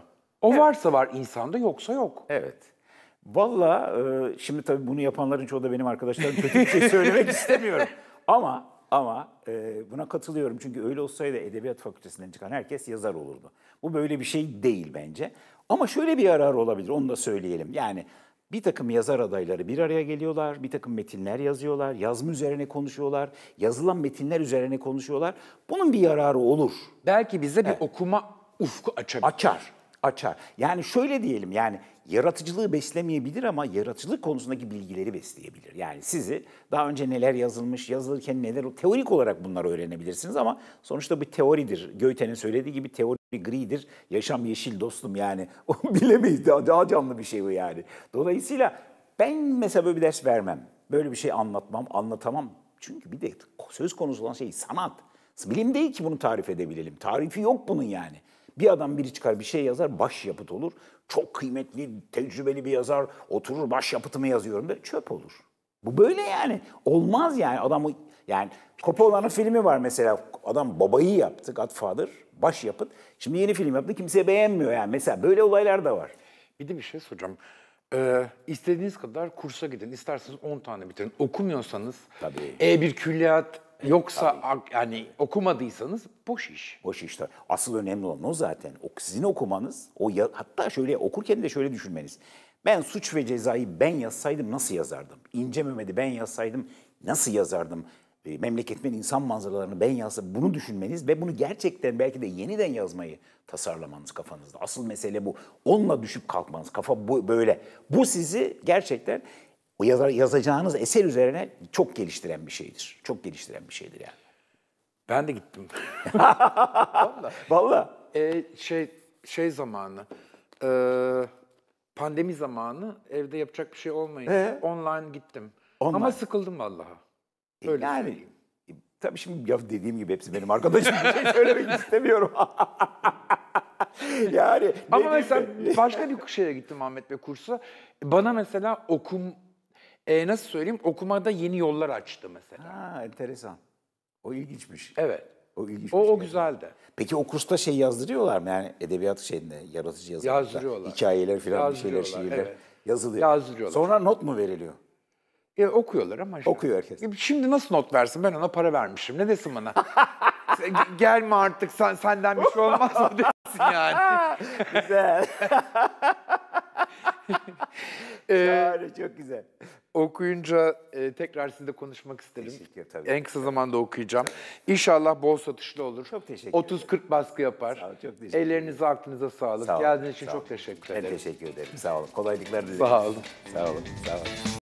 O varsa var insanda, yoksa yok. Evet. Vallahi e, şimdi tabii bunu yapanların çoğu da benim arkadaşlarım, kötü bir şey söylemek istemiyorum. Ama ama e, buna katılıyorum. Çünkü öyle olsaydı Edebiyat Fakültesinden çıkan herkes yazar olurdu. Bu böyle bir şey değil bence. Ama şöyle bir yarar olabilir, onu da söyleyelim. Yani bir takım yazar adayları bir araya geliyorlar, bir takım metinler yazıyorlar, yazma üzerine konuşuyorlar, yazılan metinler üzerine konuşuyorlar. Bunun bir yararı olur. Belki bize bir Evet. okuma ufku açabilir. Açar, açar. Yani şöyle diyelim, yani yaratıcılığı beslemeyebilir ama yaratıcılık konusundaki bilgileri besleyebilir. Yani sizi daha önce neler yazılmış, yazılırken neler, teorik olarak bunları öğrenebilirsiniz ama sonuçta bir teoridir. Goethe'nin söylediği gibi teori gridir, yaşam yeşil dostum yani. O bilemeyiz, daha, daha canlı bir şey bu yani. Dolayısıyla ben mesela böyle bir ders vermem, böyle bir şey anlatmam, anlatamam. Çünkü bir de söz konusu olan şey sanat. Bilim değil ki bunu tarif edebilelim. Tarifi yok bunun yani. Bir adam biri çıkar bir şey yazar, başyapıt olur. Çok kıymetli, tecrübeli bir yazar oturur, başyapıtımı yazıyorum böyle çöp olur. Bu böyle yani. Olmaz yani. Adamı yani Coppola'nın filmi var mesela. Adam babayı yaptı, Godfather, başyapıt. Şimdi yeni film yaptı, kimse beğenmiyor yani. Mesela böyle olaylar da var. Bir de bir şey soracağım. Ee, istediğiniz kadar kursa gidin. İsterseniz on tane bitirin. Okumuyorsanız, Tabii. E bir külliyat yoksa ak- yani okumadıysanız boş iş. Boş işte. Asıl önemli olan o zaten. O sizin okumanız, o ya, hatta şöyle okurken de şöyle düşünmeniz. Ben Suç ve Ceza'yı ben yazsaydım nasıl yazardım? İnce Mehmet'i ben yazsaydım nasıl yazardım? E, Memleketimin insan manzaralarını ben yazsaydım, bunu düşünmeniz ve bunu gerçekten belki de yeniden yazmayı tasarlamanız kafanızda. Asıl mesele bu. Onunla düşüp kalkmanız. Kafa bu, böyle. Bu sizi gerçekten o yazar, yazacağınız eser üzerine çok geliştiren bir şeydir. Çok geliştiren bir şeydir yani. Ben de gittim. Vallahi. Ee, şey şey zamanı, e, pandemi zamanı evde yapacak bir şey olmayınca Ee? online gittim. Online. Ama sıkıldım vallahi. Öyle yani söyleyeyim. e, tabii şimdi ya dediğim gibi hepsi benim arkadaşım, bir şey söylemek istemiyorum. yani Ama ne mesela diyeyim ben? başka bir şeye gittim Ahmet Bey kursa. Bana mesela okum, e, nasıl söyleyeyim, okumada yeni yollar açtı mesela. Ha, enteresan. O ilginçmiş. Evet. O ilginçmiş. O, o gerçekten. güzeldi. Peki o kursta şey yazdırıyorlar mı? Yani edebiyat şeyinde, yaratıcı yazılar. Yazdırıyorlar. Hikayeler falan, bir şeyler, Yazdırıyorlar, şiirler evet. yazılıyor. Yazdırıyorlar. Sonra not mu veriliyor? E, okuyorlar ama. işte. Okuyor herkes. Şimdi nasıl not versin? Ben ona para vermişim. Ne desin bana? Sen- Gelme artık, sen, senden bir şey olmaz mı desin yani. Güzel. Ee, Yani çok güzel. okuyunca e, tekrar sizle konuşmak isterim. Teşekkür, tabii. En kısa zamanda okuyacağım. İnşallah bol satışlı olur. Çok teşekkür otuz kırk baskı yapar. Sağ olun, çok teşekkür Ellerinize, aklınıza sağlık. Sağ olun, Geldiğiniz için sağ çok olun. teşekkür Ben ederim. teşekkür ederim. Sağ olun. Kolaylıklar dilerim. Sağ olun. Sağ olun. Sağ olun.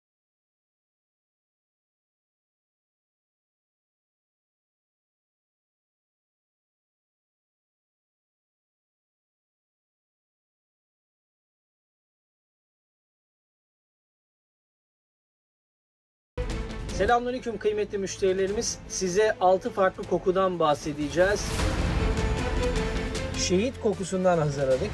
Selamünaleyküm kıymetli müşterilerimiz. Size altı farklı kokudan bahsedeceğiz. Şehit kokusundan hazırladık.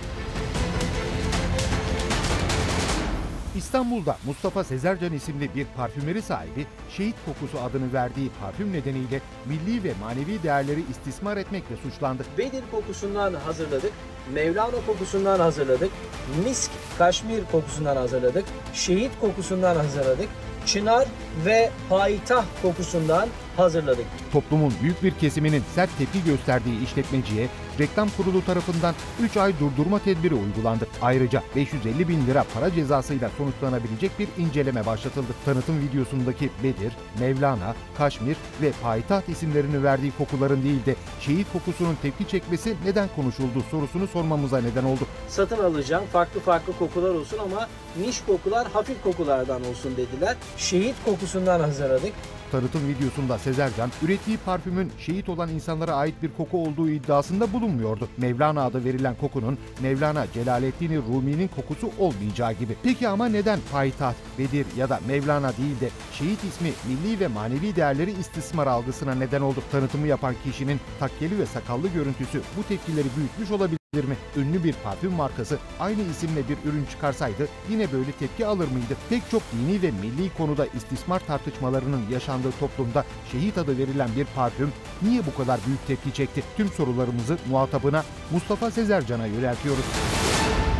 İstanbul'da Mustafa Sezercan isimli bir parfümeri sahibi, şehit kokusu adını verdiği parfüm nedeniyle milli ve manevi değerleri istismar etmekle suçlandı. Bedir kokusundan hazırladık. Mevlana kokusundan hazırladık. Misk, Kaşmir kokusundan hazırladık. Şehit kokusundan hazırladık. Çınar ve payitaht kokusundan hazırladık. Toplumun büyük bir kesiminin sert tepki gösterdiği işletmeciye reklam kurulu tarafından üç ay durdurma tedbiri uygulandı. Ayrıca beş yüz elli bin lira para cezasıyla sonuçlanabilecek bir inceleme başlatıldı. Tanıtım videosundaki Bedir, Mevlana, Kaşmir ve Payitaht isimlerini verdiği kokuların değil de şehit kokusunun tepki çekmesi neden konuşuldu sorusunu sormamıza neden oldu. Satın alacağım farklı farklı kokular olsun ama niş kokular hafif kokulardan olsun dediler. Şehit kokusundan hazırladık. Tanıtım videosunda Sezercan, ürettiği parfümün şehit olan insanlara ait bir koku olduğu iddiasında bulunmuyordu. Mevlana adı verilen kokunun Mevlana Celaleddin Rumi'nin kokusu olmayacağı gibi. Peki ama neden Payitaht, Bedir ya da Mevlana değil de şehit ismi milli ve manevi değerleri istismar algısına neden oldu? Tanıtımı yapan kişinin takkeli ve sakallı görüntüsü bu tepkileri büyütmüş olabilir mi? Ünlü bir parfüm markası aynı isimle bir ürün çıkarsaydı yine böyle tepki alır mıydı? Pek çok dini ve milli konuda istismar tartışmalarının yaşandığı toplumda şehit adı verilen bir parfüm niye bu kadar büyük tepki çekti? Tüm sorularımızı muhatabına Mustafa Sezercan'a yöneltiyoruz.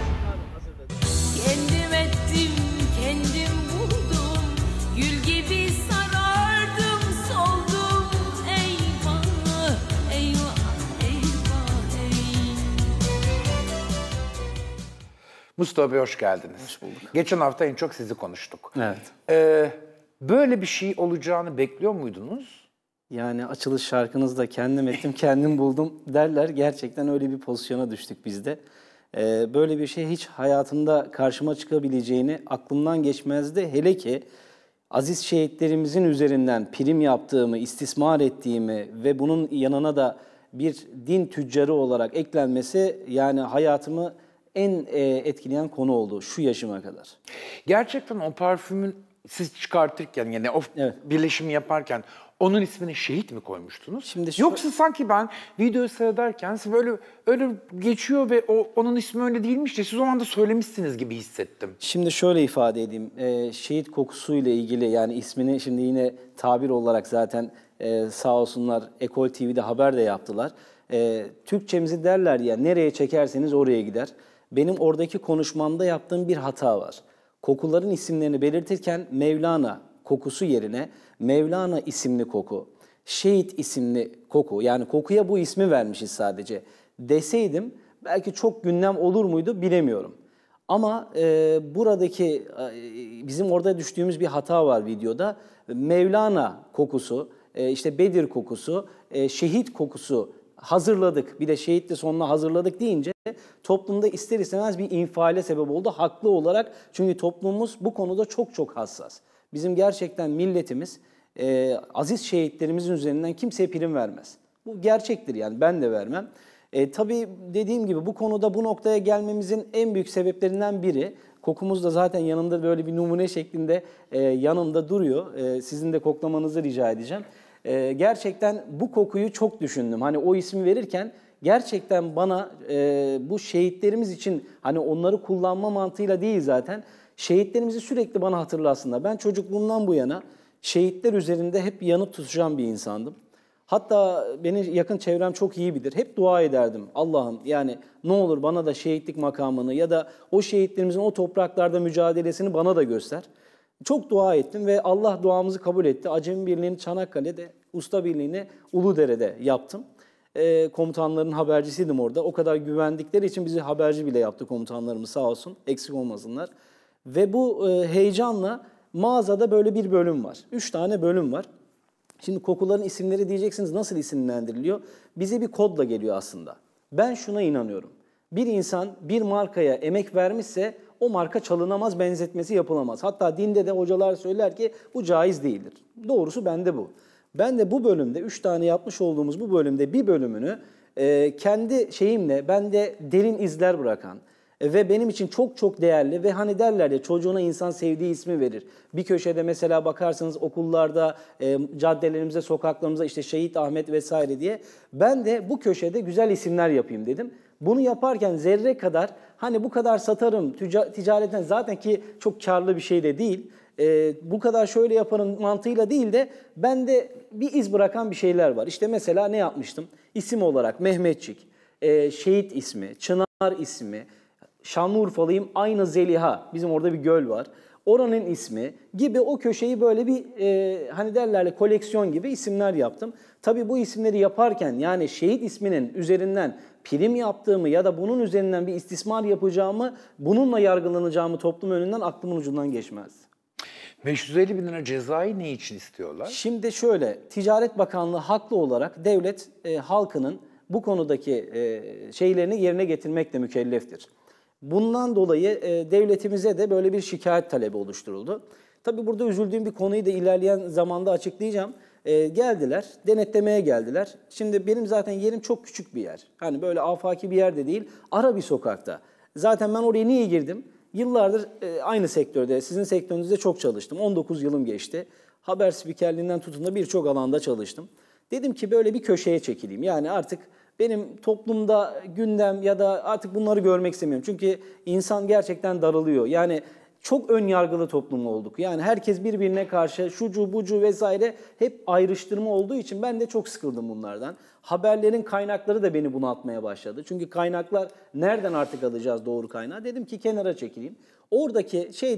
Mustafa Bey hoş geldiniz. Hoş bulduk. Geçen hafta en çok sizi konuştuk. Evet. Ee, böyle bir şey olacağını bekliyor muydunuz? Yani açılış şarkınızda kendim ettim, kendim buldum derler. Gerçekten öyle bir pozisyona düştük biz de. Ee, böyle bir şey hiç hayatımda karşıma çıkabileceğini aklımdan geçmezdi. Hele ki aziz şehitlerimizin üzerinden prim yaptığımı, istismar ettiğimi ve bunun yanına da bir din tüccarı olarak eklenmesi yani hayatımı en e, etkileyen konu oldu şu yaşıma kadar. Gerçekten o parfümün siz çıkartırken yani o Evet. birleşimi yaparken onun ismini şehit mi koymuştunuz? Şimdi şu- Yoksa sanki ben videoyu seyrederken siz böyle öyle geçiyor ve o onun ismi öyle değilmiş de siz o anda söylemişsiniz gibi hissettim. Şimdi şöyle ifade edeyim. Ee, şehit kokusuyla ilgili yani ismini şimdi yine tabir olarak zaten e, sağ olsunlar Ekol T V'de haber de yaptılar. E, Türkçemizi derler ya nereye çekerseniz oraya gider. Benim oradaki konuşmamda yaptığım bir hata var. Kokuların isimlerini belirtirken Mevlana kokusu yerine Mevlana isimli koku, şehit isimli koku yani kokuya bu ismi vermişiz sadece deseydim belki çok gündem olur muydu bilemiyorum. Ama e, buradaki e, bizim orada düştüğümüz bir hata var videoda. Mevlana kokusu, e, işte Bedir kokusu, e, şehit kokusu hazırladık. Bir de şehit de sonuna hazırladık deyince toplumda ister istemez bir infiale sebep oldu. Haklı olarak çünkü toplumumuz bu konuda çok çok hassas. Bizim gerçekten milletimiz e, aziz şehitlerimizin üzerinden kimseye prim vermez. Bu gerçektir yani ben de vermem. E, tabii dediğim gibi bu konuda bu noktaya gelmemizin en büyük sebeplerinden biri, kokumuz da zaten yanımda böyle bir numune şeklinde e, yanımda duruyor. E, sizin de koklamanızı rica edeceğim. E, gerçekten bu kokuyu çok düşündüm. Hani o ismi verirken gerçekten bana e, bu şehitlerimiz için hani onları kullanma mantığıyla değil zaten şehitlerimizi sürekli bana hatırlasınlar. Ben çocukluğumdan bu yana şehitler üzerinde hep yanıp tutuşan bir insandım. Hatta beni yakın çevrem çok iyi bilir. Hep dua ederdim. Allah'ım yani ne olur bana da şehitlik makamını ya da o şehitlerimizin o topraklarda mücadelesini bana da göster. Çok dua ettim ve Allah duamızı kabul etti. Acemi Birliği'ni Çanakkale'de, Usta Birliği'ni Uludere'de yaptım. E, komutanların habercisiydim orada. O kadar güvendikleri için bizi haberci bile yaptı komutanlarımız sağ olsun. Eksik olmasınlar. Ve bu e, heyecanla mağazada böyle bir bölüm var. Üç tane bölüm var. Şimdi kokuların isimleri diyeceksiniz nasıl isimlendiriliyor? Bize bir kodla geliyor aslında. Ben şuna inanıyorum. Bir insan bir markaya emek vermişse o marka çalınamaz, benzetmesi yapılamaz. Hatta dinde de hocalar söyler ki bu caiz değildir. Doğrusu bende bu. Ben de bu bölümde, üç tane yapmış olduğumuz bu bölümde bir bölümünü e, kendi şeyimle, bende derin izler bırakan e, ve benim için çok çok değerli ve hani derler ya çocuğuna insan sevdiği ismi verir. Bir köşede mesela bakarsanız okullarda, e, caddelerimize, sokaklarımıza işte Şehit Ahmet vesaire diye ben de bu köşede güzel isimler yapayım dedim. Bunu yaparken zerre kadar hani bu kadar satarım ticaretten zaten ki çok karlı bir şey de değil. Ee, bu kadar şöyle yaparım mantığıyla değil de bende bir iz bırakan bir şeyler var. İşte mesela ne yapmıştım? İsim olarak Mehmetçik, e, şehit ismi, Çınar ismi, Şanlıurfalıyım aynı Zeliha. Bizim orada bir göl var. Oranın ismi gibi o köşeyi böyle bir e, hani derlerle koleksiyon gibi isimler yaptım. Tabii bu isimleri yaparken yani şehit isminin üzerinden prim yaptığımı ya da bunun üzerinden bir istismar yapacağımı, bununla yargılanacağımı toplum önünden aklımın ucundan geçmez. beş yüz elli bin lira cezayı ne için istiyorlar? Şimdi şöyle, Ticaret Bakanlığı haklı olarak devlet e, halkının bu konudaki e, şeylerini yerine getirmekle mükelleftir. Bundan dolayı e, devletimize de böyle bir şikayet talebi oluşturuldu. Tabii burada üzüldüğüm bir konuyu da ilerleyen zamanda açıklayacağım. E, geldiler, denetlemeye geldiler. Şimdi benim zaten yerim çok küçük bir yer. Hani böyle afaki bir yerde değil, ara bir sokakta. Zaten ben oraya niye girdim? Yıllardır e, aynı sektörde, sizin sektörünüzde çok çalıştım. on dokuz yılım geçti. Haber spikerliğinden tutun da birçok alanda çalıştım. Dedim ki böyle bir köşeye çekileyim. Yani artık benim toplumda gündem ya da artık bunları görmek istemiyorum. Çünkü insan gerçekten daralıyor. Yani çok ön yargılı toplum olduk. Yani herkes birbirine karşı şucu bucu vesaire hep ayrıştırma olduğu için ben de çok sıkıldım bunlardan. Haberlerin kaynakları da beni bunaltmaya başladı. Çünkü kaynaklar nereden artık alacağız doğru kaynağı? Dedim ki kenara çekileyim. Oradaki şeyde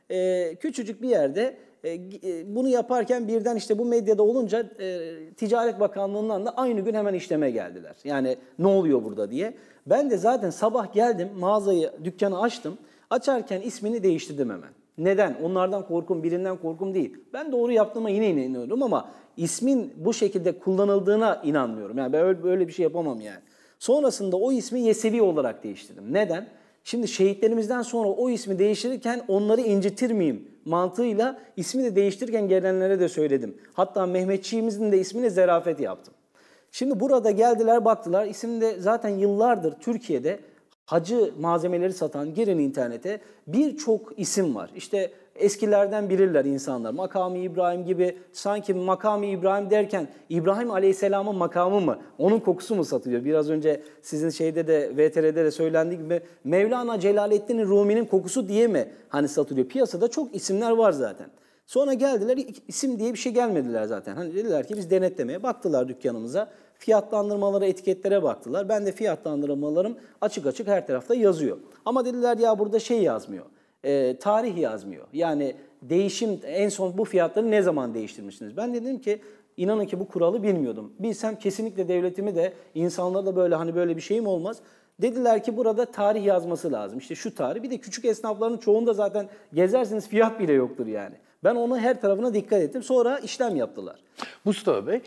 e, küçücük bir yerde e, e, bunu yaparken birden işte bu medyada olunca e, Ticaret Bakanlığı'ndan da aynı gün hemen işleme geldiler. Yani ne oluyor burada diye. Ben de zaten sabah geldim, mağazayı, dükkanı açtım. Açarken ismini değiştirdim hemen. Neden? Onlardan korkum, birinden korkum değil. Ben doğru yaptığıma yine inanıyorum ama ismin bu şekilde kullanıldığına inanmıyorum. Yani ben öyle, böyle bir şey yapamam yani. Sonrasında o ismi Yesevi olarak değiştirdim. Neden? Şimdi şehitlerimizden sonra o ismi değiştirirken onları incitir miyim mantığıyla ismi de değiştirirken gelenlere de söyledim. Hatta Mehmetçiğimizin de ismini Zerafet yaptım. Şimdi burada geldiler baktılar, isimde zaten yıllardır Türkiye'de hacı malzemeleri satan, girin internete, birçok isim var. İşte eskilerden bilirler insanlar. Makam-ı İbrahim gibi, sanki Makam-ı İbrahim derken İbrahim Aleyhisselam'ın makamı mı? Onun kokusu mu satılıyor? Biraz önce sizin şeyde de V T R'de de söylendiği gibi Mevlana Celaleddin Rumi'nin kokusu diye mi hani satılıyor? Piyasada çok isimler var zaten. Sonra geldiler, isim diye bir şey gelmediler zaten. Hani dediler ki biz denetlemeye baktılar dükkanımıza. Fiyatlandırmalara, etiketlere baktılar. Ben de fiyatlandırmalarım açık açık her tarafta yazıyor. Ama dediler ya burada şey yazmıyor, e, tarih yazmıyor. Yani değişim, en son bu fiyatları ne zaman değiştirmişsiniz? Ben dedim ki inanın ki bu kuralı bilmiyordum. Bilsem kesinlikle devletimi de insanlara da böyle hani böyle bir şeyim olmaz. Dediler ki burada tarih yazması lazım. İşte şu tarih. Bir de küçük esnafların çoğunda zaten gezersiniz fiyat bile yoktur yani. Ben onu her tarafına dikkat ettim. Sonra işlem yaptılar. Mustafa Bey,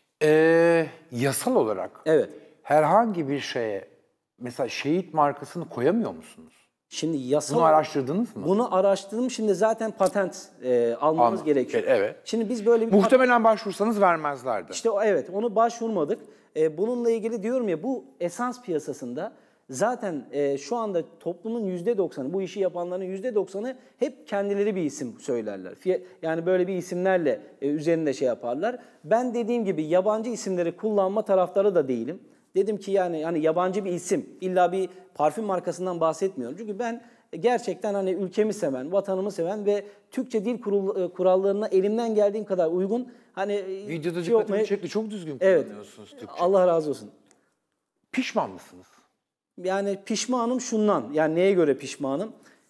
Ee, yasal olarak evet. herhangi bir şeye mesela şehit markasını koyamıyor musunuz? Şimdi yasal, bunu araştırdınız mı? Bunu araştırdım. Şimdi zaten patent e, almamız Anladım. gerekiyor. Evet. Şimdi biz böyle bir muhtemelen başvursanız vermezlerdi. İşte evet, onu başvurmadık. E, bununla ilgili diyorum ya, bu esans piyasasında zaten e, şu anda toplumun yüzde doksanı, bu işi yapanların yüzde doksanı hep kendileri bir isim söylerler. Yani böyle bir isimlerle e, üzerinde şey yaparlar. Ben dediğim gibi yabancı isimleri kullanma taraftarı da değilim. Dedim ki yani hani yabancı bir isim, illa bir parfüm markasından bahsetmiyorum. Çünkü ben gerçekten hani ülkemi seven, vatanımı seven ve Türkçe dil kurallarına elimden geldiğim kadar uygun. Hani videoda şey dikkatimi olmaya... çekti. Çok düzgün evet. kullanıyorsunuz Türkçe. Allah razı olsun. Pişman mısınız? Yani pişmanım şundan, yani neye göre pişmanım?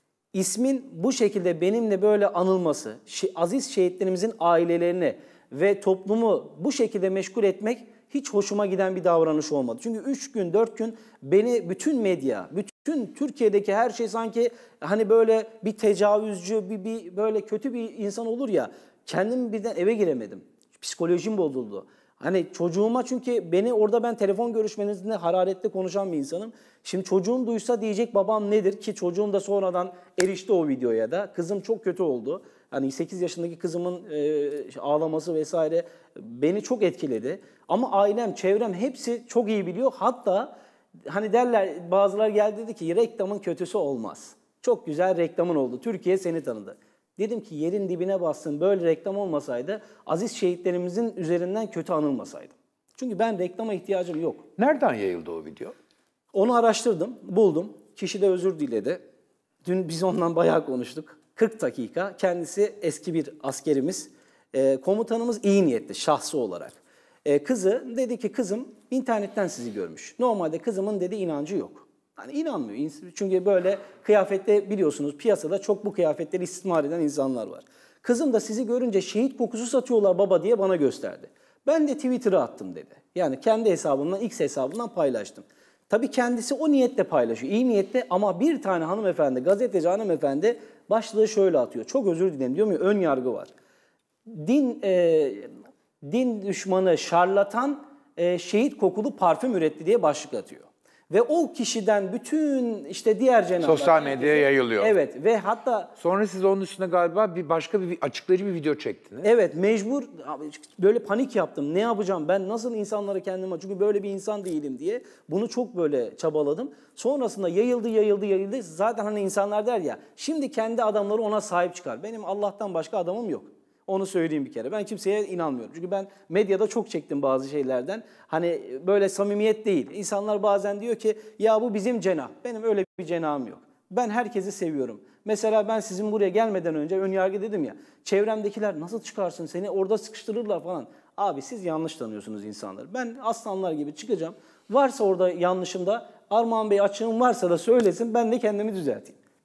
İsmin bu şekilde benimle böyle anılması, aziz şehitlerimizin ailelerini ve toplumu bu şekilde meşgul etmek hiç hoşuma giden bir davranış olmadı. Çünkü üç gün, dört gün beni bütün medya, bütün Türkiye'deki her şey sanki hani böyle bir tecavüzcü, bir, bir böyle kötü bir insan olur ya, kendim birden eve giremedim. Psikolojim bozuldu. Hani çocuğuma, çünkü beni orada, ben telefon görüşmenizde hararetle konuşan bir insanım. Şimdi çocuğum duysa diyecek babam nedir, ki çocuğum da sonradan erişti o videoya da. Kızım çok kötü oldu. Hani sekiz yaşındaki kızımın e, ağlaması vesaire beni çok etkiledi. Ama ailem, çevrem hepsi çok iyi biliyor. Hatta hani derler, bazıları geldi dedi ki reklamın kötüsü olmaz. Çok güzel reklamın oldu. Türkiye seni tanıdı. Dedim ki yerin dibine bassın, böyle reklam olmasaydı aziz şehitlerimizin üzerinden kötü anılmasaydım. Çünkü ben reklama ihtiyacım yok. Nereden yayıldı o video? Onu araştırdım, buldum. Kişi de özür diledi. Dün biz ondan bayağı konuştuk. kırk dakika. Kendisi eski bir askerimiz. E, komutanımız iyi niyetli, şahsı olarak. E, kızı dedi ki kızım internetten sizi görmüş. Normalde kızımın dedi inancı yok. Hani inanmıyor. Çünkü böyle kıyafette biliyorsunuz piyasada çok bu kıyafetleri istismar eden insanlar var. Kızım da sizi görünce şehit kokusu satıyorlar baba diye bana gösterdi. Ben de Twitter'a attım dedi. Yani kendi hesabımdan, X hesabından paylaştım. Tabii kendisi o niyetle paylaşıyor, iyi niyetle, ama bir tane hanımefendi, gazeteci hanımefendi başlığı şöyle atıyor. Çok özür dilerim diyor mu? Ön yargı var. Din e, din düşmanı, şarlatan e, şehit kokulu parfüm üretti diye başlık atıyor. Ve o kişiden bütün işte diğer cenahlar... Sosyal medyaya yayılıyor. Evet ve hatta... Sonra siz onun üstüne galiba bir başka bir açıklayıcı bir video çektiniz. Evet, mecbur böyle panik yaptım. Ne yapacağım ben, nasıl insanlara kendime... Çünkü böyle bir insan değilim diye bunu çok böyle çabaladım. Sonrasında yayıldı, yayıldı, yayıldı. Zaten hani insanlar der ya, şimdi kendi adamları ona sahip çıkar. Benim Allah'tan başka adamım yok. Onu söyleyeyim bir kere. Ben kimseye inanmıyorum. Çünkü ben medyada çok çektim bazı şeylerden. Hani böyle samimiyet değil. İnsanlar bazen diyor ki ya bu bizim cenah. Benim öyle bir cenahım yok. Ben herkesi seviyorum. Mesela ben sizin buraya gelmeden önce önyargı dedim ya. Çevremdekiler nasıl çıkarsın, seni orada sıkıştırırlar falan. Abi siz yanlış tanıyorsunuz insanları. Ben aslanlar gibi çıkacağım. Varsa orada yanlışım da Armağan Bey açığım varsa da söylesin, ben de kendimi düzelteyim.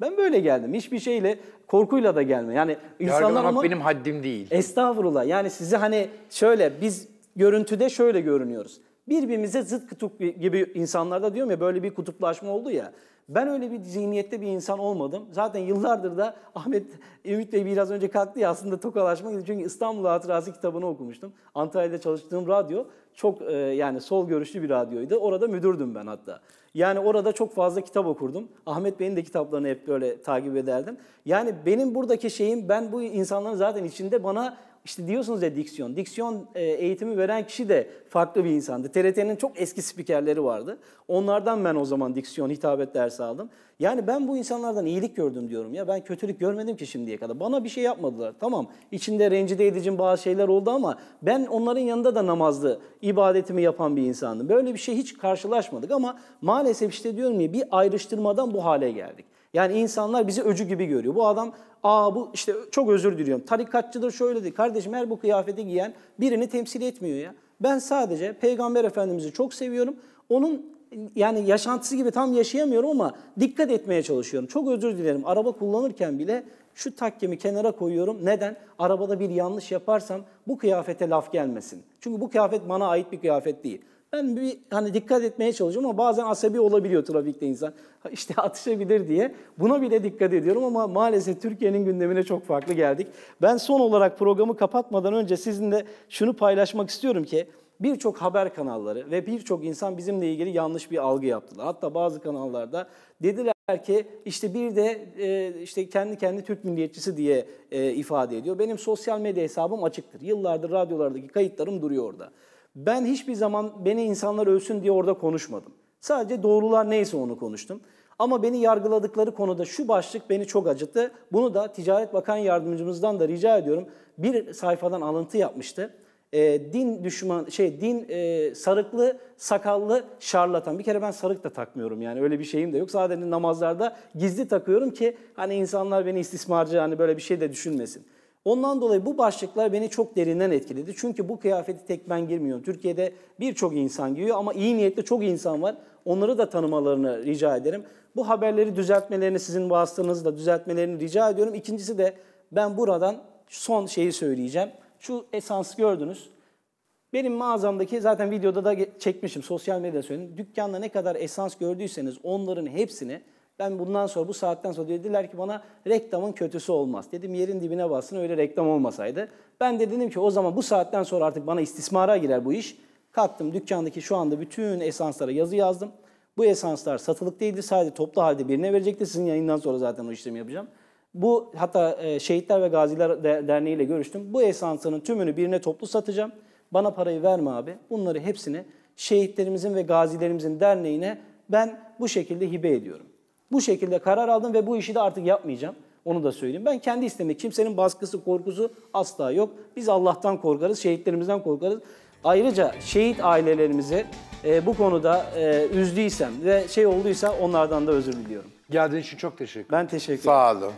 Ben böyle geldim. Hiçbir şeyle, korkuyla da gelme. Yani insanlar Yargılamak ama... benim haddim değil. Estağfurullah. Yani sizi hani şöyle, biz görüntüde şöyle görünüyoruz. Birbirimize zıt kutup gibi insanlarda diyorum ya, böyle bir kutuplaşma oldu ya. Ben öyle bir zihniyette bir insan olmadım. Zaten yıllardır da Ahmet, Ümit Bey biraz önce kalktı ya, aslında tokalaşmak için. Çünkü İstanbul Hatırası kitabını okumuştum. Antalya'da çalıştığım radyo çok e, yani sol görüşlü bir radyoydu. Orada müdürdüm ben hatta. Yani orada çok fazla kitap okurdum. Ahmet Bey'in de kitaplarını hep böyle takip ederdim. Yani benim buradaki şeyim, ben bu insanların zaten içinde bana... İşte diyorsunuz ya diksiyon. Diksiyon eğitimi veren kişi de farklı bir insandı. T R T'nin çok eski spikerleri vardı. Onlardan ben o zaman diksiyon, hitabet dersi aldım. Yani ben bu insanlardan iyilik gördüm diyorum ya. Ben kötülük görmedim ki şimdiye kadar. Bana bir şey yapmadılar. Tamam, içinde rencide edici bazı şeyler oldu ama ben onların yanında da namazlı, ibadetimi yapan bir insandım. Böyle bir şey hiç karşılaşmadık ama maalesef işte diyorum ya, bir ayrıştırmadan bu hale geldik. Yani insanlar bizi öcü gibi görüyor. Bu adam, aa bu işte, çok özür diliyorum, tarikatçıdır, şöyle değil. Kardeşim, her bu kıyafeti giyen birini temsil etmiyor ya. Ben sadece Peygamber Efendimiz'i çok seviyorum. Onun yani yaşantısı gibi tam yaşayamıyorum ama dikkat etmeye çalışıyorum. Çok özür dilerim. Araba kullanırken bile şu takkemi kenara koyuyorum. Neden? Arabada bir yanlış yaparsam bu kıyafete laf gelmesin. Çünkü bu kıyafet bana ait bir kıyafet değil. Ben bir hani dikkat etmeye çalışıyorum ama bazen asabi olabiliyor trafikte insan. İşte atışabilir diye. Buna bile dikkat ediyorum ama maalesef Türkiye'nin gündemine çok farklı geldik. Ben son olarak programı kapatmadan önce sizinle şunu paylaşmak istiyorum ki birçok haber kanalları ve birçok insan bizimle ilgili yanlış bir algı yaptılar. Hatta bazı kanallarda dediler ki işte bir de e, işte kendi kendi Türk milliyetçisi diye e, ifade ediyor. Benim sosyal medya hesabım açıktır. Yıllardır radyolardaki kayıtlarım duruyor orada. Ben hiçbir zaman beni insanlar ölsün diye orada konuşmadım. Sadece doğrular neyse onu konuştum. Ama beni yargıladıkları konuda şu başlık beni çok acıttı. Bunu da Ticaret Bakan Yardımcımızdan da rica ediyorum. Bir sayfadan alıntı yapmıştı. E, din düşman, şey din e, sarıklı, sakallı şarlatan. Bir kere ben sarık da takmıyorum, yani öyle bir şeyim de yok. Sadece namazlarda gizli takıyorum ki hani insanlar beni istismarcı, hani böyle bir şey de düşünmesin. Ondan dolayı bu başlıklar beni çok derinden etkiledi. Çünkü bu kıyafeti tek ben girmiyorum. Türkiye'de birçok insan giyiyor ama iyi niyetli çok insan var. Onları da tanımalarını rica ederim. Bu haberleri düzeltmelerini, sizin vasıtanızla düzeltmelerini rica ediyorum. İkincisi de ben buradan son şeyi söyleyeceğim. Şu esans gördünüz. Benim mağazamdaki, zaten videoda da çekmişim, sosyal medyada söyledim. Dükkanda ne kadar esans gördüyseniz onların hepsini ben bundan sonra, bu saatten sonra dediler ki bana reklamın kötüsü olmaz. Dedim yerin dibine bassın, öyle reklam olmasaydı. Ben de dedim ki o zaman bu saatten sonra artık bana istismara girer bu iş. Kalktım dükkandaki şu anda bütün esanslara yazı yazdım. Bu esanslar satılık değildi, sadece toplu halde birine verecekti. Sizin yayından sonra zaten o işlemi yapacağım. Bu hatta e, Şehitler ve Gaziler Derneği ile görüştüm. Bu esansların tümünü birine toplu satacağım. Bana parayı verme abi. Bunları hepsini şehitlerimizin ve gazilerimizin derneğine ben bu şekilde hibe ediyorum. Bu şekilde karar aldım ve bu işi de artık yapmayacağım. Onu da söyleyeyim. Ben kendi istemek, kimsenin baskısı, korkusu asla yok. Biz Allah'tan korkarız, şehitlerimizden korkarız. Ayrıca şehit ailelerimizi e, bu konuda e, üzdüysem ve şey olduysa onlardan da özür diliyorum. Geldiğin için çok teşekkür ederim. Ben teşekkür ederim. Sağ olun.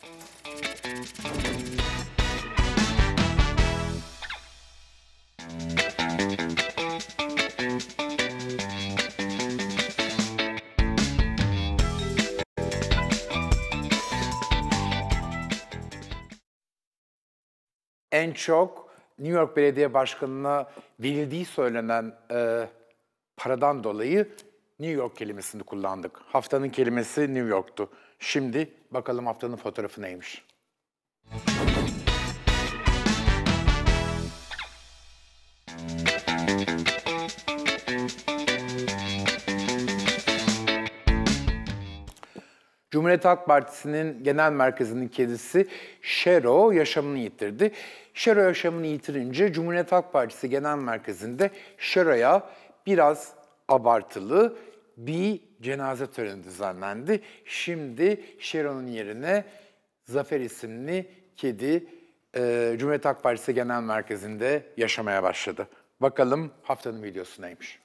En çok New York Belediye Başkanı'na verildiği söylenen e, paradan dolayı New York kelimesini kullandık. Haftanın kelimesi New York'tu. Şimdi bakalım haftanın fotoğrafı neymiş? Cumhuriyet Halk Partisi'nin genel merkezinin kedisi Şero yaşamını yitirdi. Şero yaşamını yitirince Cumhuriyet Halk Partisi genel merkezinde Şero'ya biraz abartılı bir cenaze töreni düzenlendi. Şimdi Şero'nun yerine Zafer isimli kedi e, Cumhuriyet Halk Partisi genel merkezinde yaşamaya başladı. Bakalım haftanın videosu neymiş?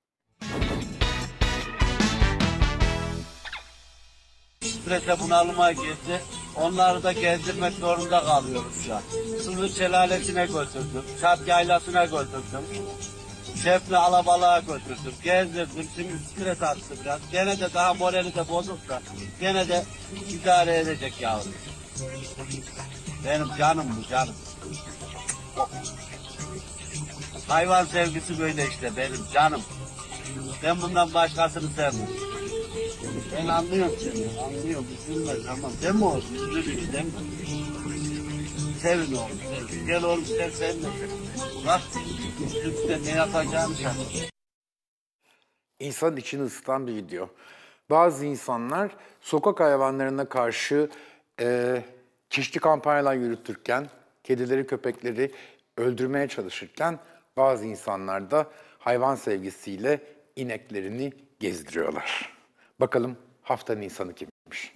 Sürekli bunalıma girdi. Onları da gezdirmek zorunda kalıyoruz şu an. Sızır Şelalesi'ne götürdüm. Şart Yaylası'na götürdüm. Şefle alabalığa götürdüm, gezdirdim, şimdi stres attı biraz. Gene de daha morali de bozuk da, gene de idare edecek yavrum. Benim canım bu, canım. Hayvan sevgisi böyle işte benim canım. Ben bundan başkasını sevmem. Ben anlıyorum seni, anlıyorum. Üzülme, tamam. Değil mi oğlum? Üzülüyor, değil mi? Sevin oğlum, sevin. Gel oğlum, sen sevme. Bak, üzüntüde ne yapacağını şaşır. İnsan içini ısıtan bir video. Bazı insanlar sokak hayvanlarına karşı e, çeşitli kampanyalar yürütürken, kedileri, köpekleri öldürmeye çalışırken bazı insanlar da hayvan sevgisiyle ineklerini gezdiriyorlar. Bakalım haftanın insanı kimmiş?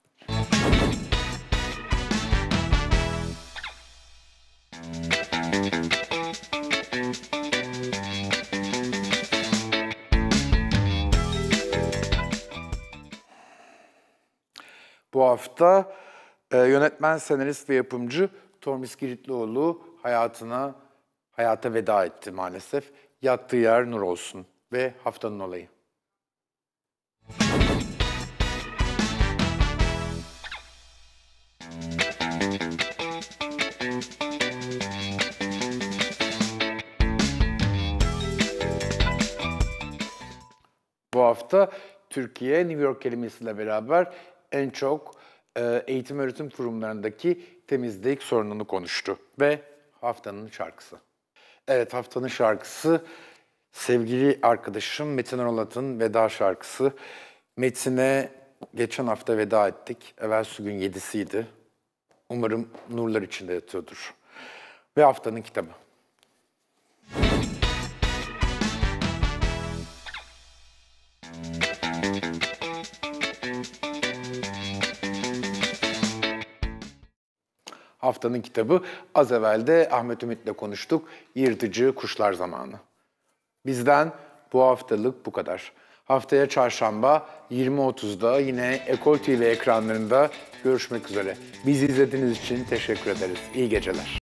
Bu hafta e, yönetmen, senarist ve yapımcı Tomris Kiritlioğlu hayatına hayata veda etti maalesef. Yattığı yer nur olsun ve haftanın olayı. Bu hafta Türkiye New York kelimesiyle beraber en çok e, eğitim öğretim kurumlarındaki temizlik sorununu konuştu. Ve haftanın şarkısı. Evet, haftanın şarkısı sevgili arkadaşım Metin Arolat'ın veda şarkısı. Metin'e geçen hafta veda ettik. Evvelsi gün yedisiydi. Umarım nurlar içinde yatıyordur. Ve haftanın kitabı. Haftanın kitabı, az evvel de Ahmet Ümit'le konuştuk. Yırtıcı Kuşlar Zamanı. Bizden bu haftalık bu kadar. Haftaya çarşamba yirmi otuzda yine Ekol T V ekranlarında görüşmek üzere. Bizi izlediğiniz için teşekkür ederiz. İyi geceler.